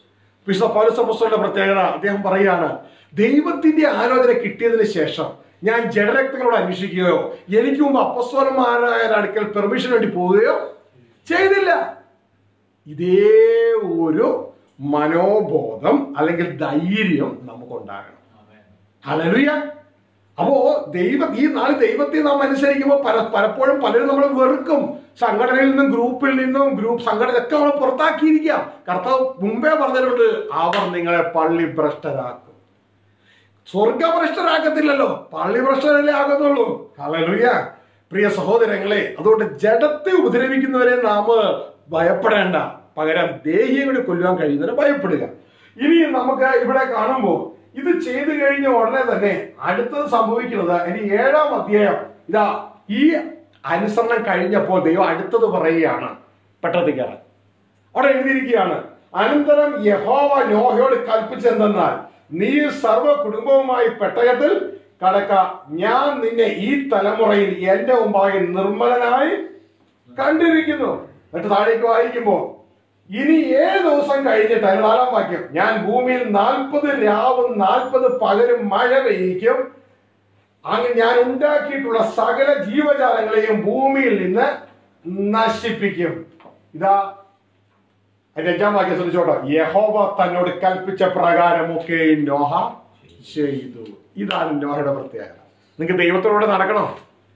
വിശുദ്ധ പൗലോസ് അപ്പോസ്തലന്റെ പ്രത്യേകത അദ്ദേഹം പറയുകയാണ്, ദൈവത്തിന്റെ ആലോചന കിട്ടിയതിന് ശേഷം ഞാൻ ജഡരക്തങ്ങളോട് അന്വേഷിക്കുകയോ എനിക്ക് മുമ്പ് അപ്പോസ്തലന്മാരായ അടുക്കൽ പെർമിഷൻ വേണ്ടി പോവുകയോ ചെയ്തില്ല. ഇതേ ഒരു മനോബോധം അല്ലെങ്കിൽ ധൈര്യം നമുക്കുണ്ടാകണം. ഹല്ലേലൂയ. അപ്പോ ഈ നാല് ദൈവത്തെ നാം അനുസരിക്കുമ്പോൾ പലപ്പോഴും പലരും നമ്മൾ വെറുക്കും. സംഘടനയിൽ നിന്നും ഗ്രൂപ്പിൽ നിന്നും സംഘടനയൊക്കെ നമ്മൾ പുറത്താക്കിയിരിക്കാം. കർത്താവ് മുമ്പേ പറഞ്ഞിട്ടുണ്ട്, അവർ നിങ്ങളെ പള്ളി ഭ്രഷ്ടരാക്കും. സ്വർഗഭ്രഷ്ടരാക്കത്തില്ലല്ലോ, പള്ളി ഭ്രഷ്ടരല്ലേ ആകത്തുള്ളൂ. ഹല്ലേലൂയ. പ്രിയ സഹോദരങ്ങളെ, അതുകൊണ്ട് ജഡത്തെ ഉപദ്രവിക്കുന്നവരെ നാം ഭയപ്പെടേണ്ട, പകരം ദേഹിയെ കൂടി കൊല്ലുവാൻ കഴിയുന്നവരെ ഭയപ്പെടുക. ഇനി നമുക്ക് ഇവിടെ കാണുമ്പോൾ ഇത് ചെയ്തു കഴിഞ്ഞ ഉടനെ തന്നെ അടുത്തത് സംഭവിക്കുന്നത്, ഇനി 7-ാം അധ്യായം ഇതാ ഈ അനുസരണം കഴിഞ്ഞപ്പോൾ ദൈവം അടുത്തത് പറയുകയാണ്, പെട്ടത്തിൽ കയറാൻ. അവിടെ എഴുതിയിരിക്കുകയാണ്, അനന്തരം യഹോവ നോഹയോട് കൽപ്പിച്ചെന്തെന്നാൽ, നീ സർവ്വ കുടുംബവുമായി പെട്ടകത്തിൽ കടക്ക, ഞാൻ നിന്നെ ഈ തലമുറയിൽ എന്റെ മുമ്പാകെ നിർമ്മലനായി കണ്ടിരിക്കുന്നു. എന്നിട്ട് താഴേക്ക് വായിക്കുമ്പോ, ഇനി 7 ദിവസം കഴിഞ്ഞിട്ട്, 4-ാം വാക്യം, ഞാൻ ഭൂമിയിൽ 40 രാവും 40 പകലും മഴ പെയ്യിക്കും. അങ്ങനെ ഞാൻ ഉണ്ടാക്കിയിട്ടുള്ള സകല ജീവജാലങ്ങളെയും ഭൂമിയിൽ നിന്ന് നശിപ്പിക്കും. ഇതാ അതിന്റെ 5-ാം വാക്യം ശ്രദ്ധിച്ചോട്ടോ, യഹോവ തന്നോട് കൽപ്പിച്ച പ്രകാരമൊക്കെ നോഹ ചെയ്തു. ഇതാണ് നോഹയുടെ പ്രത്യേകത. നിങ്ങൾക്ക് ദൈവത്തോട് നടക്കണോ?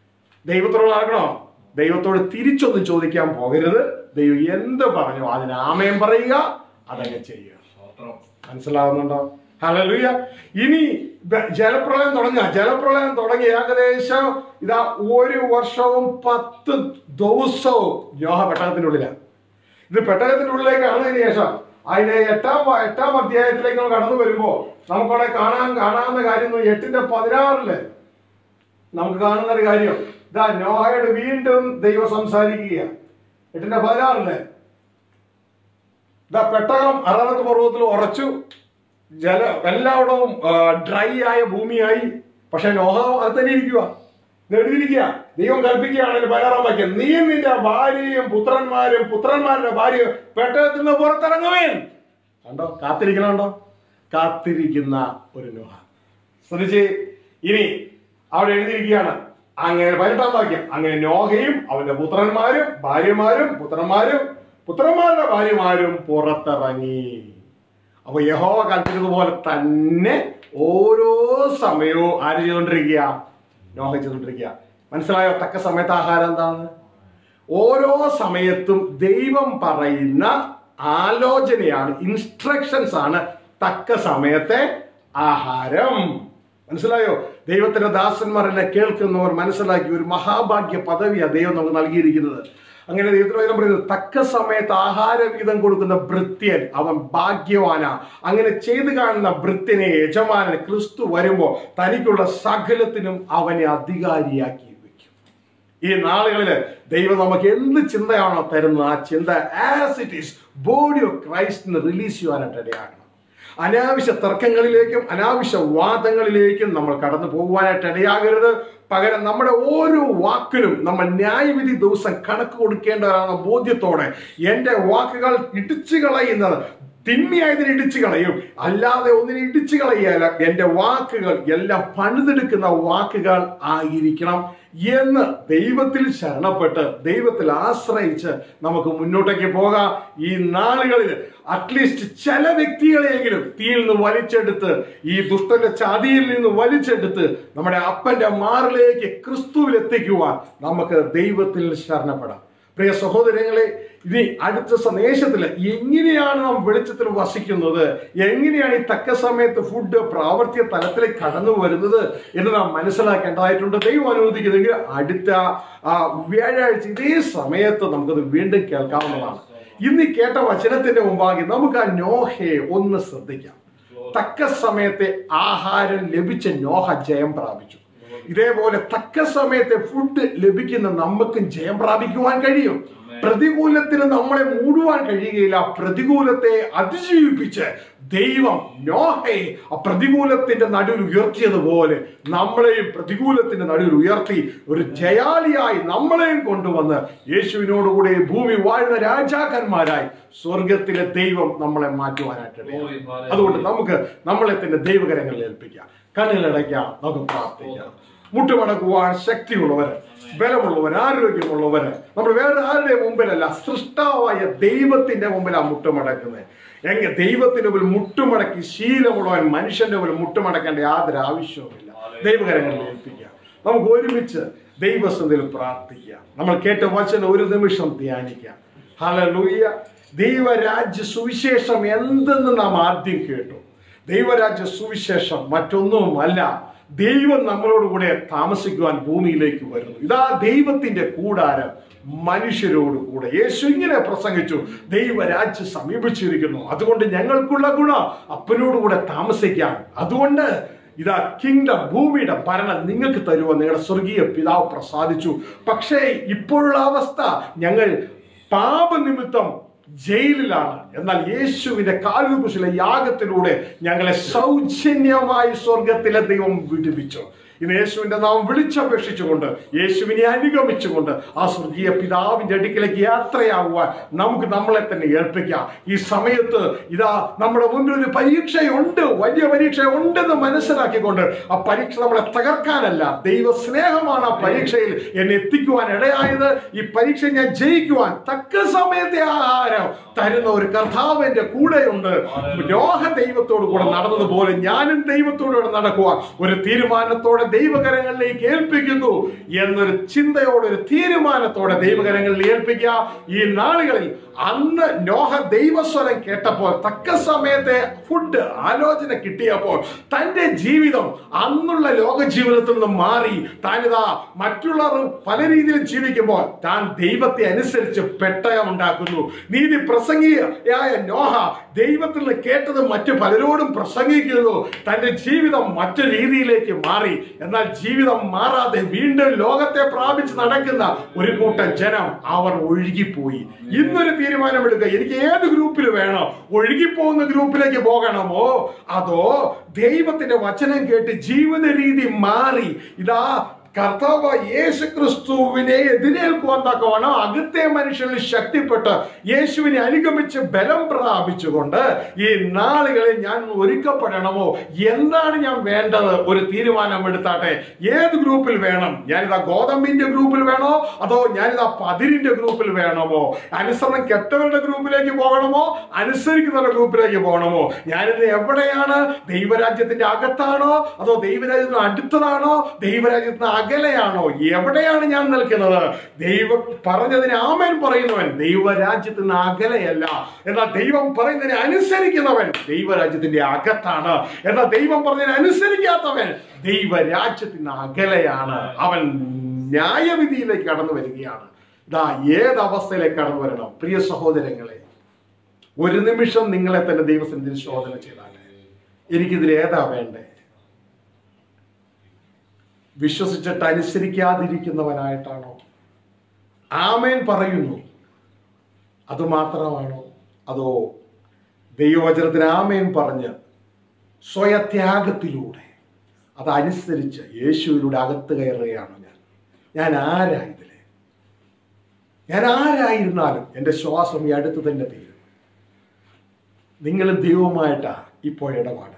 ദൈവത്തോട് തിരിച്ചൊന്നും ചോദിക്കാൻ പോകരുത്. ദൈവം എന്ത് പറഞ്ഞു അതിന് ആമേൻ പറയുക, അതങ്ങ് ചെയ്യുക. മനസ്സിലാവുന്നുണ്ടോ? ഹല്ലേലൂയ. ഇനി ജലപ്രളയം തുടങ്ങി ഏകദേശം ഇതാ 1 വർഷവും 10 ദിവസവും നോഹ പെട്ടകത്തിനുള്ളിലാണ്. ഇത് പെട്ടകത്തിന്റെ ഉള്ളിലേക്ക് കടന്നതിന് ശേഷം അതിന്റെ 8-ാം അധ്യായത്തിലേക്ക് നമ്മൾ കടന്നു വരുമ്പോ നമുക്കവിടെ കാണാവുന്ന കാര്യം 8:16 നമുക്ക് കാണുന്ന ഒരു കാര്യം, ഇതാ നോഹയോട് വീണ്ടും ദൈവം സംസാരിക്കുക. 8:16 ഇതാ പെട്ടകം അറാറത്ത് പർവ്വതത്തിൽ ഉറച്ചു, എല്ലായിടവും ഡ്രൈ ആയ ഭൂമിയായി. പക്ഷെ നോഹ അത് തന്നെ ഇരിക്കുക. എഴുതിയിരിക്കുക, ദൈവം കൽപ്പിക്കുകയാണ് 16-ാം വാക്യം, നീ നിന്റെ ഭാര്യയും പുത്രന്മാരുടെ ഭാര്യയും പെട്ടകത്തിൽ നിന്ന് പുറത്തിറങ്ങുവേൻ. കണ്ടോ, കാത്തിരിക്കുന്ന ഒരു നോഹ. ശ്രദ്ധിച്ച്, ഇനി അവിടെ എഴുതിയിരിക്കുകയാണ്, അങ്ങനെ 18-ാം വാക്യം, അങ്ങനെ നോഹയും അവന്റെ പുത്രന്മാരും പുത്രന്മാരുടെ ഭാര്യമാരും പുറത്തിറങ്ങി. അപ്പൊ യഹോവ കൽപ്പിച്ചതുപോലെ തന്നെ ഓരോ സമയവും ആര് ചെയ്തുകൊണ്ടിരിക്കുക? നോഹ ചെയ്തുകൊണ്ടിരിക്കുക. മനസ്സിലായോ? തക്ക സമയത്ത് ആഹാരം എന്താണ്? ഓരോ സമയത്തും ദൈവം പറയുന്ന ആലോചനയാണ്, ഇൻസ്ട്രക്ഷൻസ് ആണ് തക്ക സമയത്തെ ആഹാരം. മനസ്സിലായോ? ദൈവത്തിന്റെ ദാസന്മാരെല്ലാം കേൾക്കുന്നവർ മനസ്സിലാക്കി ഒരു മഹാഭാഗ്യ പദവിയാണ് ദൈവം നമുക്ക് നൽകിയിരിക്കുന്നത്. അങ്ങനെ ദൈവത്തിന് പറയുന്നത്, തക്ക സമയത്ത് ആഹാരവിഹിതം കൊടുക്കുന്ന ഭൃത്യൻ അവൻ ഭാഗ്യവാനാ. അങ്ങനെ ചെയ്തു കാണുന്ന ഭൃത്യനെ യജമാനൻ ക്രിസ്തു വരുമ്പോ തനിക്കുള്ള സകലത്തിനും അവനെ അധികാരിയാക്കി വെക്കും. ഈ നാളുകളില് ദൈവം നമുക്ക് എന്ത് ചിന്തയാണോ തരുന്നത്, ആ ചിന്ത as it is body of ക്രൈസ്റ്റിന് റിലീസ് ചെയ്യാനായിട്ട് ഇടയാകണം. അനാവശ്യ തർക്കങ്ങളിലേക്കും അനാവശ്യ വാദങ്ങളിലേക്കും നമ്മൾ കടന്നു പോകുവാനായിട്ട് ഇടയാകരുത്. പകരം നമ്മുടെ ഓരോ വാക്കിനും നമ്മൾ ന്യായവിധി ദിവസം കണക്ക് കൊടുക്കേണ്ടവരാണ് ബോധ്യത്തോടെ. എൻ്റെ വാക്കുകൾ ഇടിച്ചു കളയുന്നത് തിന്മയായതിനെ ഇടിച്ചു കളയും, അല്ലാതെ ഒന്നിനെ ഇടിച്ചു കളയല്ല. എൻ്റെ വാക്കുകൾ എല്ലാം പണിതെടുക്കുന്ന വാക്കുകൾ ആയിരിക്കണം എന്ന് ദൈവത്തിൽ ശരണപ്പെട്ട് ദൈവത്തിൽ ആശ്രയിച്ച് നമുക്ക് മുന്നോട്ടേക്ക് പോകാം. ഈ നാളുകളിൽ അറ്റ്ലീസ്റ്റ് ചില വ്യക്തികളെയെങ്കിലും തീയിൽ നിന്ന് വലിച്ചെടുത്ത്, ഈ ദുഷ്ടന്റെ ചതിയിൽ നിന്ന് വലിച്ചെടുത്ത് നമ്മുടെ അപ്പന്റെ മാറിലേക്ക് ക്രിസ്തുവിൽ എത്തിക്കുവാൻ നമുക്ക് ദൈവത്തിൽ ശരണപ്പെടാം. പ്രിയ സഹോദരങ്ങളെ, ഇനി അടുത്ത സന്ദേശത്തിൽ എങ്ങനെയാണ് നാം വെളിച്ചത്തിൽ വസിക്കുന്നത്, എങ്ങനെയാണ് ഈ തക്ക സമയത്ത് ഫുഡ് പ്രാവർത്തിക തലത്തിലേക്ക് കടന്നു വരുന്നത് എന്ന് നാം മനസ്സിലാക്കേണ്ടതായിട്ടുണ്ട്. ദൈവം അനുവദിക്കുന്നെങ്കിൽ അടുത്ത വ്യാഴാഴ്ച ഇതേ സമയത്ത് നമുക്കത് വീണ്ടും കേൾക്കാവുന്നതാണ്. ഇന്ന് കേട്ട വചനത്തിന്റെ മുമ്പാകെ നമുക്ക് ആ നോഹയെ ഒന്ന് ശ്രദ്ധിക്കാം. തക്ക സമയത്തെ ആഹാരം ലഭിച്ച നോഹ ജയം പ്രാപിച്ചു. ഇതേപോലെ തക്ക സമയത്തെ ഫുഡ് ലഭിക്കുന്ന നമുക്കും ജയം പ്രാപിക്കുവാൻ കഴിയും. പ്രതികൂലത്തിന് നമ്മളെ മൂടുവാൻ കഴിയുകയില്ല. പ്രതികൂലത്തെ അതിജീവിപ്പിച്ച് ദൈവം നോഹയെ ആ പ്രതികൂലത്തിന്റെ നടുവിൽ ഉയർത്തിയതുപോലെ നമ്മളെയും പ്രതികൂലത്തിന്റെ നടുവിൽ ഉയർത്തി ഒരു ജയാളിയായി നമ്മളെയും കൊണ്ടുവന്ന് യേശുവിനോടുകൂടി ഭൂമി വാഴുന്ന രാജാക്കന്മാരായി സ്വർഗത്തിലെ ദൈവം നമ്മളെ മാറ്റുവാനായിട്ട്. അതുകൊണ്ട് നമുക്ക് നമ്മളെ തന്നെ ദൈവകരങ്ങളിൽ ഏൽപ്പിക്കാം, കണ്ണിലടയ്ക്കാം, നമുക്ക് പ്രാർത്ഥിക്കാം. മുട്ടുമടക്കുവാൻ ശക്തിയുള്ളവര്, ബലമുള്ളവര്, ആരോഗ്യമുള്ളവര് നമ്മൾ വേറെ ആരുടെ മുമ്പിലല്ല, സൃഷ്ടാവായ ദൈവത്തിന്റെ മുമ്പിലാണ് മുട്ടുമടക്കുന്നത്. എങ്ങനെ ദൈവത്തിന്റെ മുമ്പിൽ മുട്ടുമടക്കി ശീലമുള്ളവൻ മനുഷ്യന്റെ മുമ്പിൽ മുട്ടുമടക്കേണ്ട യാതൊരു ആവശ്യവുമില്ല. ദൈവകരങ്ങളിൽ ഏൽപ്പിക്കാം. നമുക്ക് ഒരുമിച്ച് ദൈവസന്നിധിയിൽ പ്രാർത്ഥിക്കാം. നമ്മൾ കേട്ട വചനം ഒരു നിമിഷം ധ്യാനിക്കാം. ഹല്ലേലൂയ. ദൈവരാജ്യ സുവിശേഷം എന്തെന്ന് നാം ആദ്യം കേട്ടു. ദൈവരാജ്യ സുവിശേഷം മറ്റൊന്നുമല്ല, ദൈവം നമ്മളോടുകൂടെ താമസിക്കുവാൻ ഭൂമിയിലേക്ക് വരുന്നു. ഇതാ ദൈവത്തിന്റെ കൂടാരം മനുഷ്യരോടുകൂടെ. യേശു ഇങ്ങനെ പ്രസംഗിച്ചു, ദൈവരാജ്യം സമീപിച്ചിരിക്കുന്നു, അതുകൊണ്ട് ഞങ്ങൾക്കുള്ള ഗുണം അപ്പനോടുകൂടെ താമസിക്കാൻ. അതുകൊണ്ട് ഇതാ കിങ്ഡം, ഭൂമിയുടെ ഭരണം നിങ്ങൾക്ക് തരുവാൻ നിങ്ങളുടെ സ്വർഗീയ പിതാവ് പ്രസാദിച്ചു. പക്ഷേ ഇപ്പോഴുള്ള അവസ്ഥ, ഞങ്ങൾ പാപനിമിത്തം ജയിലിലാണ്. എന്നാൽ യേശുവിന്റെ കാൽകുരിശിലെ യാഗത്തിലൂടെ ഞങ്ങളെ സൗജന്യമായി സ്വർഗത്തിലെ ദൈവം വിടുവിച്ചു. ഇന്ന് യേശുവിന്റെ നാമം വിളിച്ചപേക്ഷിച്ചുകൊണ്ട് യേശുവിനെ അനുഗമിച്ചുകൊണ്ട് ആ സ്വർഗീയ പിതാവിന്റെ അടുക്കിലേക്ക് യാത്രയാകുവാൻ നമുക്ക് നമ്മളെ തന്നെ ഏൽപ്പിക്കാം. ഈ സമയത്ത് ഇതാ നമ്മുടെ മുന്നിൽ ഒരു പരീക്ഷയുണ്ട്, വലിയ പരീക്ഷയുണ്ടെന്ന് മനസ്സിലാക്കിക്കൊണ്ട് ആ പരീക്ഷ നമ്മളെ തകർക്കാനല്ല, ദൈവ സ്നേഹമാണ് ആ പരീക്ഷയിൽ എന്നെ എത്തിക്കുവാൻ ഇടയായത്. ഈ പരീക്ഷ ഞാൻ ജയിക്കുവാൻ തക്ക സമയത്തെ ആഹാരം തരുന്ന ഒരു കർത്താവ് എന്റെ കൂടെയുണ്ട്. നോഹ ദൈവത്തോടു കൂടെ നടന്നതുപോലെ ഞാനും ദൈവത്തോടുകൂടെ നടക്കുവാൻ ഒരു തീരുമാനത്തോടെ ദൈവകരങ്ങളിലേക്ക് ഏൽപ്പിക്കുന്നു എന്നൊരു ചിന്തയോടെ, ഒരു തീരുമാനത്തോടെ ദൈവകരങ്ങളിൽ ഏൽപ്പിക്കുക. ഈ നാളുകളിൽ അന്ന് നോഹ ദൈവസ്വരം കേട്ടപ്പോൾ, തക്ക സമയത്തെ ഫുഡ് ആലോചന കിട്ടിയപ്പോൾ തന്റെ ജീവിതം അന്നുള്ള ലോക ജീവിതത്തിൽ നിന്ന് മാറി താനിതാ മറ്റുള്ളവർ പല രീതിയിലും ജീവിക്കുമ്പോൾ താൻ ദൈവത്തെ അനുസരിച്ച് പെട്ടകം ഉണ്ടാക്കുന്നു. നീതി പ്രസംഗിയായ നോഹ ദൈവത്തിൽ നിന്ന് കേട്ടത് മറ്റു പലരോടും പ്രസംഗിക്കുന്നു. തന്റെ ജീവിതം മറ്റു രീതിയിലേക്ക് മാറി. എന്നാൽ ജീവിതം മാറാതെ വീണ്ടും ലോകത്തെ പ്രാപിച്ച് നടക്കുന്ന ഒരു കൂട്ടം ജനം അവർ ഒഴുകിപ്പോയി. ഇന്നൊരു തീരുമാനമെടുക്കുക, എനിക്ക് ഏത് ഗ്രൂപ്പിൽ വേണോ? ഒഴുകിപ്പോകുന്ന ഗ്രൂപ്പിലേക്ക് പോകണമോ, അതോ ദൈവത്തിന്റെ വചനം കേട്ട് ജീവിത രീതി മാറി ഇതാ കർത്താവ് യേശു ക്രിസ്തുവിനെ എതിരേൽക്കുവാൻ തക്കവണ്ണം അകത്തെ മനുഷ്യനിൽ ശക്തിപ്പെട്ട് യേശുവിനെ അനുഗമിച്ച് ബലം പ്രാപിച്ചുകൊണ്ട് ഈ നാളുകളിൽ ഞാൻ ഒരുക്കപ്പെടണമോ? എന്താണ് ഞാൻ വേണ്ടത്? ഒരു തീരുമാനം എടുത്താട്ടെ. ഏത് ഗ്രൂപ്പിൽ വേണം? ഞാനിതാ ഗോതമ്പിന്റെ ഗ്രൂപ്പിൽ വേണോ, അതോ ഞാനിതാ പതിരിന്റെ ഗ്രൂപ്പിൽ വേണമോ? അനുസരണം കെട്ടവരുടെ ഗ്രൂപ്പിലേക്ക് പോകണമോ, അനുസരിക്കുന്നവരുടെ ഗ്രൂപ്പിലേക്ക് പോകണമോ? ഞാനിന്ന് എവിടെയാണ്? ദൈവരാജ്യത്തിന്റെ അകത്താണോ, അതോ ദൈവരാജ്യത്തിന് അടുത്തതാണോ, ദൈവരാജ്യത്തിന് അകലെയാണോ? എവിടെയാണ് ഞാൻ നിൽക്കുന്നത്? ദൈവം പറഞ്ഞതിന് ആമേൻ പറയുന്നവൻ ദൈവരാജ്യത്തിന് അകലെയല്ല. എന്നാൽ ദൈവം പറയുന്നതിനെ അനുസരിക്കുന്നവൻ ദൈവരാജ്യത്തിന്റെ അകത്താണ്. എന്നാൽ ദൈവം പറഞ്ഞതിനെ അനുസരിക്കാത്തവൻ ദൈവരാജ്യത്തിന് അകലെയാണ്. അവൻ ന്യായവിധിയിലേക്ക് കടന്നു വരികയാണ്. ഇതാ ഏതവസ്ഥയിലേക്ക് കടന്നു വരണം? പ്രിയ സഹോദരങ്ങളെ, ഒരു നിമിഷം നിങ്ങളെ തന്നെ ദൈവസന്നിധിയിൽ ശോധന ചെയ്താൽ എനിക്കിതിൽ ഏതാ വേണ്ടേ? വിശ്വസിച്ചിട്ട് അനുസരിക്കാതിരിക്കുന്നവനായിട്ടാണോ? ആമേൻ പറയുന്നു അതുമാത്രമാണോ? അതോ ദൈവവചനത്തിന് ആമേൻ പറഞ്ഞ് സ്വയത്യാഗത്തിലൂടെ അതനുസരിച്ച് യേശുവിലൂടെ അകത്ത് കയറുകയാണോ? ഞാൻ ആരായതിലെ? ഞാൻ ആരായിരുന്നാലും എൻ്റെ ശ്വാസം ഈ അടുത്ത് തന്നെ തീരും. നിങ്ങളും ദൈവവുമായിട്ടാ ഇപ്പോൾ ഇടപാട്.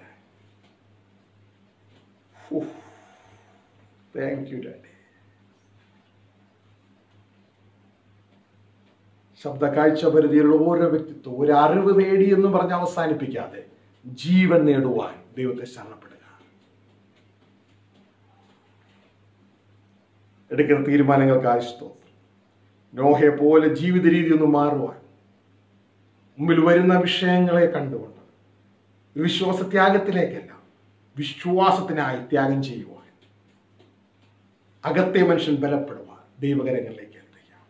Thank you daddy. ശബ്ദ കാഴ്ച പരിധിയിലുള്ള ഓരോ വ്യക്തിത്വം ഒരു അറിവ് നേടി എന്ന് പറഞ്ഞ് അവസാനിപ്പിക്കാതെ ജീവൻ നേടുവാൻ ദൈവത്തെ ശരണപ്പെടുക. എടുക്കുന്ന തീരുമാനങ്ങൾക്കായി സ്തോത്രം. നോഹയെ പോലെ ജീവിത രീതി ഒന്ന് മാറുവാൻ, മുമ്പിൽ വരുന്ന വിഷയങ്ങളെ കണ്ടുകൊണ്ട് വിശ്വാസത്യാഗത്തിലേക്കല്ല, വിശ്വാസത്തിനായി ത്യാഗം ചെയ്യുവാൻ, അകത്തെ മനുഷ്യൻ ബലപ്പെടുവാൻ ദൈവകരങ്ങളിലേക്ക് എത്തിക്കാം.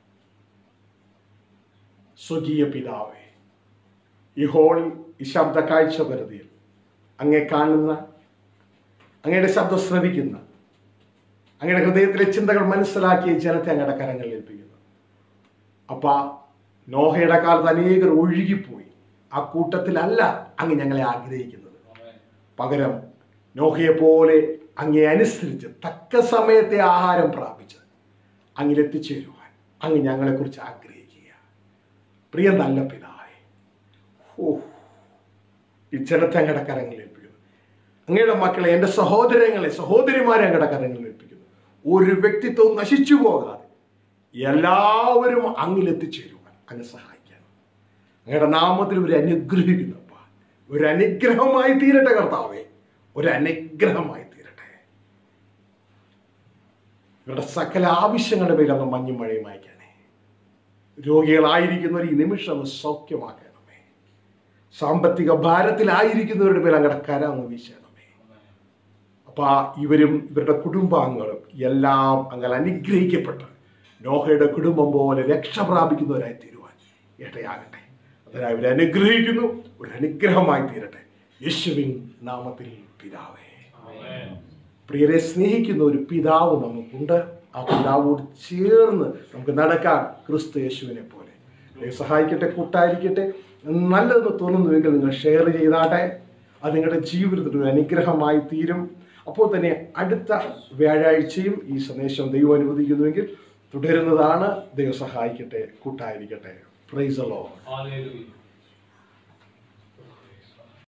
സ്വകീയ പിതാവേ, ഈ ഹോളിൽ ഈ ശബ്ദ കാഴ്ച പരിധിയിൽ അങ്ങേ കാണുന്ന, അങ്ങയുടെ ശബ്ദം ശ്രവിക്കുന്ന, അങ്ങയുടെ ഹൃദയത്തിലെ ചിന്തകൾ മനസ്സിലാക്കിയ ജനത്തെ അങ്ങയുടെ കരങ്ങളിൽ ഏൽപ്പിക്കുന്നു. അപ്പാ, നോഹയുടെ കാലത്ത് അനേകർ ഒഴുകിപ്പോയി. ആ കൂട്ടത്തിലല്ല അങ്ങ് ഞങ്ങളെ ആഗ്രഹിക്കുന്നത്. പകരം നോഹയെ പോലെ അങ്ങേ അനുസരിച്ച് തക്ക സമയത്തെ ആഹാരം പ്രാപിച്ച് അങ്ങിലെത്തിച്ചേരുവാൻ അങ്ങ് ഞങ്ങളെക്കുറിച്ച് ആഗ്രഹിക്കുക. പ്രിയ നല്ല പിതാവേ, ഈ ജനത്തെ അങ്ങയുടെ കരങ്ങളിൽ ഏൽപ്പിക്കുന്നു. അങ്ങയുടെ മക്കളെ, എൻ്റെ സഹോദരങ്ങളെ, സഹോദരിമാരെ അങ്ങയുടെ കരങ്ങളിൽ ഏൽപ്പിക്കുന്നു. ഒരു വ്യക്തിത്വവും നശിച്ചു പോകാതെ എല്ലാവരും അങ്ങിലെത്തിച്ചേരുവാൻ അങ്ങ് സഹായിക്കണം. അങ്ങയുടെ നാമത്തിൽ ഒരു അനുഗ്രഹിക്കുന്നപ്പ, ഒരു അനുഗ്രഹമായി തീരട്ടെ കർത്താവേ, ഒരു അനുഗ്രഹമായി തീരട്ടെ. ഇവരുടെ സകല ആവശ്യങ്ങളുടെ മേൽ അങ്ങ് മഞ്ഞും മഴയും അയക്കണേ. രോഗികളായിരിക്കുന്നവർ ഈ നിമിഷം അങ്ങ് സൗഖ്യമാക്കണമേ. സാമ്പത്തിക ഭാരത്തിലായിരിക്കുന്നവരുടെ മേൽ അങ്ങയുടെ കരം അങ്ങ് വീശണമേ. അപ്പൊ ഇവരും ഇവരുടെ കുടുംബാംഗങ്ങളും എല്ലാം അങ്ങനെ അനുഗ്രഹിക്കപ്പെട്ട് നോഹയുടെ കുടുംബം പോലെ രക്ഷ പ്രാപിക്കുന്നവരായി തീരുവാൻ ഇടയാകട്ടെ. അതിനായി ഇവരെ അനുഗ്രഹിക്കുന്നു. ഒരു അനുഗ്രഹമായി തീരട്ടെ യേശുവിൻ നാമത്തിൽ പിതാവേ. പ്രിയരെ, സ്നേഹിക്കുന്ന ഒരു പിതാവ് നമുക്കുണ്ട്. ആ പിതാവോട് ചേർന്ന് നമുക്ക് നടക്കാം ക്രിസ്തു യേശുവിനെ പോലെ. സഹായിക്കട്ടെ, കൂട്ടായിരിക്കട്ടെ. നല്ലതെന്ന് തോന്നുന്നുവെങ്കിൽ നിങ്ങൾ ഷെയർ ചെയ്താട്ടെ. അത് നിങ്ങളുടെ ജീവിതത്തിൽ ഒരു അനുഗ്രഹമായി തീരും. അപ്പോൾ തന്നെ അടുത്ത വ്യാഴാഴ്ചയും ഈ സന്ദേശം ദൈവം അനുവദിക്കുന്നുവെങ്കിൽ തുടരുന്നതാണ്. ദൈവം സഹായിക്കട്ടെ, കൂട്ടായിരിക്കട്ടെ. Praise the Lord.